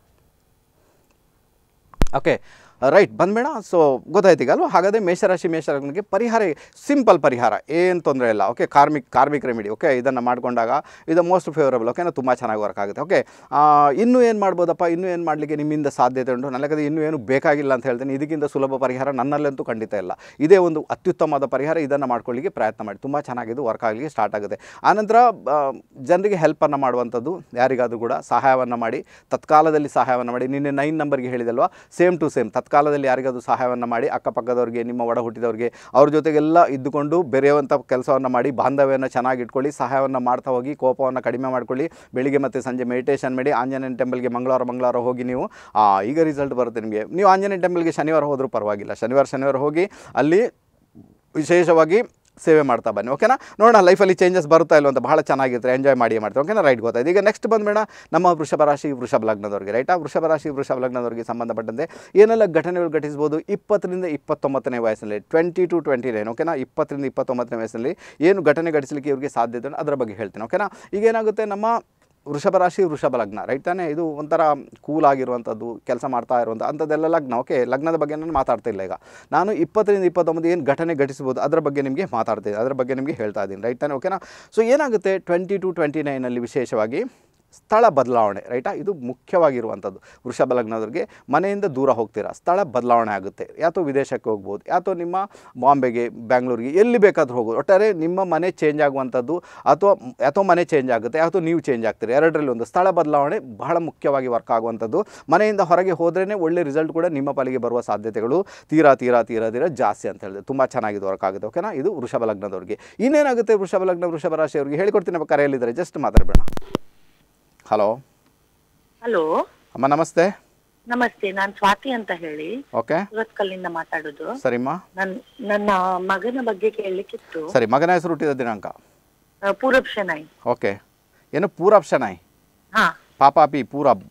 Okay, right, ಬಂದ್ಬೇಡ. ಸೊ ಗೊತ್ತಾಯ್ತು ಈಗ ಅಲ್ವಾ? ಹಾಗಾದರೆ ಮೇಷರಾಶಿ ಮೇಷರಾಶಿಗೆ ಪರಿಹಾರ ಸಿಂಪಲ್ ಪರಿಹಾರ, ಏನು ತೊಂದರೆ ಇಲ್ಲ, okay? Karmic karmic remedy, okay, ಇದನ್ನು ಮಾಡಿಕೊಂಡಾಗ ಇದು ಮೋಸ್ಟ್ ಫೇವರಬಲ್, ಓಕೆನಾ? ತುಂಬ ಚೆನ್ನಾಗಿ ವರ್ಕ್ ಆಗುತ್ತೆ, ಓಕೆ? ಇನ್ನೂ ಏನು ಮಾಡ್ಬೋದಪ್ಪ, ಇನ್ನೂ ಏನು ಮಾಡಲಿಕ್ಕೆ ನಿಮ್ಮಿಂದ ಸಾಧ್ಯತೆ ಉಂಟು? ನನಗೆ ಇನ್ನೂ ಏನು ಬೇಕಾಗಿಲ್ಲ ಅಂತ ಹೇಳ್ತೇನೆ. ಇದಕ್ಕಿಂತ ಸುಲಭ ಪರಿಹಾರ ನನ್ನಲ್ಲಂತೂ ಖಂಡಿತ ಇಲ್ಲ. ಇದೇ ಒಂದು ಅತ್ಯುತ್ತಮವಾದ ಪರಿಹಾರ, ಇದನ್ನು ಮಾಡ್ಕೊಳ್ಳಿಕ್ಕೆ ಪ್ರಯತ್ನ ಮಾಡಿ, ತುಂಬ ಚೆನ್ನಾಗಿದ್ದು ವರ್ಕ್ ಆಗಲಿಕ್ಕೆ ಸ್ಟಾರ್ಟ್ ಆಗುತ್ತೆ. ಆನಂತರ ಜನರಿಗೆ ಹೆಲ್ಪನ್ನು ಮಾಡುವಂಥದ್ದು, ಯಾರಿಗಾದರೂ ಕೂಡ ಸಹಾಯವನ್ನು ಮಾಡಿ, ತತ್ಕಾಲದಲ್ಲಿ ಸಹಾಯವನ್ನು ಮಾಡಿ. ನಿನ್ನೆ ನೈನ್ ನಂಬರ್ಗೆ ಹೇಳಿದಲ್ವಾ, ಸೇಮ್ ಟು ಸೇಮ್ ತತ್ಕಾಲದಲ್ಲಿ ಯಾರಿಗಾದರೂ ಸಹಾಯವನ್ನು ಮಾಡಿ, ಅಕ್ಕಪಕ್ಕದವ್ರಿಗೆ, ನಿಮ್ಮ ಒಡ ಹುಟ್ಟಿದವ್ರಿಗೆ, ಅವ್ರ ಜೊತೆಗೆಲ್ಲ ಇದ್ದುಕೊಂಡು ಬೆರೆಯುವಂಥ ಕೆಲಸವನ್ನು ಮಾಡಿ, ಬಾಂಧವ್ಯವನ್ನು ಚೆನ್ನಾಗಿ ಇಟ್ಕೊಳ್ಳಿ, ಸಹಾಯವನ್ನು ಮಾಡ್ತಾ ಹೋಗಿ, ಕೋಪವನ್ನು ಕಡಿಮೆ ಮಾಡ್ಕೊಳ್ಳಿ. ಬೆಳಿಗ್ಗೆ ಮತ್ತು ಸಂಜೆ ಮೆಡಿಟೇಷನ್ ಮಾಡಿ, ಆಂಜನೇಯ ಟೆಂಪಲ್ಗೆ ಮಂಗಳವಾರ ಮಂಗಳವಾರ ಹೋಗಿ ನೀವು, ಈಗ ರಿಸಲ್ಟ್ ಬರುತ್ತೆ ನಿಮಗೆ. ನೀವು ಆಂಜನೇಯ ಟೆಂಪಲ್ಗೆ ಶನಿವಾರ ಹೋದರೂ ಪರವಾಗಿಲ್ಲ, ಶನಿವಾರ ಶನಿವಾರ ಹೋಗಿ ಅಲ್ಲಿ ವಿಶೇಷವಾಗಿ ಸೇವೆ ಮಾಡ್ತಾ ಬನ್ನಿ, ಓಕೆನಾ? ನೋಡೋಣ ಲೈಫಲ್ಲಿ ಚೇಂಜಸ್ ಬರುತ್ತಾ ಇಲ್ಲ ಅಂತ. ಭಾಳ ಚೆನ್ನಾಗಿರ್ತಾರೆ, ಎಂಜಾಯ್ ಮಾಡಿ ಮಾಡ್ತಾರೆ, ಓಕೆನಾ? ರೈಟ್, ಗೊತ್ತಾಯ್ತು. ಈಗ ನೆಕ್ಸ್ಟ್ ಬಂದ್ಬೇಡ ನಮ್ಮ ವೃಷಭ ರಾಶಿ ವೃಷಭ ಲಗ್ನದವ್ರಿಗೆ, ರೈಟಾ? ವೃಷಭ ರಾಶಿ ವೃಷಭ ಲಗ್ನದವ್ರಿಗೆ ಸಂಬಂಧಪಟ್ಟಂತೆ ಏನೆಲ್ಲ ಘಟನೆಗಳು ಘಟಿಸ್ಬೋದು ಇಪ್ಪತ್ತರಿಂದ ಇಪ್ಪತ್ತೊಂಬತ್ತನೇ ವಯಸ್ಸಿನಲ್ಲಿ, ಟ್ವೆಂಟಿ ಟು ಟ್ವೆಂಟಿ ನೈನ್ ಓಕೆನಾ? ಇಪ್ಪತ್ತರಿಂದ ಇಪ್ಪತ್ತೊಂಬತ್ತನೇ ವಯಸ್ಸಿನಲ್ಲಿ ಏನು ಘಟನೆ ಘಟಿಸಲಿಕ್ಕೆ ಇವ್ರಿಗೆ ಸಾಧ್ಯತೆ ಉಂಟು ಅದರ ಬಗ್ಗೆ ಹೇಳ್ತೀನಿ, ಓಕೆನಾ? ಈಗ ಏನಾಗುತ್ತೆ, ನಮ್ಮ ವೃಷಭ ರಾಶಿ ವೃಷಭ ಲಗ್ನ, ರೈಟ್ ತಾನೇ? ಇದು ಒಂಥರ ಕೂಲ್ ಆಗಿರುವಂಥದ್ದು, ಕೆಲಸ ಮಾಡ್ತಾ ಇರುವಂಥ ಅಂಥದ್ದೆಲ್ಲ ಲಗ್ನ, ಓಕೆ? ಲಗ್ನದ ಬಗ್ಗೆ ನಾನು ಮಾತಾಡ್ತಾ ಇಲ್ಲ ಈಗ. ನಾನು ಇಪ್ಪತ್ತರಿಂದ ಇಪ್ಪತ್ತೊಂಬತ್ತು ಏನು ಘಟನೆ ಘಟಿಸ್ಬೋದು ಅದರ ಬಗ್ಗೆ ನಿಮಗೆ ಮಾತಾಡ್ತೀನಿ, ಅದರ ಬಗ್ಗೆ ನಿಮಗೆ ಹೇಳ್ತಾ ಇದ್ದೀನಿ, ರೈಟ್ ತಾನೇ? ಓಕೆನಾ? ಸೊ ಏನಾಗುತ್ತೆ, ಟ್ವೆಂಟಿ ಟು ಟ್ವೆಂಟಿ ನೈನಲ್ಲಿ ವಿಶೇಷವಾಗಿ ಸ್ಥಳ ಬದಲಾವಣೆ, ರೈಟಾ? ಇದು ಮುಖ್ಯವಾಗಿರುವಂಥದ್ದು. ವೃಷಭ ಲಗ್ನದವ್ರಿಗೆ ಮನೆಯಿಂದ ದೂರ ಹೋಗ್ತೀರಾ, ಸ್ಥಳ ಬದಲಾವಣೆ ಆಗುತ್ತೆ. ಯಾತೋ ವಿದೇಶಕ್ಕೆ ಹೋಗ್ಬೋದು, ಯಾತೋ ನಿಮ್ಮ ಬಾಂಬೆಗೆ, ಬ್ಯಾಂಗ್ಳೂರಿಗೆ, ಎಲ್ಲಿ ಬೇಕಾದರೂ ಹೋಗ್ಬೋದು. ಒಟ್ಟಾರೆ ನಿಮ್ಮ ಮನೆ ಚೇಂಜ್ ಆಗುವಂಥದ್ದು, ಅಥವಾ ಯಾತೋ ಮನೆ ಚೇಂಜ್ ಆಗುತ್ತೆ, ಯಾತೋ ನೀವು ಚೇಂಜ್ ಆಗ್ತೀರಿ, ಎರಡರಲ್ಲಿ ಒಂದು. ಸ್ಥಳ ಬದಲಾವಣೆ ಬಹಳ ಮುಖ್ಯವಾಗಿ ವರ್ಕ್ ಆಗುವಂಥದ್ದು. ಮನೆಯಿಂದ ಹೊರಗೆ ಹೋದ್ರೇ ಒಳ್ಳೆ ರಿಸಲ್ಟ್ ಕೂಡ ನಿಮ್ಮ ಪಾಲಿಗೆ ಬರುವ ಸಾಧ್ಯತೆಗಳು ತೀರಾ ತೀರಾ ತೀರಾ ತೀರಾ ಜಾಸ್ತಿ ಅಂತ ಹೇಳಿದೆ. ತುಂಬ ಚೆನ್ನಾಗಿದೆ, ವರ್ಕ್ ಆಗುತ್ತೆ, ಓಕೆನಾ? ಇದು ವೃಷಭ ಲಗ್ನದವ್ರಿಗೆ. ಇನ್ನೇನಾಗುತ್ತೆ ವೃಷಭ ಲಗ್ನ ವೃಷಭ ರಾಶಿಯವರಿಗೆ ಹೇಳ್ಕೊಡ್ತೀನಿ, ನಮ್ಮ ಕರೆಯಲ್ಲಿದ್ದಾರೆ, ಜಸ್ಟ್ ಮಾತಾಡಬೇಡ. ಹಲೋ ಹಲೋ ಅಮ್ಮ, ನಮಸ್ತೆ. ನಮಸ್ತೆ, ನಾನ್ ಸ್ವಾತಿ ಅಂತ ಹೇಳಿ ಓಕೆ, ಸುರತ್ಕಲ್ಲಿಂದ ಮಾತಾಡೋದು. ಸರಿಮ್ಮ. ನನ್ ನನ್ನ ಮಗನ ಬಗ್ಗೆ ಕೇಳಲಿಕ್ಕಿತ್ತು. ಸರಿ, ಮಗನ ಹೆಸರು, ಹುಟ್ಟಿದ ದಿನಾಂಕ? ಪೂರಬ್ ಶೆನಾಯ್. ಓಕೆ, ಏನು ಪೂರಬ್ ಶೆನಾಯ್? ಹಾ, ಪಾಪಾ ಪಿ ಪೂರಬ್,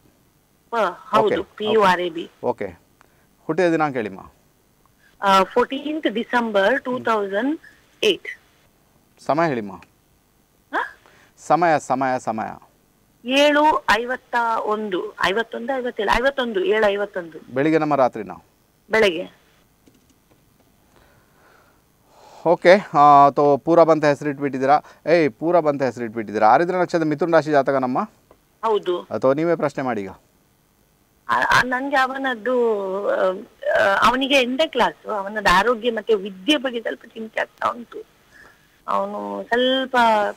ಹೌದು, P U R A B. Okay, ಹುಟ್ಟಿದ ದಿನಾಂಕ ಹೇಳಿಮ್ಮ. Fourteenth December two thousand eight. ಸಮಯ ಹೇಳಿಮ್ಮ. ಹ? ಸಮಯ ಸಮಯ ಸಮಯ ಏಳು ಐವತ್ತ ಒಂದು ಐವತ್ತೊಂದು ಐವತ್ತೇಳು ಐವತ್ತೊಂದು ಏಳು ಐವತ್ತೊಂದು ಬೆಳಿಗ್ಗೆ ನಮ್ಮ ರಾತ್ರಿನ. ಬೆಳಗ್ಗೆ. ಓಕೆ. ತೋ ಪೂರಬ್ ಅಂತ ಹೆಸರಿಟ್ಬಿಟ್ಟಿದ್ದೀರಾ. ಏಯ್ ಪೂರಬ್ ಅಂತ ಹೆಸರಿಟ್ಬಿಟ್ಟಿದ್ದೀರಾ. ಆರಿದ್ರ ನಕ್ಷತ್ರ ಮಿಥುನ ರಾಶಿ ಜಾತಕ ನಮ್ಮ. ಹೌದು. ಅಥವಾ ನೀವೇ ಪ್ರಶ್ನೆ ಮಾಡಿ ಈಗ. ಆ- ಆ ನನ್ಗೆ ಅವನದ್ದು ಆ, ಅವನಿಗೆ ಎಂಟನೇ ಕ್ಲಾಸ್, ಅವನದ್ದು ಆರೋಗ್ಯ ಮತ್ತೆ ವಿದ್ಯೆ ಬಗ್ಗೆ ಸ್ವಲ್ಪ ಚಿಂತೆ ಆಗ್ತಾ ಉಂಟು. ಅವನು ಸ್ವಲ್ಪ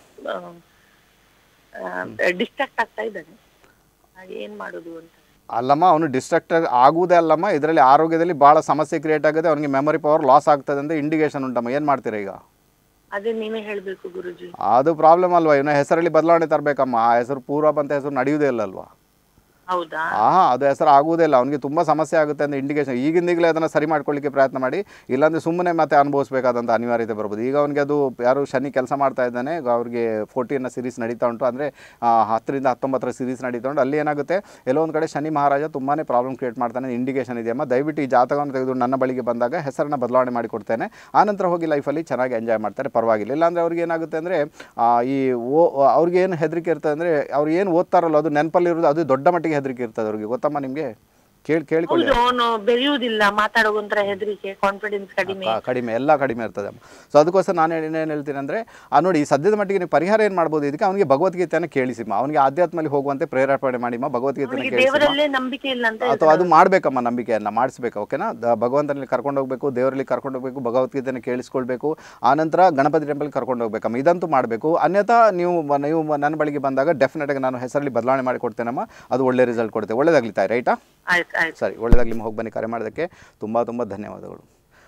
ಡಿಸ್ಟ್ರಾಕ್ಟ್ ಆಗ್ತಾ ಇದ್ದಾನೆ, ಹಾಗೆ ಏನ್ ಮಾಡುದು ಅಂತ. ಅಲ್ಲಮ್ಮ, ಅವನು ಡಿಸ್ಟ್ರಾಕ್ಟ್ ಆಗುವುದೇ ಅಲ್ಲಮ್ಮ, ಇದರಲ್ಲಿ ಆರೋಗ್ಯದಲ್ಲಿ ಭಾಳ ಸಮಸ್ಯೆ ಕ್ರಿಯೇಟ್ ಆಗುತ್ತೆ, ಅವನಿಗೆ ಮೆಮೊರಿ ಪವರ್ ಲಾಸ್ ಆಗ್ತದೆ ಅಂತ ಇಂಡಿಕೇಶನ್ ಉಂಟಮ್ಮ. ಏನು ಮಾಡ್ತೀರಾ ಈಗ? ಅದೇ ನೀವೇ ಹೇಳ್ಬೇಕು ಗುರುಜಿ. ಅದು ಪ್ರಾಬ್ಲಮ್ ಅಲ್ವಾ? ಇವನ ಹೆಸರಲ್ಲಿ ಬದಲಾವಣೆ ತರಬೇಕಮ್ಮ. ಆ ಹೆಸರು ಪೂರ್ವ ಅಂತ ಹೆಸರು ನಡೆಯುವುದೇ ಇಲ್ಲಲ್ವಾ? ಹೌದಾ? ಹಾಂ, ಅದು ಹೆಸರು ಆಗುವುದೇ ಇಲ್ಲ, ಅವನಿಗೆ ತುಂಬ ಸಮಸ್ಯೆ ಆಗುತ್ತೆ ಅಂತ ಇಂಡಿಕೇಶನ್. ಈಗಿಂದೀಗಲೇ ಅದನ್ನು ಸರಿ ಮಾಡ್ಕೊಳ್ಳಿಕ್ಕೆ ಪ್ರಯತ್ನ ಮಾಡಿ, ಇಲ್ಲಾಂದರೆ ಸುಮ್ಮನೆ ಮತ್ತೆ ಅನುಭವಿಸಬೇಕಾದಂಥ ಅನಿವಾರ್ಯತೆ ಬರ್ಬೋದು. ಈಗ ಅವನಿಗೆ ಅದು ಯಾರು ಶನಿ ಕೆಲಸ ಮಾಡ್ತಾ ಇದ್ದಾನೆ, ಅವ್ರಿಗೆ ಫೋರ್ಟಿನ ಸೀರೀಸ್ ನಡೀತಾ ಉಂಟು, ಅಂದರೆ ಹತ್ತರಿಂದ ಹತ್ತೊಂಬತ್ತರ ಸೀರೀಸ್ ನಡೀತಾ ಉಂಟು. ಅಲ್ಲಿ ಏನಾಗುತ್ತೆ, ಎಲ್ಲೋ ಒಂದು ಕಡೆ ಶನಿ ಮಹಾರಾಜ ತುಂಬಾ ಪ್ರಾಬ್ಲಮ್ ಕ್ರಿಯೇಟ್ ಮಾಡ್ತಾನೆ, ಇಂಡಿಕೇಶನ್ ಇದೆಯಮ್ಮ. ದಯವಿಟ್ಟು ಈ ಜಾತಕವನ್ನು ತೆಗೆದು ನನ್ನ ಬಳಿಗೆ ಬಂದಾಗ ಹೆಸರನ್ನು ಬದಲಾವಣೆ ಮಾಡಿ ಕೊಡ್ತೇನೆ. ಆನಂತರ ಹೋಗಿ ಲೈಫಲ್ಲಿ ಚೆನ್ನಾಗಿ ಎಂಜಾಯ್ ಮಾಡ್ತಾರೆ, ಪರವಾಗಿಲ್ಲ. ಇಲ್ಲಾಂದರೆ ಅವ್ರಿಗೆ ಏನಾಗುತ್ತೆ ಅಂದರೆ, ಈ ಓ ಅವ್ರಿಗೆ ಏನು ಹೆದರಿಕೆ ಇರ್ತದೆ ಅಂದರೆ, ಅವ್ರು ಏನು ಓದ್ತಾರಲ್ಲ ಅದು ನೆನಪಲ್ಲಿರೋದು, ಅದು ದೊಡ್ಡ ಮಟ್ಟಿಗೆ ಹೆದರಿಕೆ ಇರ್ತದೆ ಅವ್ರಿಗೆ. ಗೊತ್ತಮ್ಮ ನಿಮಗೆ? ಕೇಳಿ ಕೇಳಿಕೊಳ್ಳಿ. ಅವನು ಬೆರೆಯುವುದಿಲ್ಲ, ಮಾತಾಡೋವಂತರ ಹೆದರಿಕೆ, ಕಾನ್ಫಿಡೆನ್ಸ್ ಕಡಿಮೆ ಕಡಿಮೆ ಎಲ್ಲ ಕಡಿಮೆ ಇರ್ತದೆ. ಸೊ ಅದಕ್ಕೋಸ್ಕರ ನಾನು ಏನು ಹೇಳ್ತೀನಿ ಅಂದರೆ, ನೋಡಿ ಈ ಸದ್ಯದ ಮಟ್ಟಿಗೆ ನೀವು ಪರಿಹಾರ ಏನು ಮಾಡ್ಬೋದು ಇದಕ್ಕೆ, ಅವನಿಗೆ ಭಗವದ್ಗೀತೆಯನ್ನು ಕೇಳಿಸಿಮ್ಮ, ಅವನಿಗೆ ಆಧ್ಯಾತ್ಮಲ್ಲಿ ಹೋಗುವಂತೆ ಪ್ರೇರೇಪಣೆ ಮಾಡಿಮ್ಮ, ಭಗವದ್ಗೀತೆಯನ್ನು ಕೇಳಿಸಿಮ್ಮ. ದೇವರಲ್ಲೇ ನಂಬಿಕೆ ಇಲ್ಲ ಅಂತ ಅಥವಾ ಅದು ಮಾಡಬೇಕಮ್ಮ, ನಂಬಿಕೆಯನ್ನು ಮಾಡಿಸ್ಬೇಕು. ಓಕೆನಾ? ಭಗವಂತನಲ್ಲಿ ಕರ್ಕೊಂಡು ಹೋಗಬೇಕು, ದೇವರಲ್ಲಿ ಕರ್ಕೊಂಡು ಹೋಗಬೇಕು, ಭಗವದ್ಗೀತೆಯನ್ನು ಕೇಳಿಸ್ಕೊಳ್ಬೇಕು, ಆನಂತರ ಗಣಪತಿ ಟೆಂಪಲ್ ಕರ್ಕೊಂಡು ಹೋಗ್ಬೇಕಮ್ಮ. ಇದಂತೂ ಮಾಡಬೇಕು. ಅನ್ಯಥಾ ನೀವು ನೀವು ನನ್ನ ಬಳಿಗೆ ಬಂದಾಗ ಡೆಫಿನೆಟಾಗಿ ನಾನು ಹೆಸರಲ್ಲಿ ಬದಲಾವಣೆ ಮಾಡಿ ಕೊಡ್ತೇನಮ್ಮ. ಅದು ಒಳ್ಳೆ ರಿಸಲ್ಟ್ ಕೊಡುತ್ತೆ. ಒಳ್ಳೇದಾಗ್ಲಿ ತಾಯಿ, ರೈಟಾ? ಆಯ್ತು ಆಯ್ತು ಸರಿ, ಒಳ್ಳೆಯದಾಗಲಿ. ನಿಮ್ಮ ಹೋಗಿ ಬನ್ನಿ. ಕರೆ ಮಾಡೋದಕ್ಕೆ ತುಂಬ ತುಂಬ ಧನ್ಯವಾದಗಳು.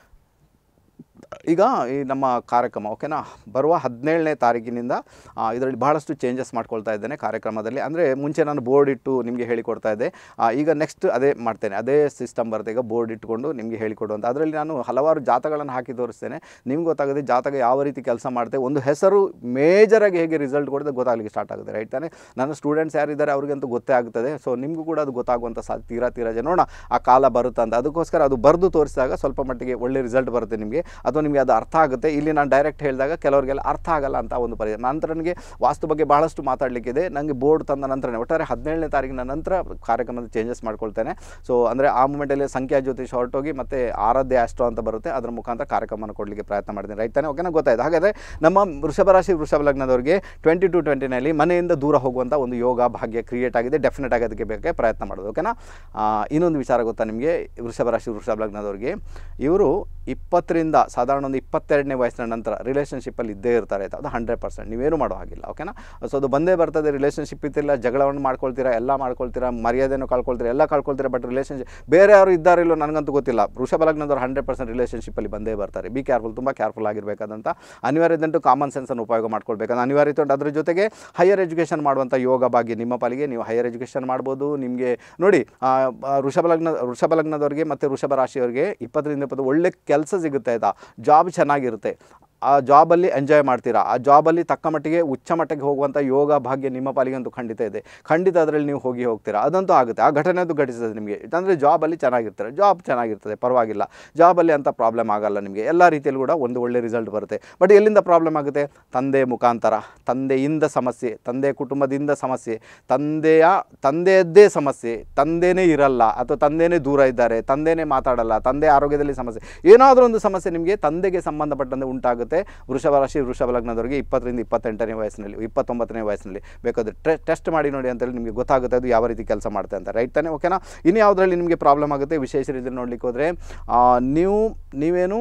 ಈಗ ಈ ನಮ್ಮ ಕಾರ್ಯಕ್ರಮ ಓಕೆನಾ, ಬರುವ ಹದಿನೇಳನೇ ತಾರೀಕಿನಿಂದ ಇದರಲ್ಲಿ ಬಹಳಷ್ಟು ಚೇಂಜಸ್ ಮಾಡ್ಕೊಳ್ತಾ ಇದ್ದೇನೆ ಕಾರ್ಯಕ್ರಮದಲ್ಲಿ. ಅಂದರೆ ಮುಂಚೆ ನಾನು ಬೋರ್ಡ್ ಇಟ್ಟು ನಿಮಗೆ ಹೇಳಿಕೊಡ್ತಾ ಇದ್ದೆ, ಈಗ ನೆಕ್ಸ್ಟ್ ಅದೇ ಮಾಡ್ತೇನೆ, ಅದೇ ಸಿಸ್ಟಮ್ ಬರುತ್ತೆ. ಈಗ ಬೋರ್ಡ್ ಇಟ್ಕೊಂಡು ನಿಮಗೆ ಹೇಳಿಕೊಡುವಂಥ ಅದರಲ್ಲಿ ನಾನು ಹಲವಾರು ಜಾತಕಗಳನ್ನು ಹಾಕಿ ತೋರಿಸ್ತೇನೆ. ನಿಮ್ಗೆ ಗೊತ್ತಾಗುತ್ತೆ ಜಾತಕ ಯಾವ ರೀತಿ ಕೆಲಸ ಮಾಡುತ್ತೆ, ಒಂದು ಹೆಸರು ಮೇಜರಾಗಿ ಹೇಗೆ ರಿಸಲ್ಟ್ ಕೊಡುತ್ತೆ ಗೊತ್ತಾಗಲಿಕ್ಕೆ ಸ್ಟಾರ್ಟ್ ಆಗುತ್ತೆ, ರೈಟ್ ತಾನೆ? ನನ್ನ ಸ್ಟೂಡೆಂಟ್ಸ್ ಯಾರಿದ್ದಾರೆ ಅವ್ರಿಗಂತೂ ಗೊತ್ತೇ ಆಗ್ತದೆ. ಸೊ ನಿಮಗೂ ಕೂಡ ಅದು ಗೊತ್ತಾಗುವಂಥ ಸಾ ತೀರಾ ತೀರಾ ಜನ ನೋಡೋಣ ಆ ಕಾಲ ಬರುತ್ತೆ ಅಂತ. ಅದಕ್ಕೋಸ್ಕರ ಅದು ಬರೆದು ತೋರಿಸಿದಾಗ ಸ್ವಲ್ಪ ಮಟ್ಟಿಗೆ ಒಳ್ಳೆ ರಿಸಲ್ಟ್ ಬರುತ್ತೆ ನಿಮಗೆ, ಅಥವಾ ನಿಮಗೆ ಅದು ಅರ್ಥ ಆಗುತ್ತೆ. ಇಲ್ಲಿ ನಾನು ಡೈರೆಕ್ಟ್ ಹೇಳಿದಾಗ ಕೆಲವರಿಗೆಲ್ಲ ಅರ್ಥ ಆಗಲ್ಲ ಅಂತ ಒಂದು ಪರಿ. ನಂತರ ನನಗೆ ವಾಸ್ತು ಬಗ್ಗೆ ಬಹಳಷ್ಟು ಮಾತಾಡಲಿಕ್ಕಿದೆ. ನನಗೆ ಬೋರ್ಡ್ ತಂದ ನಂತರನೇ ಒಟ್ಟಾರೆ ಹದಿನೇಳನೇ ತಾರೀಕಿನ ನಂತರ ಕಾರ್ಯಕ್ರಮದ ಚೇಂಜಸ್ ಮಾಡ್ಕೊಳ್ತೇನೆ. ಸೊ ಅಂದರೆ ಆ ಮೂಮೆಂಟಲ್ಲಿ ಸಂಖ್ಯಾ ಜ್ಯೋತಿಷ್ ಹೊರಟೋಗಿ ಮತ್ತು ಆರಾಧ್ಯ ಆಸ್ಟ್ರೋ ಅಂತ ಬರುತ್ತೆ, ಅದರ ಮುಖಾಂತರ ಕಾರ್ಯಕ್ರಮವನ್ನು ಕೊಡಲಿಕ್ಕೆ ಪ್ರಯತ್ನ ಮಾಡ್ತೀನಿ, ರೈಟ್ ತಾನೆ? ಓಕೆನಾ? ಗೊತ್ತಾಯ್ತು. ಹಾಗಾದರೆ ನಮ್ಮ ವೃಷಭ ರಾಶಿ ವೃಷಭ ಲಗ್ನದವರಿಗೆ ಟ್ವೆಂಟಿ ಟು ಟ್ವೆಂಟಿನಲ್ಲಿ ಮನೆಯಿಂದ ದೂರ ಹೋಗುವಂಥ ಒಂದು ಯೋಗ ಭಾಗ್ಯ ಕ್ರಿಯೇಟ್ ಆಗಿದೆ. ಡೆಫಿನೆಟ್ ಆಗಿ ಅದಕ್ಕೆ ಬೇಕಾಗಿ ಪ್ರಯತ್ನ ಮಾಡೋದು, ಓಕೆನಾ? ಇನ್ನೊಂದು ವಿಚಾರ ಗೊತ್ತಾ ನಿಮಗೆ, ವೃಷಭ ರಾಶಿ ವೃಷಭ ಲಗ್ನದವರಿಗೆ ಇವರು ಇಪ್ಪತ್ತರಿಂದ ಸಾಧಾರಣ ಒಂದು ಇಪ್ಪತ್ತೆರಡನೇ ವಯಸ್ಸಿನ ನಂತರ ರಿಲೇಷನ್ಶಿಪ್ಪಲ್ಲಿ ಇದ್ದೇ ಇರ್ತಾರೆ ಆಯಿತಾ? ಅದು ಹಂಡ್ರೆಡ್ ಪರ್ಸೆಂಟ್ ನೀವೇನು ಮಾಡೋ ಹಾಗಿಲ್ಲ, ಓಕೆನಾ? ಸೊ ಅದು ಬಂದೇ ಬರ್ತದೆ. ರಿಲೇಷನ್ಶಿಪ್ ಇತ್ತಿಲ್ಲ, ಜಗಳವನ್ನು ಮಾಡ್ಕೊಳ್ತೀರಾ, ಎಲ್ಲ ಮಾಡ್ಕೊಳ್ತೀರಾ, ಮರ್ಯಾದೆನೂ ಕಳ್ಕೊಳ್ತೀರಾ, ಎಲ್ಲ ಕಳ್ಕೊಳ್ತೀರಾ. ಬಟ್ ರಿಲೇಷನ್ಶಿಪ್ ಬೇರೆ ಯಾರು ಇದ್ದಾರಿಲ್ಲೋ ನನಗಂತೂ ಗೊತ್ತಿಲ್ಲ, ವೃಷಭ ಲಗ್ನದವ್ರು ಹಂಡ್ರೆಡ್ ಪರ್ಸೆಂಟ್ ರಿಲೇಷನ್ಶಿಪ್ಪಲ್ಲಿ ಬಂದೇ ಬರ್ತಾರೆ. ಬಿ ಕೇರ್ಫುಲ್, ತುಂಬ ಕೇರ್ಫುಲ್ ಆಗಿರಬೇಕಾದಂಥ ಅನಿವಾರ್ಯದಂಟು ಕಾಮನ್ ಸೆನ್ಸನ್ನು ಉಪಯೋಗ ಮಾಡ್ಕೊಳ್ಬೇಕಂತ ಅನಿವಾರ್ಯತೆ ಉಂಟು. ಅದ್ರ ಜೊತೆಗೆ ಹೈಯರ್ ಎಜುಕೇಷನ್ ಮಾಡುವಂಥ ಯೋಗ ಭಾಗ್ಯ ನಿಮ್ಮ ಪಾಲಿಗೆ. ನೀವು ಹೈಯರ್ ಎಜುಕೇಷನ್ ಮಾಡ್ಬೋದು. ನಿಮಗೆ ನೋಡಿ ವೃಷಭ ಲಗ್ನ ವೃಷಭ ಲಗ್ನದವ್ರಿಗೆ ಮತ್ತು ವೃಷಭ ರಾಶಿಯವರಿಗೆ ಇಪ್ಪತ್ತರಿಂದ ಇಪ್ಪತ್ತು ಒಳ್ಳೆ ಕೆಲಸ ಸಿಗುತ್ತೆ ಆಯಿತಾ? ಜಾಬ್ ಚೆನ್ನಾಗಿರುತ್ತೆ, ಆ ಜಾಬಲ್ಲಿ ಎಂಜಾಯ್ ಮಾಡ್ತೀರಾ, ಆ ಜಾಬಲ್ಲಿ ತಕ್ಕ ಮಟ್ಟಿಗೆ ಉಚ್ಚ ಮಟ್ಟಿಗೆ ಹೋಗುವಂಥ ಯೋಗ ಭಾಗ್ಯ ನಿಮ್ಮ ಪಾಲಿಗಂತೂ ಖಂಡಿತ ಇದೆ. ಖಂಡಿತ ಅದರಲ್ಲಿ ನೀವು ಹೋಗಿ ಹೋಗ್ತೀರಾ, ಅದಂತೂ ಆಗುತ್ತೆ. ಆ ಘಟನೆ ಅದು ಘಟಿಸ್ತದೆ ನಿಮಗೆ. ಅಂದರೆ ಜಾಬಲ್ಲಿ ಚೆನ್ನಾಗಿರ್ತಾರೆ, ಜಾಬ್ ಚೆನ್ನಾಗಿರ್ತದೆ, ಪರವಾಗಿಲ್ಲ, ಜಾಬಲ್ಲಿ ಅಂಥ ಪ್ರಾಬ್ಲಮ್ ಆಗಲ್ಲ ನಿಮಗೆ. ಎಲ್ಲ ರೀತಿಯಲ್ಲೂ ಕೂಡ ಒಂದು ಒಳ್ಳೆ ರಿಸಲ್ಟ್ ಬರುತ್ತೆ. ಬಟ್ ಎಲ್ಲಿಂದ ಪ್ರಾಬ್ಲಮ್ ಆಗುತ್ತೆ? ತಂದೆ ಮುಖಾಂತರ, ತಂದೆಯಿಂದ ಸಮಸ್ಯೆ, ತಂದೆ ಕುಟುಂಬದಿಂದ ಸಮಸ್ಯೆ, ತಂದೆಯ ತಂದೆಯದ್ದೇ ಸಮಸ್ಯೆ, ತಂದೆನೇ ಇರಲ್ಲ ಅಥವಾ ತಂದೆನೇ ದೂರ ಇದ್ದಾರೆ, ತಂದೆನೇ ಮಾತಾಡಲ್ಲ, ತಂದೆ ಆರೋಗ್ಯದಲ್ಲಿ ಸಮಸ್ಯೆ, ಏನಾದರೂ ಒಂದು ಸಮಸ್ಯೆ ನಿಮಗೆ ತಂದೆಗೆ ಸಂಬಂಧಪಟ್ಟಂತೆ ಉಂಟಾಗುತ್ತೆ. ವೃಷಭ ರಾಶಿ ವೃಷಭ ಲಗ್ನದವರಿಗೆ ಇಪ್ಪತ್ತರಿಂದ ಇಪ್ಪತ್ತೆಂಟನೇ ವಯಸ್ಸಿನಲ್ಲಿ ಇಪ್ಪತ್ತೊಂಬತ್ತನೇ ವಯಸ್ಸಿನಲ್ಲಿ ಬೇಕಾದರೆ ಟೆಸ್ಟ್ ಮಾಡಿ ನೋಡಿ ಅಂತೇಳಿ ನಿಮಗೆ ಗೊತ್ತಾಗುತ್ತೆ ಅದು ಯಾವ ರೀತಿ ಕೆಲಸ ಮಾಡುತ್ತೆ ಅಂತ, ರೈಟ್ ತಾನೆ? ಓಕೆನಾ? ಇನ್ನು ಯಾವುದರಲ್ಲಿ ನಿಮಗೆ ಪ್ರಾಬ್ಲಮ್ ಆಗುತ್ತೆ ವಿಶೇಷ ರೀತಿಯಲ್ಲಿ ನೋಡ್ಲಿಕ್ಕೆ ಹೋದರೆ, ನೀವು ನೀವೇನು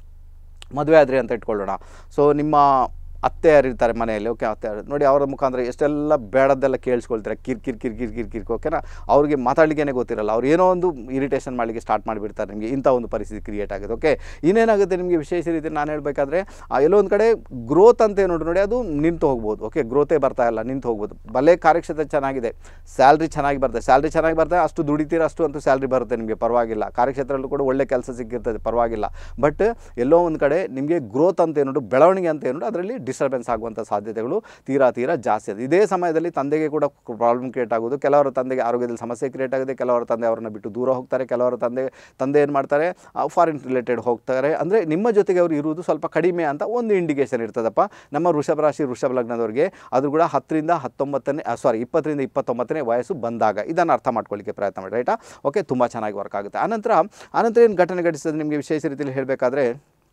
ಮದುವೆ ಆದ್ರಿ ಅಂತ ಇಟ್ಕೊಳ್ಳೋಣ. ಸೊ ನಿಮ್ಮ ಅತ್ತೆ ಯಾರಿರ್ತಾರೆ ಮನೆಯಲ್ಲಿ, ಓಕೆ, ಅತ್ತೆ ನೋಡಿ ಅವರ ಮುಖಾಂತರ ಎಷ್ಟೆಲ್ಲ ಬೇಡದ್ದೆಲ್ಲ ಕೇಳಿಸ್ಕೊಳ್ತಾರೆ, ಕಿರ್ ಕಿರ್ ಕಿರ್ ಕಿರ್ ಕಿರ್ ಕಿರ್ ಓಕೆನಾ? ಅವ್ರಿಗೆ ಮಾತಾಡಲಿಕ್ಕೇ ಗೊತ್ತಿರಲ್ಲ, ಅವ್ರು ಏನೋ ಒಂದು ಇರಿಟೇಷನ್ ಮಾಡಲಿಕ್ಕೆ ಸ್ಟಾರ್ಟ್ ಮಾಡಿಬಿಡ್ತಾರೆ ನಿಮಗೆ. ಇಂಥ ಒಂದು ಪರಿಸ್ಥಿತಿ ಕ್ರಿಯೇಟ್ ಆಗುತ್ತೆ. ಓಕೆ, ಇನ್ನೇನಾಗುತ್ತೆ ನಿಮಗೆ ವಿಶೇಷ ರೀತಿ ನಾನು ಹೇಳಬೇಕಾದ್ರೆ, ಎಲ್ಲೋ ಒಂದು ಕಡೆ ಗ್ರೋತ್ ಅಂತ ನೋಡಿ ನೋಡಿ ಅದು ನಿಂತು ಹೋಗ್ಬೋದು. ಓಕೆ, ಗ್ರೋತೇ ಬರ್ತಾ ಇಲ್ಲ, ನಿಂತು ಹೋಗ್ಬೋದು. ಭಲೆ ಕಾರ್ಯಕ್ಷೇತ್ರ ಚೆನ್ನಾಗಿದೆ, ಸ್ಯಾಲ್ರಿ ಚೆನ್ನಾಗಿ ಬರ್ತದೆ, ಸ್ಯಾಲ್ರಿ ಚೆನ್ನಾಗಿ ಬರ್ತದೆ, ಅಷ್ಟು ದುಡಿತೀರ ಅಷ್ಟು ಅಂತೂ ಸ್ಯಾಲ್ರಿ ಬರುತ್ತೆ ನಿಮಗೆ, ಪರವಾಗಿಲ್ಲ. ಕಾರ್ಯಕ್ಷೇತ್ರದಲ್ಲೂ ಕೂಡ ಒಳ್ಳೆ ಕೆಲಸ ಸಿಕ್ಕಿರ್ತದೆ, ಪರವಾಗಿಲ್ಲ. ಬಟ್ ಎಲ್ಲೋ ಒಂದು ಕಡೆ ನಿಮಗೆ ಗ್ರೋತ್ ಅಂತ ಏನೋಡು, ಬೆಳವಣಿಗೆ ಅಂತ ಏನೋಡು ಅದರಲ್ಲಿ ಡಿಸ್ಟರ್ಬೆನ್ಸ್ ಆಗುವಂಥ ಸಾಧ್ಯತೆಗಳು ತೀರಾ ತೀರಾ ಜಾಸ್ತಿ ಇದೆ. ಇದೇ ಸಮಯದಲ್ಲಿ ತಂದೆಗೆ ಕೂಡ ಪ್ರಾಬ್ಲಮ್ ಕ್ರಿಯೇಟ್ ಆಗೋದು, ಕೆಲವರ ತಂದೆಗೆ ಆರೋಗ್ಯದಲ್ಲಿ ಸಮಸ್ಯೆ ಕ್ರಿಯೇಟ್ ಆಗುತ್ತೆ, ಕೆಲವರ ತಂದೆ ಅವರನ್ನು ಬಿಟ್ಟು ದೂರ ಹೋಗ್ತಾರೆ, ಕೆಲವರ ತಂದೆ ತಂದೆ ಏನು ಮಾಡ್ತಾರೆ ಫಾರಿನ್ ರಿಲೇಟೆಡ್ ಹೋಗ್ತಾರೆ. ಅಂದರೆ ನಿಮ್ಮ ಜೊತೆಗೆ ಅವರು ಇರುವುದು ಸ್ವಲ್ಪ ಕಡಿಮೆ ಅಂತ ಒಂದು ಇಂಡಿಕೇಶನ್ ಇರ್ತದಪ್ಪ ನಮ್ಮ ವೃಷಭ ರಾಶಿ ವೃಷಭ ಲಗ್ನದವರಿಗೆ. ಅದು ಕೂಡ ಹತ್ತರಿಂದ ಹತ್ತೊಂಬತ್ತನೇ ಸಾರಿ ಇಪ್ಪತ್ತರಿಂದ ಇಪ್ಪತ್ತೊಂಬತ್ತನೇ ವಯಸ್ಸು ಬಂದಾಗ ಇದನ್ನು ಅರ್ಥ ಮಾಡ್ಕೊಳ್ಳಿಕ್ಕೆ ಪ್ರಯತ್ನ ಮಾಡಿ, ರೈಟಾ? ಓಕೆ, ತುಂಬ ಚೆನ್ನಾಗಿ ವರ್ಕ್ ಆಗುತ್ತೆ. ಆನಂತರ ಆನಂತರ ಏನು ಘಟನೆ ಘಟಿಸ್ತದೆ ನಿಮಗೆ ವಿಶೇಷ ರೀತಿಯಲ್ಲಿ ಹೇಳಬೇಕಾದ್ರೆ,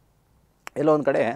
ಎಲ್ಲೋ ಒಂದು ಕಡೆ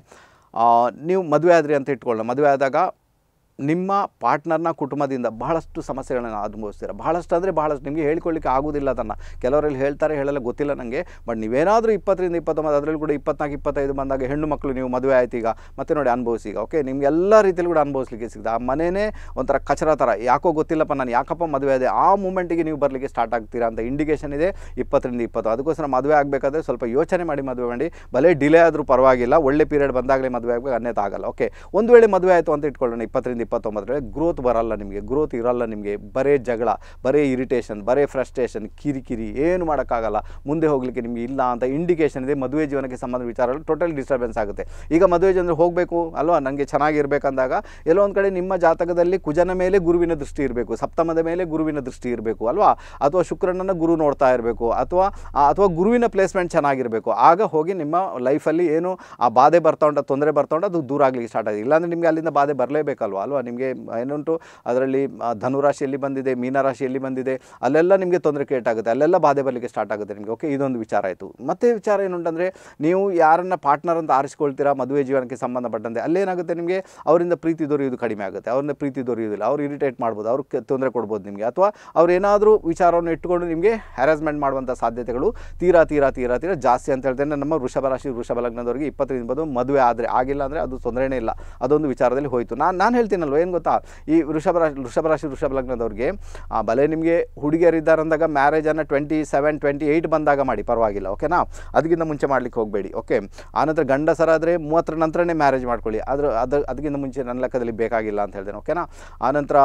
ನೀವು ಮದುವೆ ಆದ್ರಿ ಅಂತ ಇಟ್ಕೊಳ್ಳೋಣ. ಮದುವೆ ಆದಾಗ ನಿಮ್ಮ ಪಾರ್ಟ್ನರ್ನ ಕುಟುಂಬದಿಂದ ಬಹಳಷ್ಟು ಸಮಸ್ಯೆಗಳನ್ನು ಅನುಭವಿಸ್ತೀರ. ಬಹಳಷ್ಟು ಅಂದರೆ ಬಹಳಷ್ಟು ನಿಮಗೆ ಹೇಳ್ಕೊಳ್ಳಿಕ್ಕೆ ಆಗೋದಿಲ್ಲ ಅದನ್ನು. ಕೆಲವರಲ್ಲಿ ಹೇಳ್ತಾರೆ, ಹೇಳಲ್ಲ, ಗೊತ್ತಿಲ್ಲ ನನಗೆ. ಬಟ್ ನೀವೇನಾದರೂ ಇಪ್ಪತ್ತರಿಂದ ಇಪ್ಪತ್ತೊಂಬತ್ತು ಅದರಲ್ಲಿ ಕೂಡ ಇಪ್ಪತ್ನಾಲ್ಕು ಇಪ್ಪತ್ತೈದು ಬಂದಾಗ ಹೆಣ್ಣು ಮಕ್ಕಳು ನೀವು ಮದುವೆ ಆಯ್ತು ಈಗ ಮತ್ತೆ ನೋಡಿ ಅನುಭವಿಸಿ ಈಗ. ಓಕೆ, ನಿಮ್ಗೆ ಎಲ್ಲ ರೀತಿಯಲ್ಲಿ ಕೂಡ ಅನುಭವಿಸ್ಲಿಕ್ಕೆ ಸಿಗ್ತದೆ. ಆ ಮನೆಯೇ ಒಂಥರ ಕಚರ ಥರ, ಯಾಕೋ ಗೊತ್ತಿಲ್ಲಪ್ಪ ನಾನು ಯಾಕಪ್ಪ ಮದುವೆ ಆದೆ, ಆ ಮೂಮೆಂಟಿಗೆ ನೀವು ಬರಲಿಕ್ಕೆ ಸ್ಟಾರ್ಟ್ ಆಗ್ತೀರಾ ಅಂತ ಇಂಡಿಕೇಶನ್ ಇದೆ ಇಪ್ಪತ್ತರಿಂದ ಇಪ್ಪತ್ತು. ಅದಕ್ಕೋಸ್ಕರ ಮದುವೆ ಆಗಬೇಕಾದ್ರೆ ಸ್ವಲ್ಪ ಯೋಚನೆ ಮಾಡಿ ಮದುವೆ ಮಾಡಿ. ಭಲೇ ಡಿಲೇ ಆದರೂ ಪರವಾಗಿಲ್ಲ, ಒಳ್ಳೆ ಪೀರಿಯಡ್ ಬಂದಾಗಲೇ ಮದುವೆ ಆಗಬೇಕು, ಅನ್ಯತ ಆಗಲ್ಲ. ಓಕೆ, ಒಂದು ವೇಳೆ ಮದುವೆ ಆಯಿತು ಅಂತ ಇಟ್ಕೊಳ್ಳೋಣ ಇಪ್ಪತ್ತರಿಂದ ಇಪ್ಪತ್ತೊಂಬತ್ತರಲ್ಲಿ, ಗ್ರೋತ್ ಬರಲ್ಲ ನಿಮಗೆ, ಗ್ರೋತ್ ಇರಲ್ಲ ನಿಮಗೆ. ಬರೇ ಜಗಳ, ಬರೇ ಇರಿಟೇಷನ್, ಬರೇ ಫ್ರಸ್ಟ್ರೇಷನ್, ಕಿರಿಕಿರಿ, ಏನು ಮಾಡೋಕ್ಕಾಗಲ್ಲ, ಮುಂದೆ ಹೋಗಲಿಕ್ಕೆ ನಿಮಗೆ ಇಲ್ಲ ಅಂತ ಇಂಡಿಕೇಶನ್ ಇದೆ. ಮದುವೆ ಜೀವನಕ್ಕೆ ಸಂಬಂಧ ವಿಚಾರಗಳು ಟೋಟಲ್ ಡಿಸ್ಟರ್ಬೆನ್ಸ್ ಆಗುತ್ತೆ. ಈಗ ಮದುವೆ ಜೀವನ ಹೋಗಬೇಕು ಅಲ್ವಾ, ನನಗೆ ಚೆನ್ನಾಗಿರ್ಬೇಕಂದಾಗ ಎಲ್ಲೋ ಒಂದು ಕಡೆ ನಿಮ್ಮ ಜಾತಕದಲ್ಲಿ ಕುಜನ ಮೇಲೆ ಗುರುವಿನ ದೃಷ್ಟಿ ಇರಬೇಕು, ಸಪ್ತಮದ ಮೇಲೆ ಗುರುವಿನ ದೃಷ್ಟಿ ಇರಬೇಕು ಅಲ್ವಾ, ಅಥವಾ ಶುಕ್ರನನ್ನು ಗುರು ನೋಡ್ತಾ ಇರಬೇಕು, ಅಥವಾ ಅಥವಾ ಗುರುವಿನ ಪ್ಲೇಸ್ಮೆಂಟ್ ಚೆನ್ನಾಗಿರಬೇಕು. ಆಗ ಹೋಗಿ ನಿಮ್ಮ ಲೈಫಲ್ಲಿ ಏನು ಆ ಬಾಧೆ ಬರ್ತಾ ಉಂಟು, ತೊಂದರೆ ಬರ್ತಾ ಉಂಟು, ಅದು ದೂರ ಆಗಲಿಕ್ಕೆ ಸ್ಟಾರ್ಟ್ ಆಗಿದೆ. ಇಲ್ಲಾಂದರೆ ನಿಮಗೆ ಅಲ್ಲಿಂದ ಬಾಧೆ ಬರಲೇಬೇಕಲ್ವ ಅಲ್ವಾ. ನಿಮಗೆ ಏನುಂಟು ಅದರಲ್ಲಿ ಧನುರಾಶಿಯಲ್ಲಿ ಬಂದಿದೆ, ಮೀನರಾಶಿಯಲ್ಲಿ ಬಂದಿದೆ, ಅಲ್ಲೆಲ್ಲ ನಿಮಗೆ ತೊಂದರೆ ಕ್ರಿಯೇಟ್ ಆಗುತ್ತೆ, ಅಲ್ಲೆಲ್ಲ ಬಾಧೆ ಬರಲಿಕ್ಕೆ ಸ್ಟಾರ್ಟ್ ಆಗುತ್ತೆ ನಿಮಗೆ. ಓಕೆ, ಇದೊಂದು ವಿಚಾರ ಆಯಿತು. ಮತ್ತೆ ವಿಚಾರ ಏನುಂಟಂದರೆ, ನೀವು ಯಾರನ್ನ ಪಾರ್ಟ್ನರ್ ಅಂತ ಆರಿಸ್ಕೊಳ್ತೀರಾ ಮದುವೆ ಜೀವನಕ್ಕೆ ಸಂಬಂಧಪಟ್ಟಂತೆ, ಅಲ್ಲೇನಾಗುತ್ತೆ ನಿಮಗೆ ಅವರಿಂದ ಪ್ರೀತಿ ದೊರೆಯೋದು ಕಡಿಮೆ ಆಗುತ್ತೆ, ಅವರಿಂದ ಪ್ರೀತಿ ದೊರೆಯೋದಿಲ್ಲ, ಅವ್ರು ಇರಿಟೇಟ್ ಮಾಡ್ಬೋದು, ಅವ್ರಿಗೆ ತೊಂದರೆ ಕೊಡ್ಬೋದು ನಿಮಗೆ, ಅಥವಾ ಅವ್ರು ಏನಾದರೂ ವಿಚಾರವನ್ನು ಇಟ್ಟುಕೊಂಡು ನಿಮಗೆ ಹ್ಯಾರಾಸ್ಮೆಂಟ್ ಮಾಡುವಂಥ ಸಾಧ್ಯತೆಗಳು ತೀರಾ ತೀರಾ ತೀರಾ ತೀರಾ ಜಾಸ್ತಿ ಅಂತ ಹೇಳ್ತೇನೆ. ನಮ್ಮ ವೃಷಭ ರಾಶಿ ವೃಷಭ ಲಗ್ನದವರಿಗೆ ಇಪ್ಪತ್ತರಿಂದ ಇಪ್ಪತ್ತು ಮದುವೆ ಆದರೆ ಆಗಿಲ್ಲ ಅಂದರೆ ಅದು ತೊಂದರೆನೇ ಇಲ್ಲ, ಅದೊಂದು ವಿಚಾರದಲ್ಲಿ ಹೋಯಿತು. ನಾನು ನಾನು ಹೇಳ್ತೀನಲ್ವ, ಏನು ಗೊತ್ತಾ, ಈ ವೃಷಭ ರಾಶಿ ವೃಷಭ ರಾಶಿ ವೃಷಭ ಲಗ್ನದವ್ರಿಗೆ ಭಲೆ ನಿಮಗೆ ಹುಡುಗಿಯರಿದ್ದಾರೆ ಅಂದಾಗ ಮ್ಯಾರೇಜನ್ನು ಟ್ವೆಂಟಿ ಸೆವೆನ್ ಟ್ವೆಂಟಿ ಏಯ್ಟ್ ಬಂದಾಗ ಮಾಡಿ, ಪರವಾಗಿಲ್ಲ. ಓಕೆನಾ, ಅದಕ್ಕಿಂತ ಮುಂಚೆ ಮಾಡಲಿಕ್ಕೆ ಹೋಗಬೇಡಿ. ಓಕೆ, ಆನಂತರ ಗಂಡಸರಾದರೆ ಮೂವತ್ತರ ನಂತರನೇ ಮ್ಯಾರೇಜ್ ಮಾಡ್ಕೊಳ್ಳಿ, ಆದ್ರೆ ಅದು ಅದಕ್ಕಿಂತ ಮುಂಚೆ ನನ್ನ ಲೆಕ್ಕದಲ್ಲಿ ಬೇಕಾಗಿಲ್ಲ ಅಂತ ಹೇಳ್ತೇನೆ. ಓಕೆನಾ, ಆನಂತರ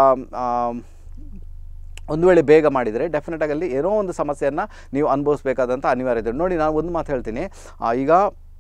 ಒಂದು ವೇಳೆ ಬೇಗ ಮಾಡಿದರೆ ಡೆಫಿನೆಟಾಗಿ ಅಲ್ಲಿ ಏನೋ ಒಂದು ಸಮಸ್ಯೆಯನ್ನು ನೀವು ಅನುಭವಿಸಬೇಕಾದಂಥ ಅನಿವಾರ್ಯತೆ. ನೋಡಿ, ನಾನು ಒಂದು ಮಾತು ಹೇಳ್ತೀನಿ, ಈಗ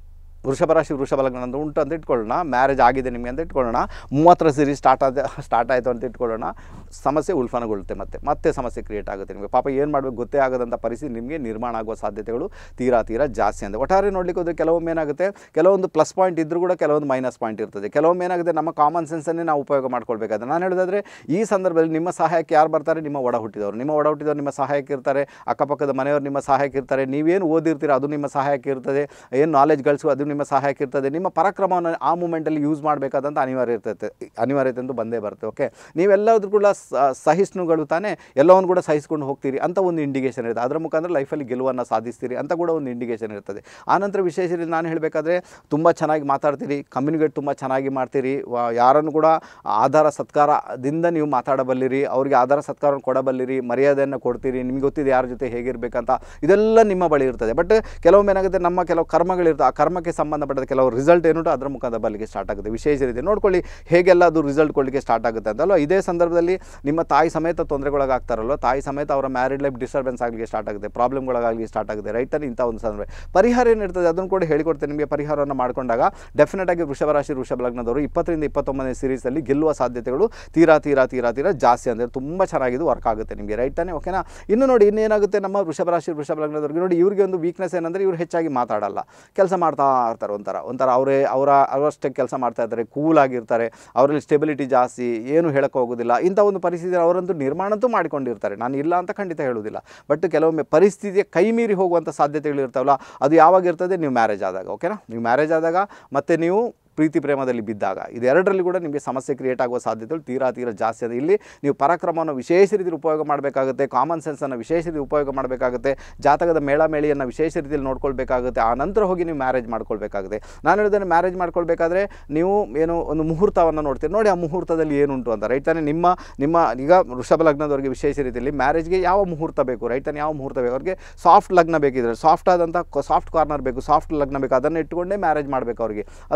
ವೃಷಭ ರಾಶಿ ವೃಷಭ ಲಗ್ನ ಅಂತ ಉಂಟು ಅಂತ ಇಟ್ಕೊಳ್ಳೋಣ, ಮ್ಯಾರೇಜ್ ಆಗಿದೆ ನಿಮಗೆ ಅಂತ ಇಟ್ಕೊಳ್ಳೋಣ, ಮೂವತ್ತರ ಸೀರೀಸ್ ಸ್ಟಾರ್ಟ್ ಆದ ಸ್ಟಾರ್ಟ್ ಆಯಿತು ಅಂತ ಇಟ್ಕೊಳ್ಳೋಣ, ಸಮಸ್ಯೆ ಉಲ್ಫಣಗೊಳ್ಳುತ್ತೆ, ಮತ್ತೆ ಮತ್ತೆ ಸಮಸ್ಯೆ ಕ್ರಿಯೇಟ್ ಆಗುತ್ತೆ ನಿಮಗೆ. ಪಾಪ ಏನು ಮಾಡಬೇಕು ಗೊತ್ತೇ ಆಗೋದಂಥ ಪರಿಸ್ಥಿತಿ ನಿಮಗೆ ನಿರ್ಮಾಣ ಆಗುವ ಸಾಧ್ಯತೆಗಳು ತೀರಾ ತೀರಾ ಜಾಸ್ತಿ ಅಂತ. ಒಟ್ಟಾರೆ ನೋಡಲಿಕ್ಕೆ ಹೋದರೆ ಕೆಲವೊಮ್ಮೆ ಏನಾಗುತ್ತೆ, ಕೆಲವೊಂದು ಪ್ಲಸ್ ಪಾಯಿಂಟ್ ಇದ್ದರೂ ಕೂಡ ಕೆಲವೊಂದು ಮೈನಸ್ ಪಾಯಿಂಟ್ ಇರ್ತದೆ. ಕೆಲವೊಮ್ಮೆ ಏನಾಗುತ್ತೆ, ನಮ್ಮ ಕಾಮನ್ ಸೆನ್ಸನ್ನೇ ನಾವು ಉಪಯೋಗ ಮಾಡ್ಕೊಳ್ಬೇಕಾದ್ರೆ. ನಾನು ಹೇಳೋದಾದರೆ ಈ ಸಂದರ್ಭದಲ್ಲಿ ನಿಮ್ಮ ಸಹಾಯಕ್ಕೆ ಯಾರು ಬರ್ತಾರೆ, ನಿಮ್ಮ ಒಡ ಹುಟ್ಟಿದವರು. ನಿಮ್ಮ ಒಡ ಹುಟ್ಟಿದವರು ನಿಮ್ಮ ಸಹಾಯಕ್ಕೆ ಇರ್ತಾರೆ, ಅಕ್ಕಪಕ್ಕದ ಮನೆಯವರು ನಿಮ್ಮ ಸಹಾಯಕ್ಕೆ ಇರ್ತಾರೆ, ನೀವೇನು ಓದಿರ್ತೀರ ಅದು ನಿಮ್ಮ ಸಹಾಯಕ್ಕೆ ಇರ್ತದೆ, ಏನು ನಾಲೆಜ್ ಗಳಿಸು ಅದು ನಿಮ್ಮ ಸಹಾಯಕ್ಕೆ ಇರ್ತದೆ. ನಿಮ್ಮ ಪರಾಕ್ರಮವನ್ನು ಆ ಮೂಮೆಂಟಲ್ಲಿ ಯೂಸ್ ಮಾಡಬೇಕಾದಂಥ ಅನಿವಾರ್ಯ ಇರ್ತದೆ, ಅನಿವಾರ್ಯತೆ ಎಂದು ಬಂದೇ ಬರುತ್ತೆ. ಓಕೆ, ನೀವೆಲ್ಲರೂ ಕೂಡ ಸಹಿಷ್ಣುಗಳು ತಾನೇ, ಎಲ್ಲವನ್ನು ಕೂಡ ಸಹಿಸ್ಕೊಂಡು ಹೋಗ್ತೀರಿ ಅಂತ ಒಂದು ಇಂಡಿಕೇಶನ್ ಇರುತ್ತೆ. ಅದರ ಮುಖಾಂತರ ಲೈಫಲ್ಲಿ ಗೆಲುವನ್ನು ಸಾಧಿಸ್ತೀರಿ ಅಂತ ಕೂಡ ಒಂದು ಇಂಡಿಕೇಶನ್ ಇರ್ತದೆ. ಆನಂತರ ವಿಶೇಷ ನಾನು ಹೇಳಬೇಕಾದ್ರೆ, ತುಂಬ ಚೆನ್ನಾಗಿ ಮಾತಾಡ್ತೀರಿ, ಕಮ್ಯುನಿಕೇಟ್ ತುಂಬ ಚೆನ್ನಾಗಿ ಮಾಡ್ತೀರಿ, ಯಾರನ್ನು ಕೂಡ ಆಧಾರ ಸತ್ಕಾರದಿಂದ ನೀವು ಮಾತಾಡಬಲ್ಲಿರಿ, ಅವರಿಗೆ ಆಧಾರ ಸತ್ಕಾರವನ್ನು ಕೊಡಬಲ್ಲಿರಿ, ಮರ್ಯಾದೆಯನ್ನು ಕೊಡ್ತೀರಿ, ನಿಮ್ಗೆ ಗೊತ್ತಿದೆ ಯಾರ ಜೊತೆ ಹೇಗಿರಬೇಕಂತ, ಇದೆಲ್ಲ ನಿಮ್ಮ ಬಳಿ ಇರ್ತದೆ. ಬಟ್ ಕೆಲವೊಮ್ಮೆ ಏನಾಗುತ್ತೆ, ನಮ್ಮ ಕೆಲವು ಕರ್ಮಗಳಿರ್ತವೆ, ಆ ಕರ್ಮಕ್ಕೆ ಸಂಬಂಧಪಟ್ಟ ಕೆಲವು ರಿಸಲ್ಟ್ ಏನುಂಟು ಅದರ ಮುಖಾಂತರ ಬರಲಿಕ್ಕೆ ಸ್ಟಾರ್ಟ್ ಆಗುತ್ತೆ. ವಿಶೇಷ ರೀತಿ ನೋಡ್ಕೊಳ್ಳಿ ಹೇಗೆಲ್ಲ ಅದು ರಿಸಲ್ಟ್ ಕೊಡಲಿಕ್ಕೆ ಸ್ಟಾರ್ಟ್ ಆಗುತ್ತೆ ಅಂತಲ್ವ. ಇದೇ ಸಂದರ್ಭದಲ್ಲಿ ನಿಮ್ಮ ತಾಯಿ ಸಮೇತ ತೊಂದರೆಗೊಳಗಾಗ್ತಾರಲ್ವ, ತಾಯಿ ಸಮೇತ ಅವರ ಮ್ಯಾರಿಡ್ ಲೈಫ್ ಡಿಸ್ಟರ್ಬೆನ್ಸ್ ಆಗಲಿಕ್ಕೆ ಸ್ಟಾರ್ಟ್ ಆಗುತ್ತೆ, ಪ್ರಾಬ್ಲಮ್ಗಳಾಗಲಿಕ್ಕೆ ಸ್ಟಾರ್ಟ್ ಆಗುತ್ತೆ. ರೈತನ ಇಂಥ ಒಂದು ಸಂದರ್ಭ ಪರಿಹಾರ ಏನಿರ್ತದೆ ಅದನ್ನು ಕೂಡ ಹೇಳಿಕೊಡ್ತೇನೆ ನಿಮಗೆ. ಪರಿಹಾರವನ್ನು ಮಾಡಿಕೊಂಡಾಗ ಡೆಫಿನೆಟಾಗಿ ವೃಷಭ ರಾಶಿ ವೃಷಭ ಲಗ್ನದವರು ಇಪ್ಪತ್ತರಿಂದ ಇಪ್ಪತ್ತೊಂಬತ್ತನೇ ಸೀರೀಸಲ್ಲಿ ಗೆಲ್ಲುವ ಸಾಧ್ಯತೆಗಳು ತೀರಾ ತೀರಾ ತೀರಾ ತೀರಾ ಜಾಸ್ತಿ ಅಂದರೆ ತುಂಬ ಚೆನ್ನಾಗಿದ್ದು ವರ್ಕ್ ಆಗುತ್ತೆ ನಿಮಗೆ, ರೈಟ್ ತಾನೆ. ಓಕೆನಾ, ಇನ್ನು ನೋಡಿ ಇನ್ನೇನಾಗುತ್ತೆ, ನಮ್ಮ ವೃಷಭ ರಾಶಿ ವೃಷಭ ಲಗ್ನದವ್ರಿಗೆ ನೋಡಿ, ಇವರಿಗೆ ಒಂದು ವೀಕ್ನೆಸ್ ಏನಂದರೆ ಇವರು ಹೆಚ್ಚಾಗಿ ಮಾತಾಡಲ್ಲ, ಕೆಲಸ ಮಾಡ್ತಾ ಇರ್ತಾರೆ, ಒಂಥರ ಒಂಥರ ಅವರೇ ಅವರ ಅವರಷ್ಟೇ ಕೆಲಸ ಮಾಡ್ತಾ ಇರ್ತಾರೆ, ಕೂಲಾಗಿರ್ತಾರೆ, ಅವರಲ್ಲಿ ಸ್ಟೆಬಿಲಿಟಿ ಜಾಸ್ತಿ, ಏನು ಹೇಳಕ್ಕೆ ಹೋಗೋದಿಲ್ಲ. ಇಂಥ ಒಂದು ಪರಿಸ್ಥಿತಿ ಅವರಂತೂ ನಿರ್ಮಾಣಂತೂ ಮಾಡಿಕೊಂಡಿರ್ತಾರೆ, ನಾನು ಇಲ್ಲ ಅಂತ ಖಂಡಿತ ಹೇಳೋದಿಲ್ಲ. ಬಟ್ ಕೆಲವೊಮ್ಮೆ ಪರಿಸ್ಥಿತಿಯ ಕೈ ಮೀರಿ ಹೋಗುವಂಥ ಸಾಧ್ಯತೆಗಳು ಇರ್ತಾವಲ್ಲ, ಅದು ಯಾವಾಗ ಇರ್ತದೆ, ನೀವು ಮ್ಯಾರೇಜ್ ಆದಾಗ. ಓಕೆನಾ, ನೀವು ಮ್ಯಾರೇಜ್ ಆದಾಗ ಮತ್ತು ನೀವು ಪ್ರೀತಿ ಪ್ರೇಮದಲ್ಲಿ ಬಿದ್ದಾಗ ಇದೆರಡರಲ್ಲಿ ಕೂಡ ನಿಮಗೆ ಸಮಸ್ಯೆ ಕ್ರಿಯೇಟ್ ಆಗುವ ಸಾಧ್ಯತೆಗಳು ತೀರಾ ತೀರಾ ಜಾಸ್ತಿ ಇದೆ. ಇಲ್ಲಿ ನೀವು ಪರಾಕ್ರಮವನ್ನು ವಿಶೇಷ ರೀತಿಯಲ್ಲಿ ಉಪಯೋಗ ಮಾಡಬೇಕಾಗುತ್ತೆ, ಕಾಮನ್ ಸೆನ್ಸನ್ನು ವಿಶೇಷ ರೀತಿ ಉಪಯೋಗ ಮಾಡಬೇಕಾಗುತ್ತೆ, ಜಾತಕದ ಮೇಳ ಮೇಳಿಯನ್ನು ವಿಶೇಷ ರೀತಿಯಲ್ಲಿ ನೋಡ್ಕೊಳ್ಬೇಕಾಗುತ್ತೆ, ಆ ನಂತರ ಹೋಗಿ ನೀವು ಮ್ಯಾರೇಜ್ ಮಾಡ್ಕೊಳ್ಬೇಕಾಗುತ್ತೆ. ನಾನು ಹೇಳಿದ್ರೆ ಮ್ಯಾರೇಜ್ ಮಾಡ್ಕೊಳ್ಬೇಕಾದ್ರೆ ನೀವು ಏನು ಒಂದು ಮುಹೂರ್ತವನ್ನು ನೋಡ್ತೀರಿ, ನೋಡಿ ಆ ಮುಹೂರ್ತದಲ್ಲಿ ಏನುಂಟು ಅಂತ, ರೈಟ್ ತಾನೆ. ನಿಮ್ಮ ನಿಮ್ಮ ಈಗ ವೃಷಭ ಲಗ್ನದವರಿಗೆ ವಿಶೇಷ ರೀತಿಯಲ್ಲಿ ಮ್ಯಾರೇಜ್ಗೆ ಯಾವ ಮುಹೂರ್ತ ಬೇಕು, ರೈಟ್ ತಾನೆ, ಯಾವ ಮುಹೂರ್ತ ಬೇಕು, ಅವ್ರಿಗೆ ಸಾಫ್ಟ್ ಲಗ್ನ ಬೇಕಿದ್ರೆ ಸಾಫ್ಟ್ ಆದಂಥ ಸಾಫ್ಟ್ ಕಾರ್ನರ್ ಬೇಕು, ಸಾಫ್ಟ್ ಲಗ್ನ ಬೇಕು, ಅದನ್ನು ಇಟ್ಟುಕೊಂಡೇ ಮ್ಯಾರೇಜ್ ಮಾಡಬೇಕು ಅವರಿಗೆ, ಅದು ಒಳ್ಳೆ ರೀತಿ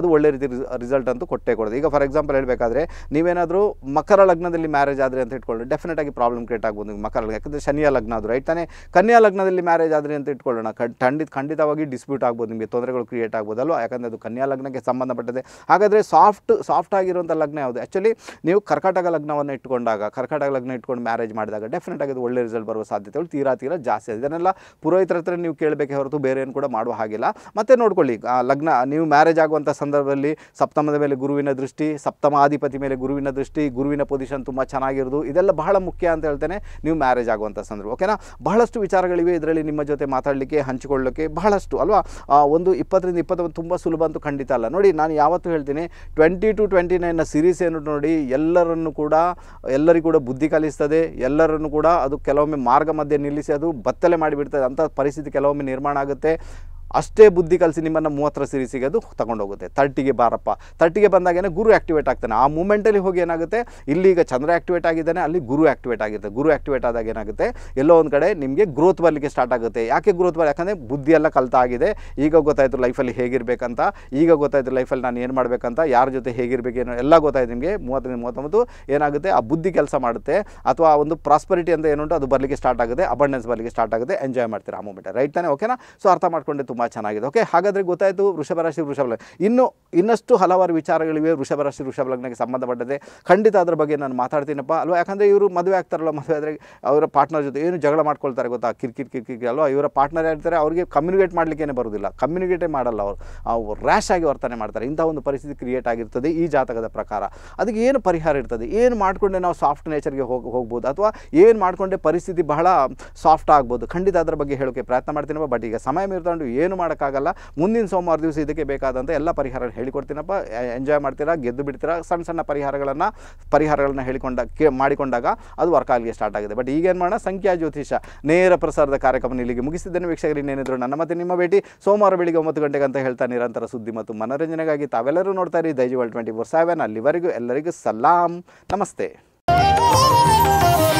ರೀತಿ ರಿಸಲ್ಟ್ ಅಂತೂ ಕೊಟ್ಟೇ ಕೊಡೋದು. ಈಗ ಫಾರ್ ಎಕ್ಸಾಂಪಲ್ ಹೇಳಬೇಕಾದ್ರೆ ನೀವೇನಾದರೂ ಮಕರ ಲಗ್ನದಲ್ಲಿ ಮ್ಯಾರೇಜ್ ಆದರೆ ಅಂತ ಇಟ್ಕೊಳ್ಳಿ, ಡೆಫಿನೆಟ್ ಆಗಿ ಪ್ರಾಬ್ಲಮ್ ಕ್ರಿಯೇಟ್ ಆಗ್ಬೋದು ನಿಮ್ಗೆ ಮಕರ ಲಗ್ನ, ಯಾಕಂದರೆ ಶನಿಯ ಲಗ್ನ ಅದು ರೈಟ್ ತಾನೇ. ಕನ್ಯಾ ಲಗ್ನದಲ್ಲಿ ಮ್ಯಾರೇಜ್ ಆದರೆ ಅಂತ ಇಟ್ಕೊಳ್ಳೋಣ, ಖಂಡಿತ ಖಂಡಿತವಾಗಿ ಡಿಸ್ಪ್ಯೂಟ್ ಆಗ್ಬೋದು, ನಿಮಗೆ ತೊಂದರೆಗಳು ಕ್ರಿಯೇಟ್ ಆಗ್ಬೋದಲ್ವ, ಯಾಕಂದರೆ ಅದು ಕನ್ಯಾ ಲಗ್ನಕ್ಕೆ ಸಂಬಂಧಪಟ್ಟದೆ. ಹಾಗಾದರೆ ಸಾಫ್ಟ್ ಸಾಫ್ಟ್ ಆಗಿರುವಂಥ ಲಗ್ನ ಯಾವುದು? ಆ್ಯಕ್ಚುಲಿ ನೀವು ಕರ್ಕಾಟಕ ಲಗ್ನವನ್ನು ಇಟ್ಕೊಂಡಾಗ, ಕರ್ಕಾಟಕ ಲಗ್ನ ಇಟ್ಕೊಂಡು ಮ್ಯಾರೇಜ್ ಮಾಡಿದಾಗ ಡೆಫಿನೆಟ್ ಆಗಿ ಅದು ಒಳ್ಳೆ ರಿಸಲ್ಟ್ ಬರುವ ಸಾಧ್ಯತೆಗಳು ತೀರಾ ತೀರಾ ಜಾಸ್ತಿ ಇದೆ. ಇದನ್ನೆಲ್ಲ ಪುರೋಹಿತರ ಹತ್ರ ನೀವು ಕೇಳಬೇಕೆ ಹೊರತು ಬೇರೆ ಏನು ಕೂಡ ಮಾಡುವ ಹಾಗಿಲ್ಲ. ಮತ್ತು ನೋಡ್ಕೊಳ್ಳಿ, ಲಗ್ನ ನೀವು ಮ್ಯಾರೇಜ್ ಆಗುವಂಥ ಸಂದರ್ಭದಲ್ಲಿ ಸಪ್ತಮದ ಮೇಲೆ ಗುರುವಿನ ದೃಷ್ಟಿ, ಸಪ್ತಮಾಧಿಪತಿ ಮೇಲೆ ಗುರುವಿನ ದೃಷ್ಟಿ, ಗುರುವಿನ ಪೊಸಿಷನ್ ತುಂಬ ಚೆನ್ನಾಗಿರೋದು, ಇದೆಲ್ಲ ಬಹಳ ಮುಖ್ಯ ಅಂತ ಹೇಳ್ತೇನೆ ನೀವು ಮ್ಯಾರೇಜ್ ಆಗುವಂಥ ಸಂದರ್ಭ. ಓಕೆನಾ, ಬಹಳಷ್ಟು ವಿಚಾರಗಳಿವೆ ಇದರಲ್ಲಿ ನಿಮ್ಮ ಜೊತೆ ಮಾತಾಡಲಿಕ್ಕೆ, ಹಂಚಿಕೊಳ್ಳೋಕ್ಕೆ ಬಹಳಷ್ಟು ಅಲ್ವಾ. ಒಂದು ಇಪ್ಪತ್ತರಿಂದ ಇಪ್ಪತ್ತೊಂದು ತುಂಬ ಸುಲಭ ಅಂತೂ ಖಂಡಿತ ಅಲ್ಲ. ನೋಡಿ, ನಾನು ಯಾವತ್ತೂ ಹೇಳ್ತೀನಿ ಟ್ವೆಂಟಿ ಟು ಟ್ವೆಂಟಿ ನೈನ್ನ ಸೀರೀಸ್ ಏನು ನೋಡಿ, ಎಲ್ಲರನ್ನು ಕೂಡ ಎಲ್ಲರಿಗೂ ಕೂಡ ಬುದ್ಧಿ ಕಲಿಸ್ತದೆ, ಎಲ್ಲರನ್ನು ಕೂಡ ಅದು ಕೆಲವೊಮ್ಮೆ ಮಾರ್ಗ ಮಧ್ಯೆ ನಿಲ್ಲಿಸಿ ಅದು ಬತ್ತಲೆ ಮಾಡಿಬಿಡ್ತದೆ. ಅಂಥ ಪರಿಸ್ಥಿತಿ ಕೆಲವೊಮ್ಮೆ ನಿರ್ಮಾಣ ಆಗುತ್ತೆ. ಅಷ್ಟೇ ಬುದ್ಧಿ ಕಲಿಸಿ ನಿಮ್ಮನ್ನು ಮೂವತ್ತರ ಸೀರೀಸಿಗೆ ಅದು ತಗೊಂಡೋಗುತ್ತೆ. ತರ್ಟಿಗೆ ಬಾರಪ್ಪ, ತರ್ಟಿಗೆ ಬಂದಾಗೇನೆ ಗುರು ಆ್ಯಕ್ಟಿವೇಟ್ ಆಗ್ತಾನೆ. ಆ ಮೂಮೆಂಟಲ್ಲಿ ಹೋಗಿ ಏನಾಗುತ್ತೆ, ಇಲ್ಲಿ ಈಗ ಚಂದ್ರ ಆ್ಯಕ್ಟಿವೇಟ್ ಆಗಿದ್ದಾನೆ, ಅಲ್ಲಿ ಗುರು ಆ್ಯಕ್ಟಿವೇಟ್ ಆಗುತ್ತೆ. ಗುರು ಆ್ಯಕ್ಟಿವೇಟ್ ಆದಾಗ ಏನಾಗುತ್ತೆ, ಎಲ್ಲೋ ಒಂದು ಕಡೆ ನಿಮಗೆ ಗ್ರೋತ್ ಬರಲಿಕ್ಕೆ ಸ್ಟಾರ್ಟ್ ಆಗುತ್ತೆ. ಯಾಕೆ ಗ್ರೋತ್ ಬರ, ಯಾಕಂದರೆ ಬುದ್ಧಿಯೆಲ್ಲ ಕಲಿತಾ ಆಗಿದೆ. ಈಗ ಗೊತ್ತಾಯಿತು ಲೈಫಲ್ಲಿ ಹೇಗಿರಬೇಕಂತ, ಈಗ ಗೊತ್ತಾಯಿತು ಲೈಫಲ್ಲಿ ನಾನು ಏನು ಮಾಡಬೇಕಂತ, ಯಾರ ಜೊತೆ ಹೇಗಿರಬೇಕೇನೋ ಎಲ್ಲ ಗೊತ್ತಾಯಿತು ನಿಮಗೆ. ಮೂವತ್ತರಿಂದ ಮೂವತ್ತೊಂಬತ್ತು ಏನಾಗುತ್ತೆ, ಆ ಬುದ್ಧಿ ಕೆಲಸ ಮಾಡುತ್ತೆ, ಅಥವಾ ಒಂದು ಪ್ರಾಸ್ಪರಿಟಿ ಅಂತ ಏನುಂಟು ಅದು ಬರಲಿಕ್ಕೆ ಸ್ಟಾರ್ಟ್ ಆಗುತ್ತೆ, ಅಬಂಡೆನ್ಸ್ ಬರಲಿಕ್ಕೆ ಸ್ಟಾರ್ಟ್ ಆಗುತ್ತೆ. ಎಂಜಾಯ್ ಮಾಡ್ತೀರಾ ಆ ಮೂಮೆಂಟ್, ರೈಟ್ ತಾನೆ. ಓಕೆನಾ, ಸೊ ಅರ್ಥ ಮಾಡ್ಕೊಂಡೆ ತುಂಬ ಚೆನ್ನಾಗಿದೆ. ಓಕೆ, ಹಾಗಾದರೆ ಗೊತ್ತಾಯಿತು ವೃಷಭ ರಾಶಿ ವೃಷಭ ಲಗ್ನ. ಇನ್ನು ಇನ್ನಷ್ಟು ಹಲವಾರು ವಿಚಾರಗಳಿವೆ ವೃಷಭ ರಾಶಿ ವೃಷಭ ಲಗ್ನಕ್ಕೆ ಸಂಬಂಧಪಟ್ಟದೆ. ಖಂಡಿತ ಅದ್ರ ಬಗ್ಗೆ ನಾನು ಮಾತಾಡ್ತೀನಪ್ಪ ಅಲ್ವಾ. ಯಾಕಂದರೆ ಇವರು ಮದುವೆ ಆಗ್ತಾರಲ್ಲ, ಮದುವೆ ಆದರೆ ಅವರ ಪಾರ್ಟ್ನರ್ ಜೊತೆ ಏನು ಜಗಳ ಮಾಡ್ಕೊಳ್ತಾರೆ ಗೊತ್ತಾ, ಕಿರ್ಕಿರ್ ಕಿರ್ಕಿರ್ ಅಲ್ವಾ. ಇವರ ಪಾರ್ಟ್ನರ್ ಹೇಳ್ತಾರೆ, ಅವರಿಗೆ ಕಮ್ಯುನಿಕೇಟ್ ಮಾಡಲಿಕ್ಕೇ ಬರೋದಿಲ್ಲ, ಕಮ್ಯುನಿಕೇಟೇ ಮಾಡಲ್ಲ ಅವರು, ಅವ್ರು ರ್ಯಾಶ್ ಆಗಿ ವರ್ತನೆ ಮಾಡ್ತಾರೆ. ಇಂಥ ಒಂದು ಪರಿಸ್ಥಿತಿ ಕ್ರಿಯೇಟ್ ಆಗಿರ್ತದೆ ಈ ಜಾತಕದ ಪ್ರಕಾರ. ಅದಕ್ಕೆ ಏನು ಪರಿಹಾರ ಇರ್ತದೆ, ಏನು ಮಾಡಿಕೊಂಡೆ ನಾವು ಸಾಫ್ಟ್ ನೇಚರ್ಗೆ ಹೋಗಿ ಹೋಗ್ಬೋದು, ಅಥವಾ ಏನು ಮಾಡಿಕೊಂಡೆ ಪರಿಸ್ಥಿತಿ ಬಹಳ ಸಾಫ್ಟ್ ಆಗ್ಬೋದು, ಖಂಡಿತ ಅದರ ಬಗ್ಗೆ ಹೇಳೋಕ್ಕೆ ಪ್ರಯತ್ನ ಮಾಡ್ತೀನಪ್ಪ. ಬಟ್ ಈಗ ಸಮಯ ಮೀರ್ಕೊಂಡು ಏನು ಮಾಡೋಕ್ಕಾಗಲ್ಲ. ಮುಂದಿನ ಸೋಮವಾರ ದಿವಸ ಇದಕ್ಕೆ ಬೇಕಾದಂಥ ಎಲ್ಲ ಪರಿಹಾರ ಹೇಳಿಕೊಡ್ತೀನಪ್ಪ. ಎಂಜಾಯ್ ಮಾಡ್ತೀರಾ, ಗೆದ್ದು ಬಿಡ್ತೀರಾ. ಸಣ್ಣ ಸಣ್ಣ ಪರಿಹಾರಗಳನ್ನು ಪರಿಹಾರಗಳನ್ನು ಹೇಳಿಕೊಂಡ ಕೇ ಮಾಡಿಕೊಂಡಾಗ ಅದು ವರ್ಕ್ ಆಗಲಿಕ್ಕೆ ಸ್ಟಾರ್ಟ್ ಆಗಿದೆ. ಬಟ್ ಈಗೇನು ಮಾಡೋಣ, ಸಂಖ್ಯಾ ಜ್ಯೋತಿಷ ನೇರ ಪ್ರಸಾರದ ಕಾರ್ಯಕ್ರಮ ಇಲ್ಲಿಗೆ ಮುಗಿಸಿದ್ದೇನೆ. ವೀಕ್ಷಕರು, ಇನ್ನೇನಿದ್ರು ನನ್ನ ಮತ್ತೆ ನಿಮ್ಮ ಭೇಟಿ ಸೋಮವಾರ ಬೆಳಿಗ್ಗೆ ಒಂಬತ್ತು ಗಂಟೆಗೆ ಅಂತ ಹೇಳ್ತಾ ನಿರಂತರ ಸುದ್ದಿ ಮತ್ತು ಮನೋರಂಜನೆಗಾಗಿ ತಾವೆಲ್ಲರೂ ನೋಡ್ತಾ ಇರಿ ದೈಜಿವರ್ಲ್ಡ್ ಟ್ವೆಂಟಿ ಫೋರ್ ಸೆವೆನ್. ಅಲ್ಲಿವರೆಗೂ ಎಲ್ಲರಿಗೂ ಸಲಾಂ, ನಮಸ್ತೆ.